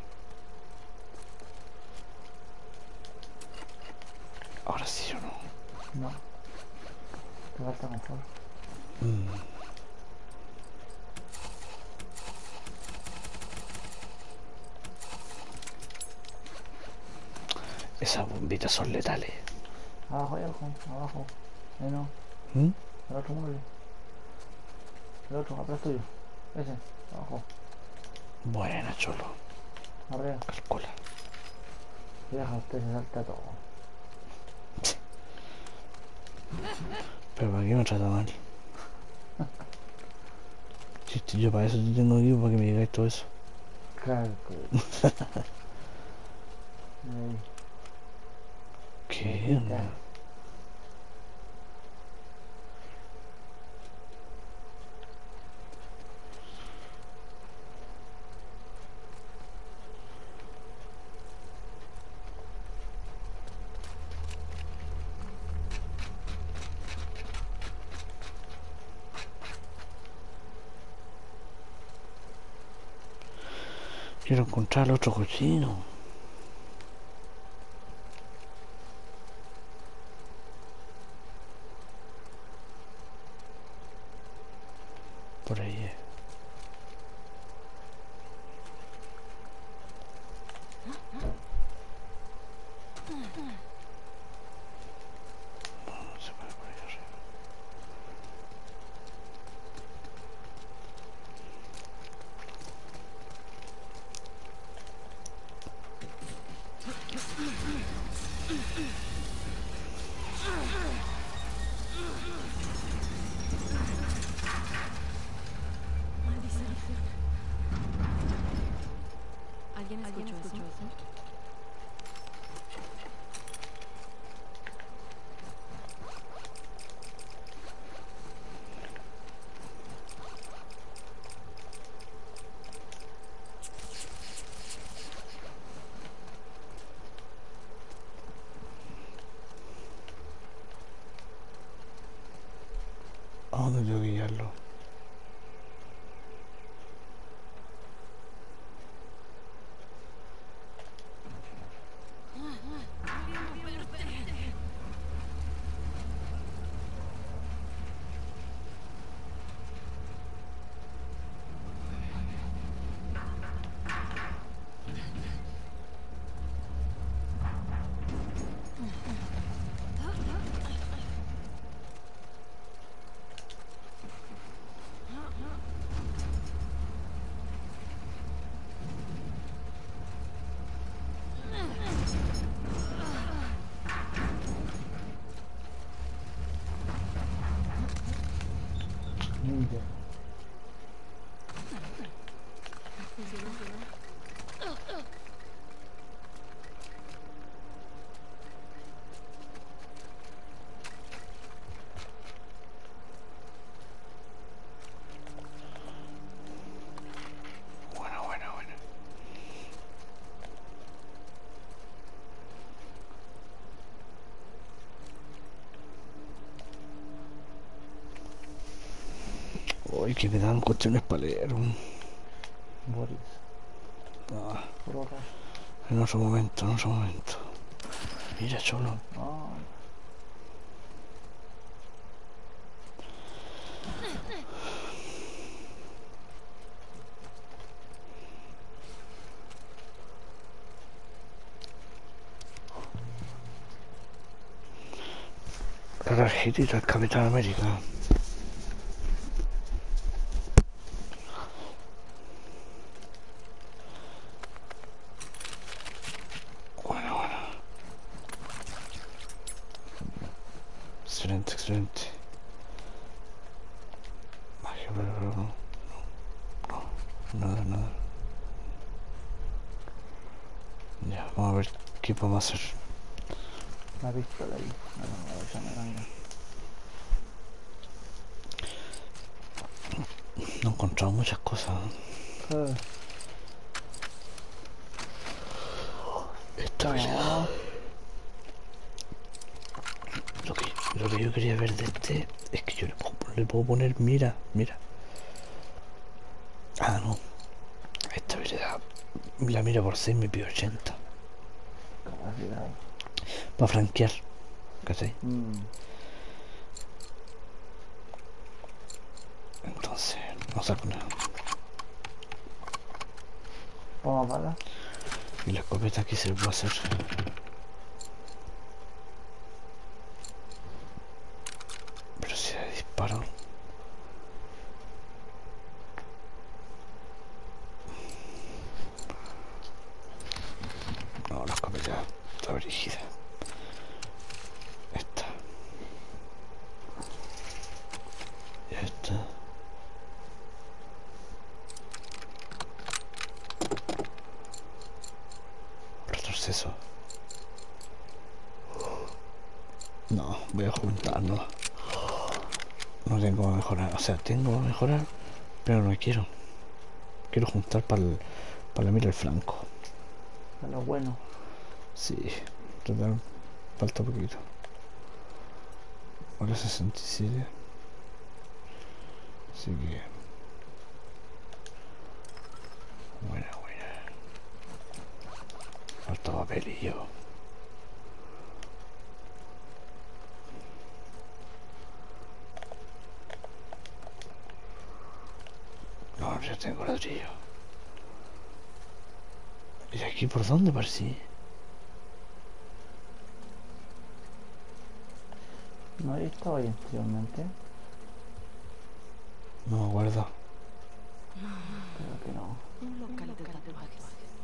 Ahora sí o no. No. Te falta confort. Mm. Esas bombitas son letales. Abajo hay algo, abajo. Ahí no. ¿Mm? El otro mueble. El otro, atrás tuyo. Ese, abajo. Buena, cholo. Arriba. Calcula. Vieja, usted se salta todo. Pero ¿para qué me trata mal? Chiste, yo para eso te tengo aquí, para que me digáis todo eso. Calco. Ahí. ¿Qué onda? Quiero encontrar al otro cochino. Por ahí es. No se puede por ahí arriba. ¿Alguien escuchó, escuchó eso? ¿A dónde tengo que guiarlo? Ninja. Bueno, bueno, bueno. Uy, que me dan cuestiones para leer. mm. Boris. Ah, Puro rayo. en otro momento, en otro momento. Mira, cholo. Ah, La tarjetita del Capitán América. Bueno, bueno. Excelente, excelente. Magia, pero no, no, no, nada, nada. Ya, vamos a ver qué podemos hacer. una pistola ahí. No, no, no, esa no era, mira. No he encontrado muchas cosas. Ah, Esta pelea. no. Lo que, lo que yo quería ver de este es que yo le puedo, le puedo poner mira, mira. Ah, no. Esta habilidad la mira por seis me pide ochenta. Capacidad. Para franquear. ¿Cachai? Mm. Entonces, no saco nada. Vamos a bala. Y la escopeta aquí se le puede hacer. Pero si le disparo. No, la escopeta está brígida. Esta. Y esta. es eso? No, voy a juntarlo. No tengo que mejorar, o sea, tengo que mejorar, pero no quiero. Quiero juntar para la mira el flanco. A lo bueno. Sí, total, falta poquito. Ahora sesenta y siete. Así que... Buena, buena. Falta papelillo. No, ya tengo ladrillo. ¿Y aquí por dónde parecí? No he estado ahí anteriormente. No me acuerdo. Creo que no. Un local de tatuajes.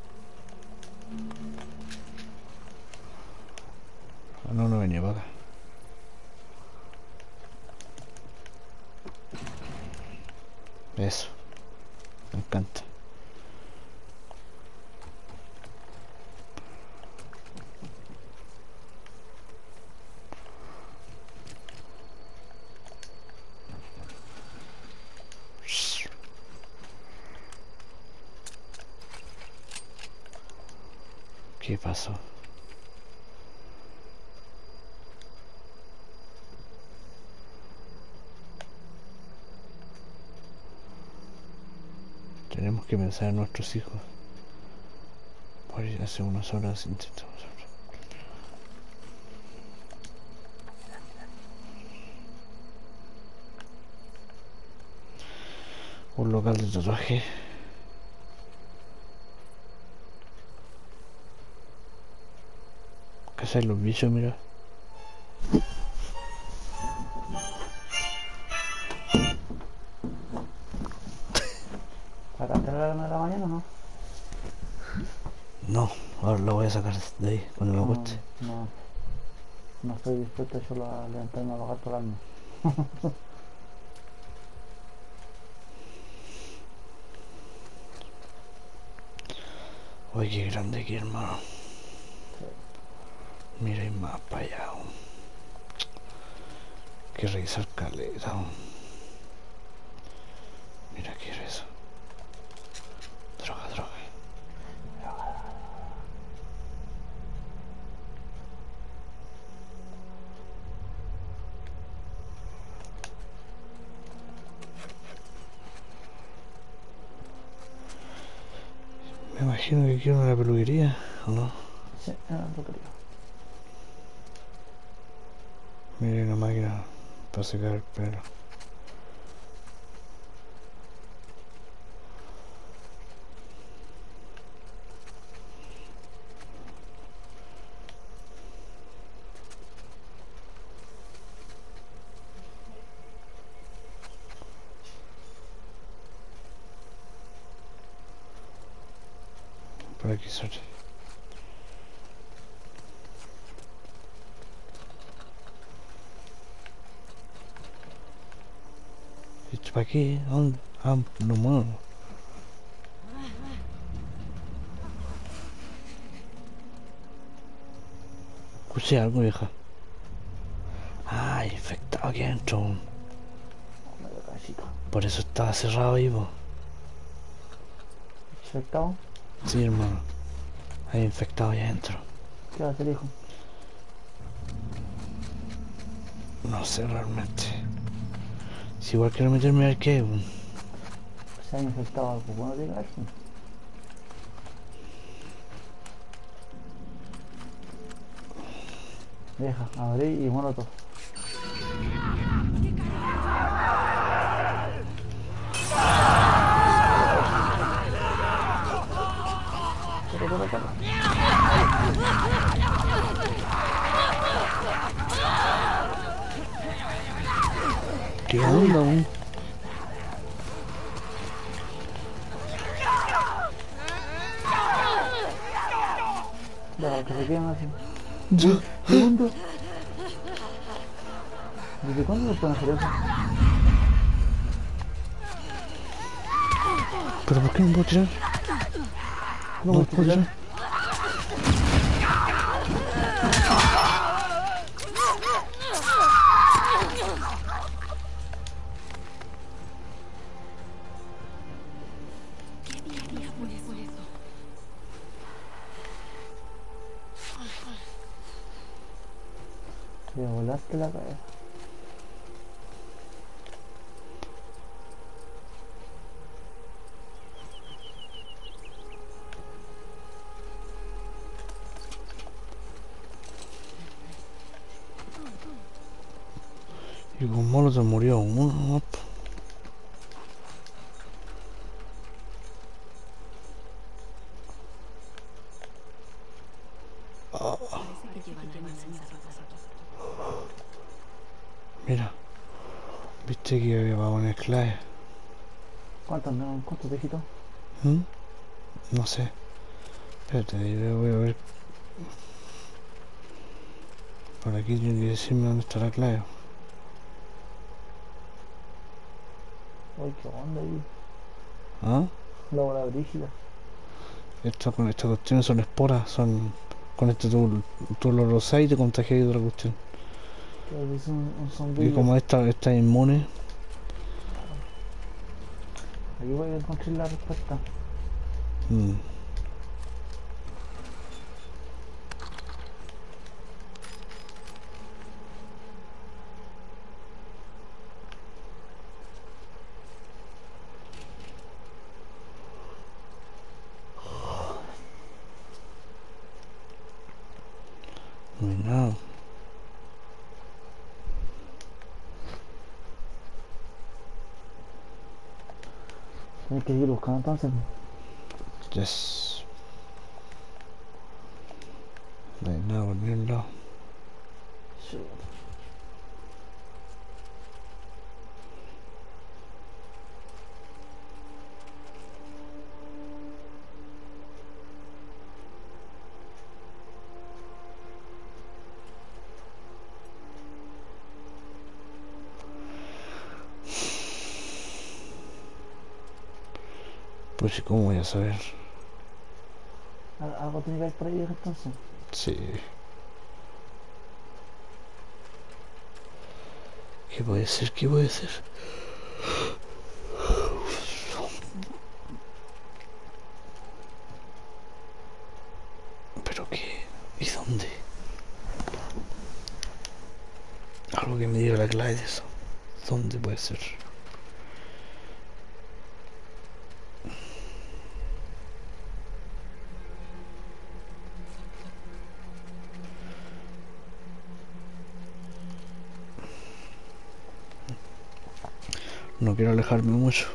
Ah, no, no venía para acá. Eso. Me encanta. ¿Qué pasó? Tenemos que pensar en nuestros hijos. Por ir hace unas horas intentamos. Un local de tatuaje. ¿Cachai los bichos? Mira. ¿Sacaste la alarma de la mañana o no? No, ahora lo voy a sacar de ahí cuando me No, acueste. no. No estoy dispuesto solo a levantarme a apagar tu alarma. Oye, qué grande aquí, hermano. Mira, hay más para allá. Hay que revisar caleta. Mira, ¿qué es eso? Droga, droga. Me imagino que quiero una peluquería, ¿o no? Sí, era lo que creo. Mira, una máquina para secar el pelo. Por aquí sale. ¿Esto para qué? ¿A dónde? Ah, no muevo. Escuché algo, vieja. Ah, infectado aquí adentro. Medio casito. Por eso estaba cerrado ahí, po. ¿Infectado? Sí, hermano. Hay infectado ahí adentro. ¿Qué va a hacer, hijo? No sé realmente. Si igual quiero meterme al que. ¿Se ha infectado algo bueno de gas? Deja, abrí y molotov. Corre, corre, corre. ¿Qué onda, weón? Deja que se queden así. Yo. ¿Segundo? ¿Desde cuándo se pueden hacer eso? ¿Pero por qué no puedo tirar? No, No no puedo tirar. Te volaste la cabeza. Y con Molotov murió uno, ¿no? Ah, Parece que llevan años encerrados. mira, viste que había para poner clave. ¿Cuántos no? ¿Cuántos dígitos? ¿Mm? No sé. Espérate, ahí voy voy a ver. Por aquí tiene que decirme dónde está la clave. Ay, qué onda ahí. ¿Ah? La bola brígida. Esto, con estas cuestiones son esporas, son... Con este tú, tú lo rosas y te contagias de otra cuestión. Creo que es un, un Y zombillo. como esta está inmune, Aquí voy a encontrar la respuesta. mm, no hay nada. Tienes que seguir buscando entonces. Yes. No hay nada por ningún lado. Shoot. Pues, ¿cómo voy a saber? Al- Algo tiene que haber por ahí entonces. Sí. ¿Qué puede ser? ¿Qué puede ser? ¿Pero qué? ¿Y dónde? Algo que me diga la clave de eso. ¿Dónde puede ser? No quiero alejarme mucho.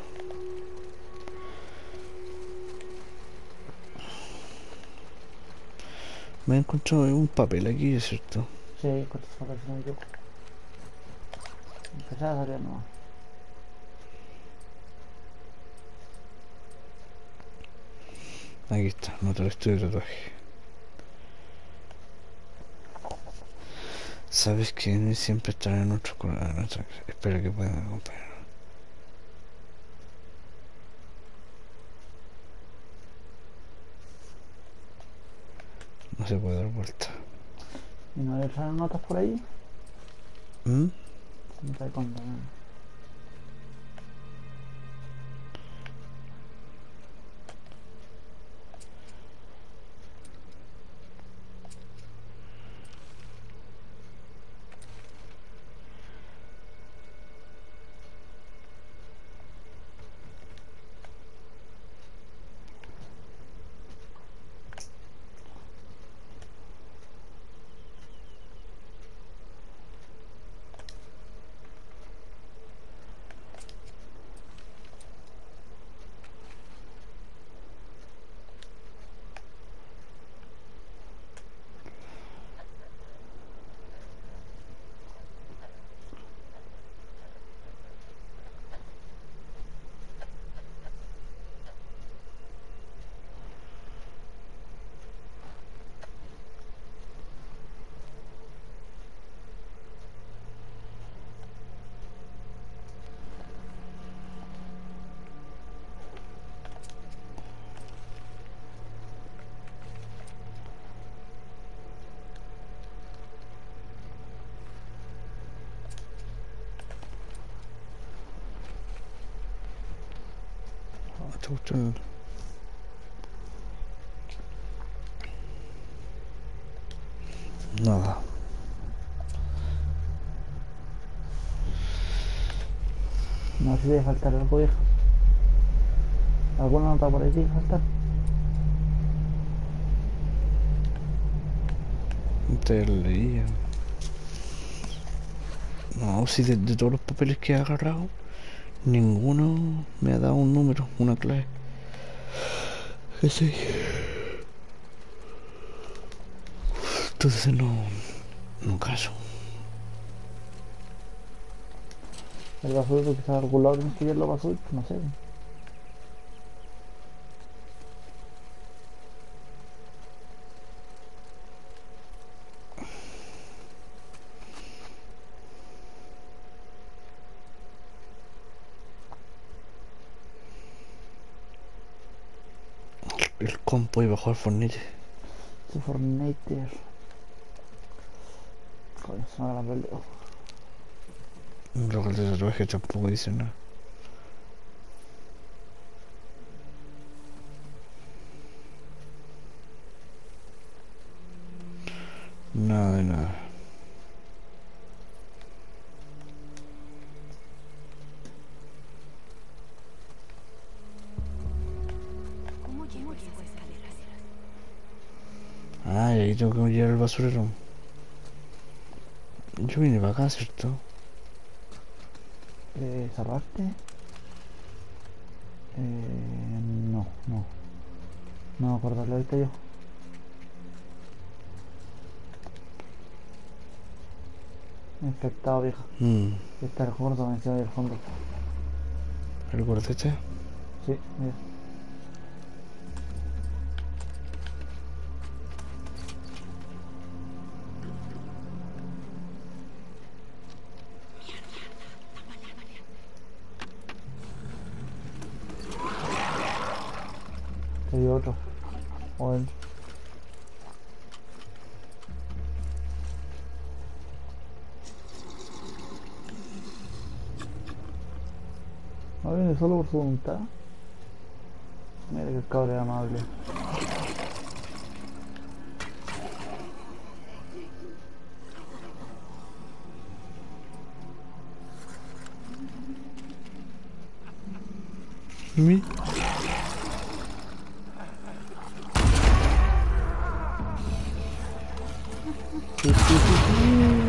Me he encontrado un papel aquí, ¿es cierto? Sí, cuántos son si no me equivoco. Empezar a salir nomás. Aquí está, nota el estudio de tatuaje. Sabes que siempre estará en nuestro corazón. Espero que puedan acompañar. No se puede dar vuelta. ¿Y no le traen notas por ahí? ¿Mm? No trae cuenta, ¿no? Esta cuestión. Nada. No sé si debe faltar algo, viejo. ¿Alguna nota por ahí tiene que faltar? Te lo leía. No, si de, de todos los papeles que he agarrado, ninguno me ha dado un número, una clave. Ese. Entonces no. No caso. El basurero quizás a algún lado tienes que llevarlo para subir, pues no sé. El compo iba a jugar Fortnite. Ese Fortnite. Coño, se me ha ganado el dedo. Pero que el de tatuaje tampoco dice nada. Nada de nada. ¿Cómo llego a esas escaleras? Ah, y ahí tengo que llevar el basurero. Yo vine para acá, ¿cierto? Eh, ¿Esa parte? Eh, no, no. No me acuerdo, lo he visto yo. Infectado, vieja. Mmm, Está el gordo encima del fondo. ¿el gordete? Sí, mira. Hay otro. O él. No viene solo por su voluntad. Mira que el cabrón es amable. ¿Mi? Sí, sí, sí, sí.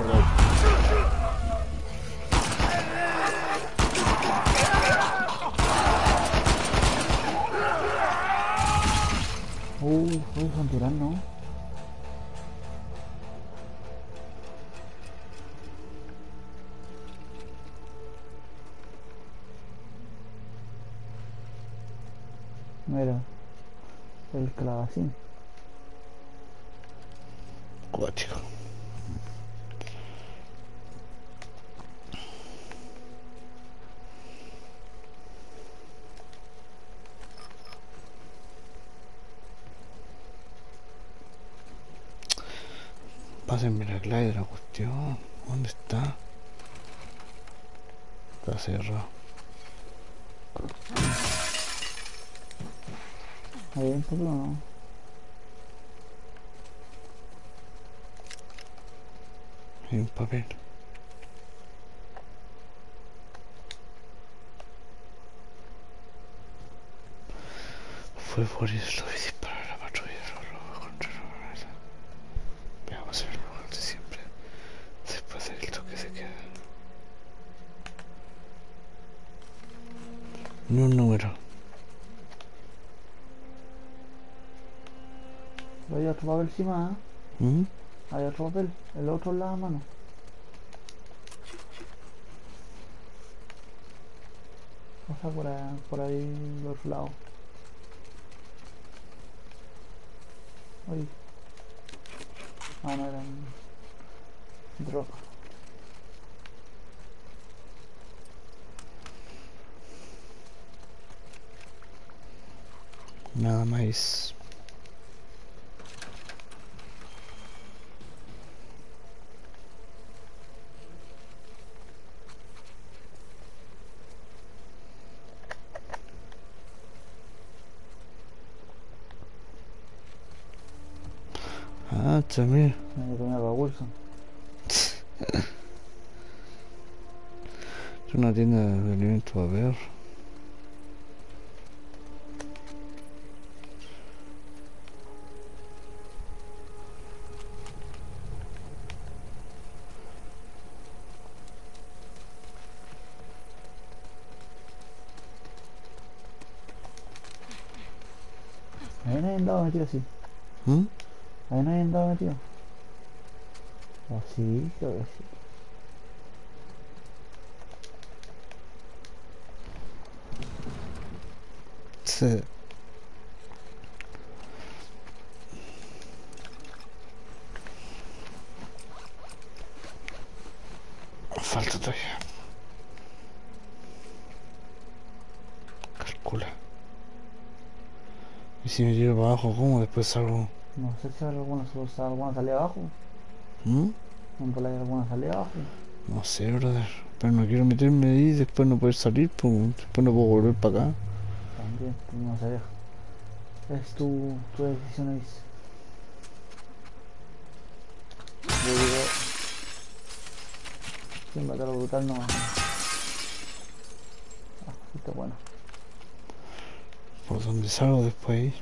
Uh, uy, son tirando, ¿no? Mira, el clavacín. Cuático. Pásenme la clave de la cuestión. ¿Dónde está? Está cerrado. Ahí dentro, pero no. Hay un papel. Fue por eso que disparó la patrulla roja contra la barrera. Veamos el lugar de siempre. Después del toque se queda. Ni un número. Pero hay otro papel encima, ¿eh? ¿Mm? Hay otro papel. El otro en la mano. O sea, por ahí, por ahí, del otro lado. Uy. Ah, no, eran droga. Nada más. Ah, también. Me comía para Wilson. una tienda de alimentos para ver. Ahí no hay andado metido así. ¿Mm? Ahí no hay andado metido. O sí, creo que sí. Sí. Falta todavía. Calcula. Y si me tiro para abajo, ¿cómo después salgo? No sé si hay alguna, alguna salida abajo. ¿Mm? ¿No por ahí alguna salida abajo? No sé, brother. Pero no quiero meterme ahí y después no poder salir, pues después no puedo volver para acá. También, pues no sé. Es tu, tu decisión, Ace. Yo digo, sin matar a lo brutal no. Ah, está bueno. ¿Por dónde salgo después ahí?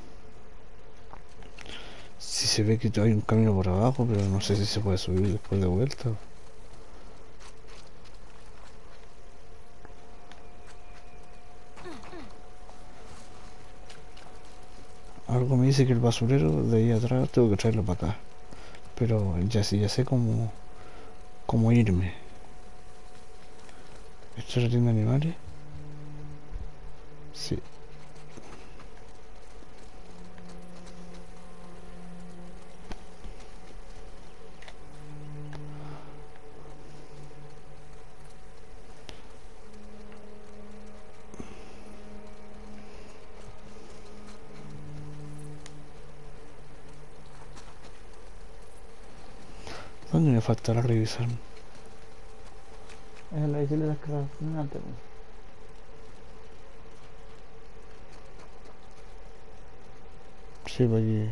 Si se ve que hay un camino por abajo, pero no sé si se puede subir después de vuelta. Algo me dice que el basurero de ahí atrás tengo que traerlo para acá. Pero ya sí, ya sé cómo, cómo irme. ¿Esto es la tienda de animales? Sí. ¿Dónde me faltará revisar? Es la bicicleta que está antes. Sí, para allí.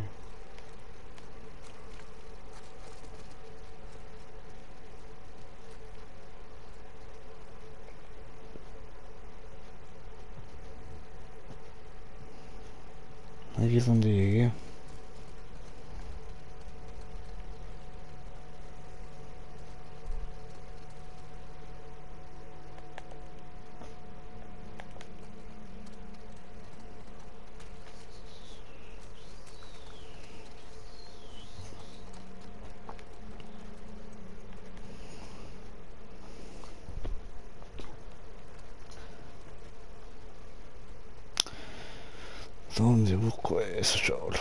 Aquí es donde llegué. ¿Dónde busco eso, cholo?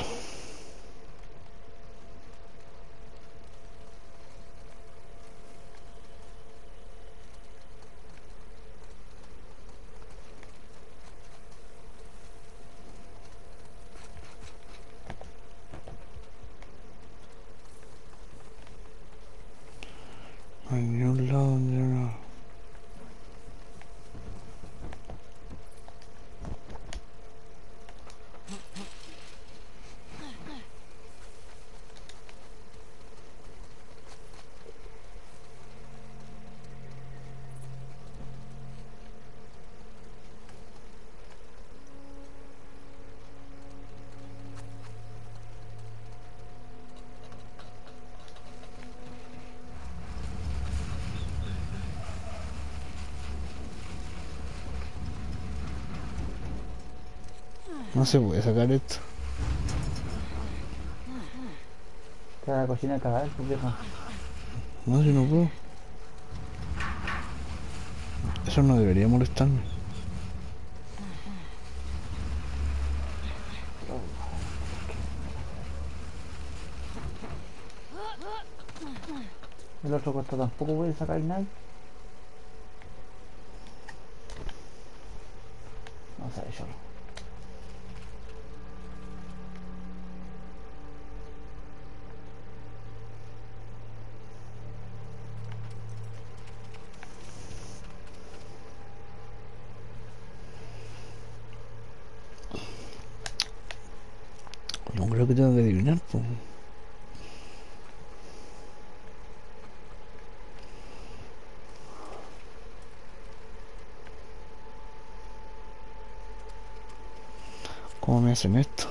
No hay ni un lado donde no. No se puede sacar esto. Está la cocina a cagar, pues vieja. No, si no puedo. Eso no debería molestarme. El otro costado tampoco puede sacar nadie. No sé, yo. No creo que tenga que adivinar, pues. ¿Cómo me hacen esto?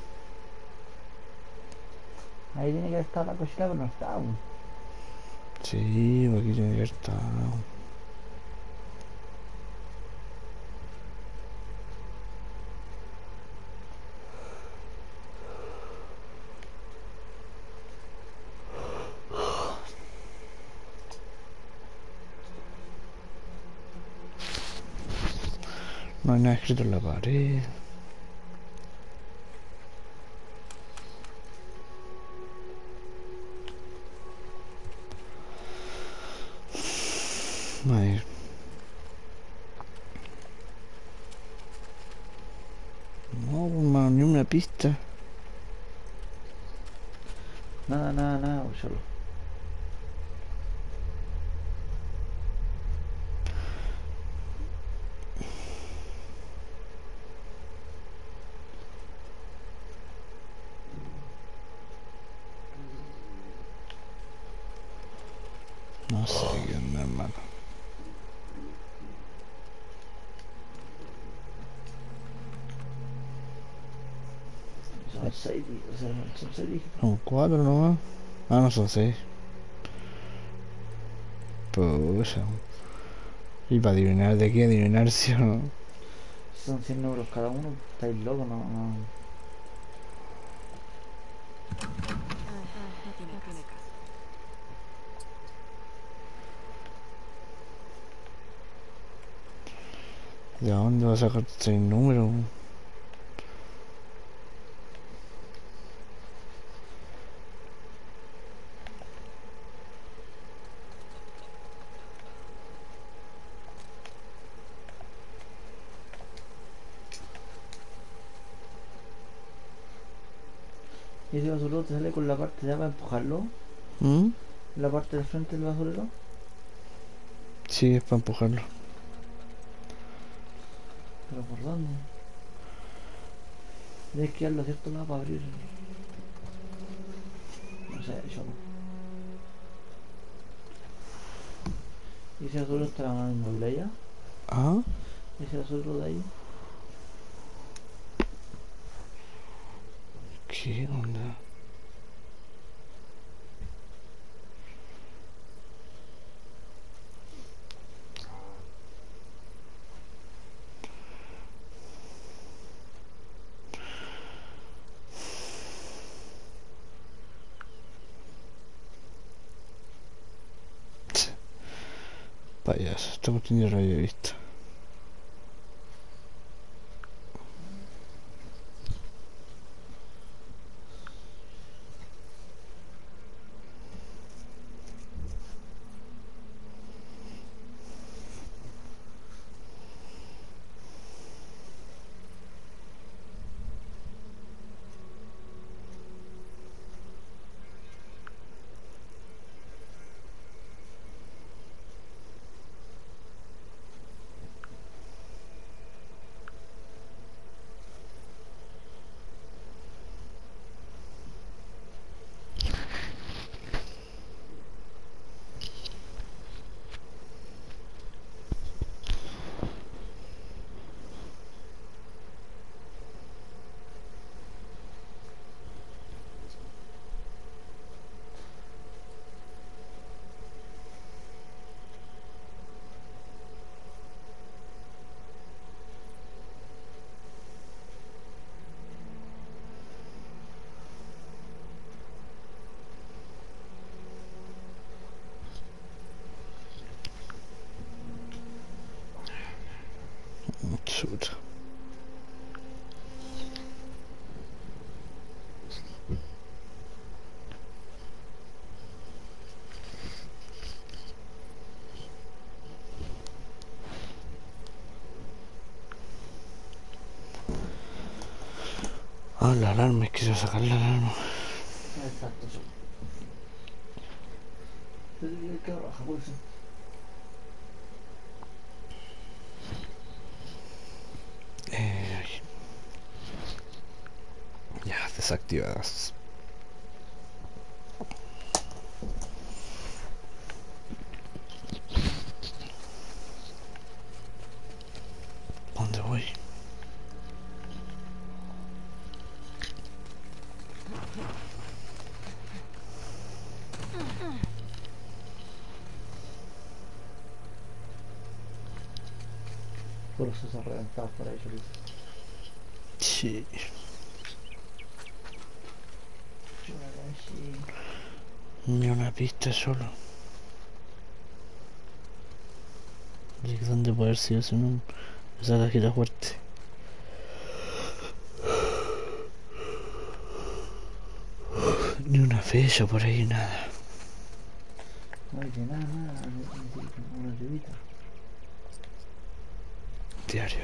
Ahí tiene que haber estado la cosita, pero no está, weón. Sí, aquí tiene que estar. No hay nada escrito en la pared. A ver. No, hermano, ni una pista. Nada, nada, nada, weón, solo. No sé qué onda, hermano. Son seis, di- o sea, son seis dígitos. Son cuatro nomás. Ah, no son seis. Pucha. Y para adivinar de qué adivinar, si o no. Son cien euros cada uno. Estáis locos, no, no. No tiene caso. ¿De dónde vas a sacar seis números? Y ese basurero te sale con la parte de para empujarlo. ¿Mm? La parte del frente del basurero. Sí, es para empujarlo. ¿Pero por dónde? Tienes que darlo a cierto lado para abrir. No sé, yo no. ¿Y ese basurero está en la inmóvil allá? ¿Ah? ¿Y ese basurero de ahí? ¿Qué onda? Payaso, esta cuestión ya lo había visto. Chuta. Ah, la alarma, es que se va a sacar la alarma. Exacto, sí. Te diría que roja, por eso. Eh, ya, desactivadas. ¿Dónde voy? Por eso se ha reventado por ahí, chorizo. Sí. Ni una pista solo. ¿Y dónde puede haber sido ese nombre? Esa cajita fuerte. Ni una fecha por ahí, nada. No dice nada, nada, necesito una ayudita. Diario.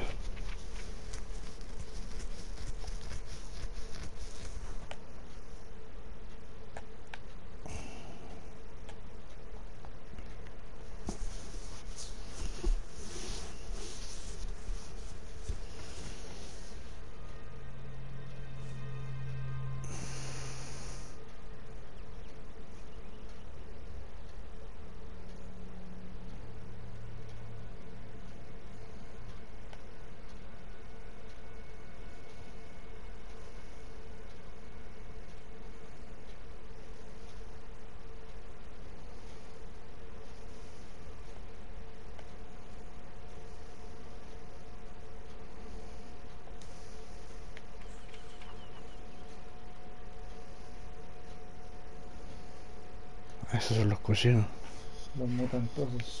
Esos son los cocinos. Los mutantosos.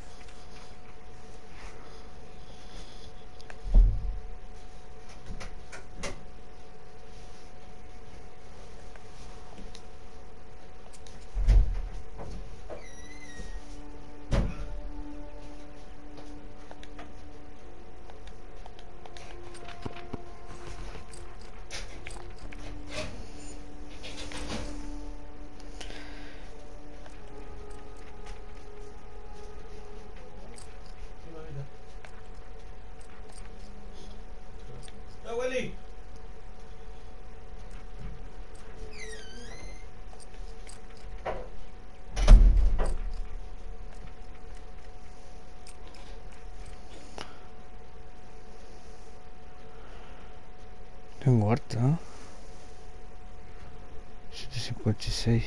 Tengo harta, ¿no? setecientos cincuenta y seis.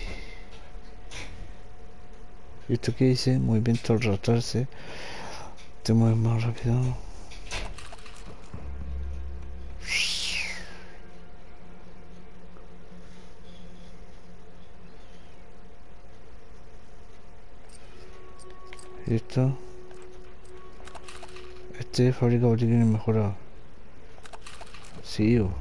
¿Y esto qué dice? Movimiento al rotarse. Te mueves más rápido. ¿Y esto? Este fabrica botiquines mejorados. Sí, o.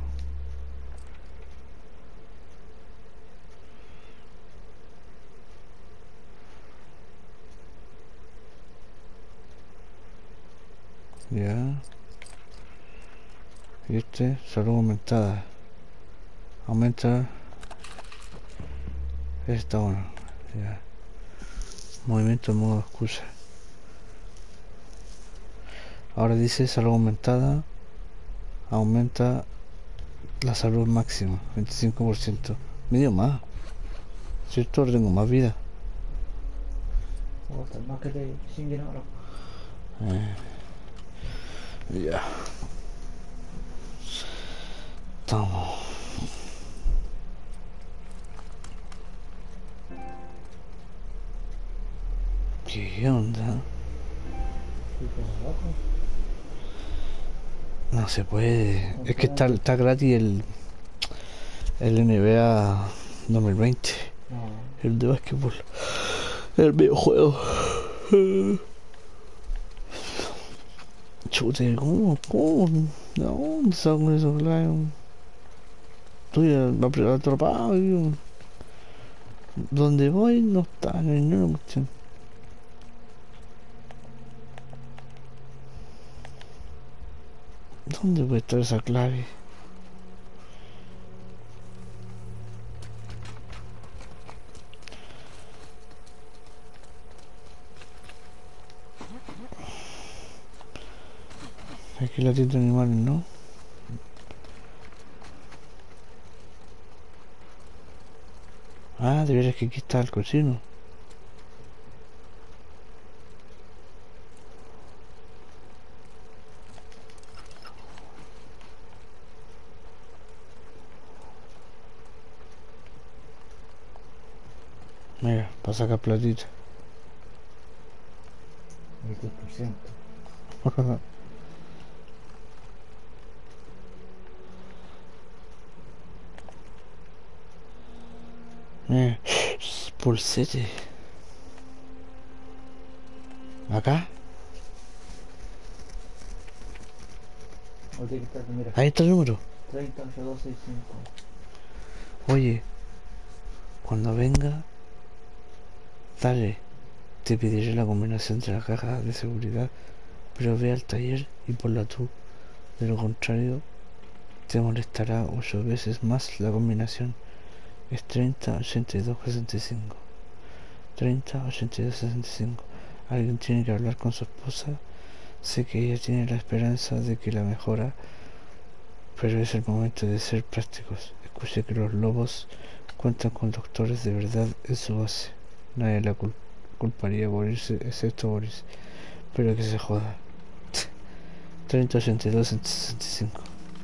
Ya. Y este, salud aumentada. Aumenta. Está bueno. Ya. Movimiento en modo excusa. Ahora dice salud aumentada. Aumenta la salud máxima. veinticinco por ciento. Medio más. ¿Cierto? Ahora tengo más vida. O hasta más que te chinguen ahora. Eh. Ya. Estamos. ¿Qué onda? Y por abajo. No se puede. Es que está, está gratis el, el N B A dos mil veinte. No. El de básquetbol. El videojuego. Chute, ¿cómo? ¿Cómo? ¿De dónde saco esos claros? Estoy atrapado. Yo. Donde voy no está, no hay ninguna cuestión. ¿Dónde puede estar esa clave? Aquí la tienda de animales, ¿no? Ah, de veras que aquí está el cocino. Mira, para sacar platita. veinte por ciento. Mira, pulsete. Acá. O tiene que estar, mira. Ahí está el número. treinta, ocho, dos, seis, cinco. Oye, cuando venga, dale. Te pediré la combinación de la caja de seguridad, pero ve al taller y ponla tú. De lo contrario, te molestará ocho veces más la combinación. Es treinta, ochenta y dos, sesenta y cinco. treinta, ochenta y dos, sesenta y cinco. Alguien tiene que hablar con su esposa. Sé que ella tiene la esperanza de que la mejora, pero es el momento de ser prácticos. Escuché que los lobos cuentan con doctores de verdad en su base. Nadie la cul- culparía por irse, excepto Boris. Pero que se joda. treinta, ochenta y dos, sesenta y cinco.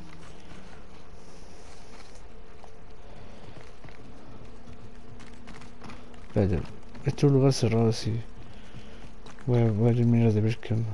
Espérate, este es un lugar cerrado así. Voy a, voy a terminar de ver qué onda.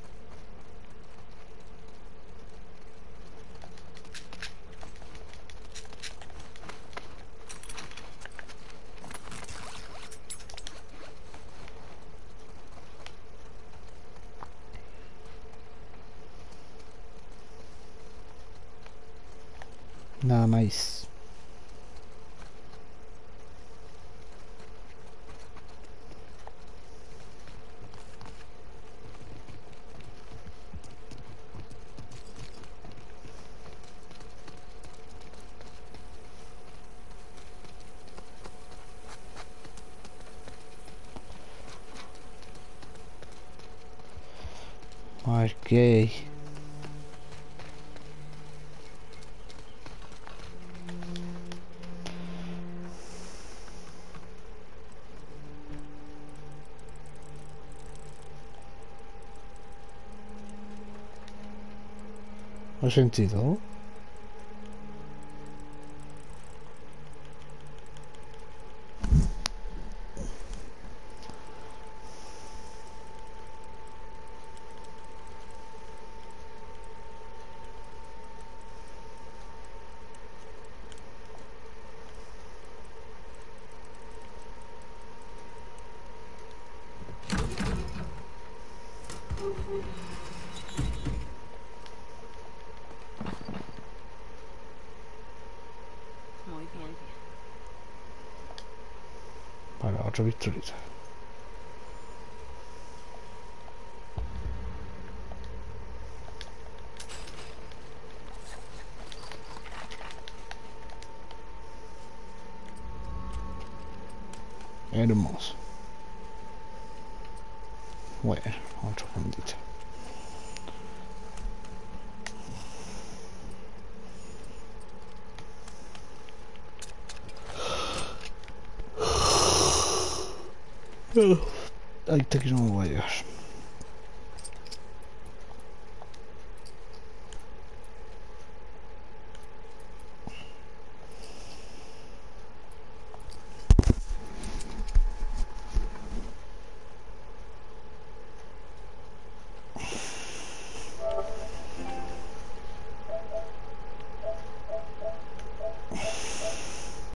Nada más. A ver qué hay. ochenta y dos. Muy bien. Para otra pistolita. Hermoso. Bueno, otro puntito. Ahí está que no me voy a llegar.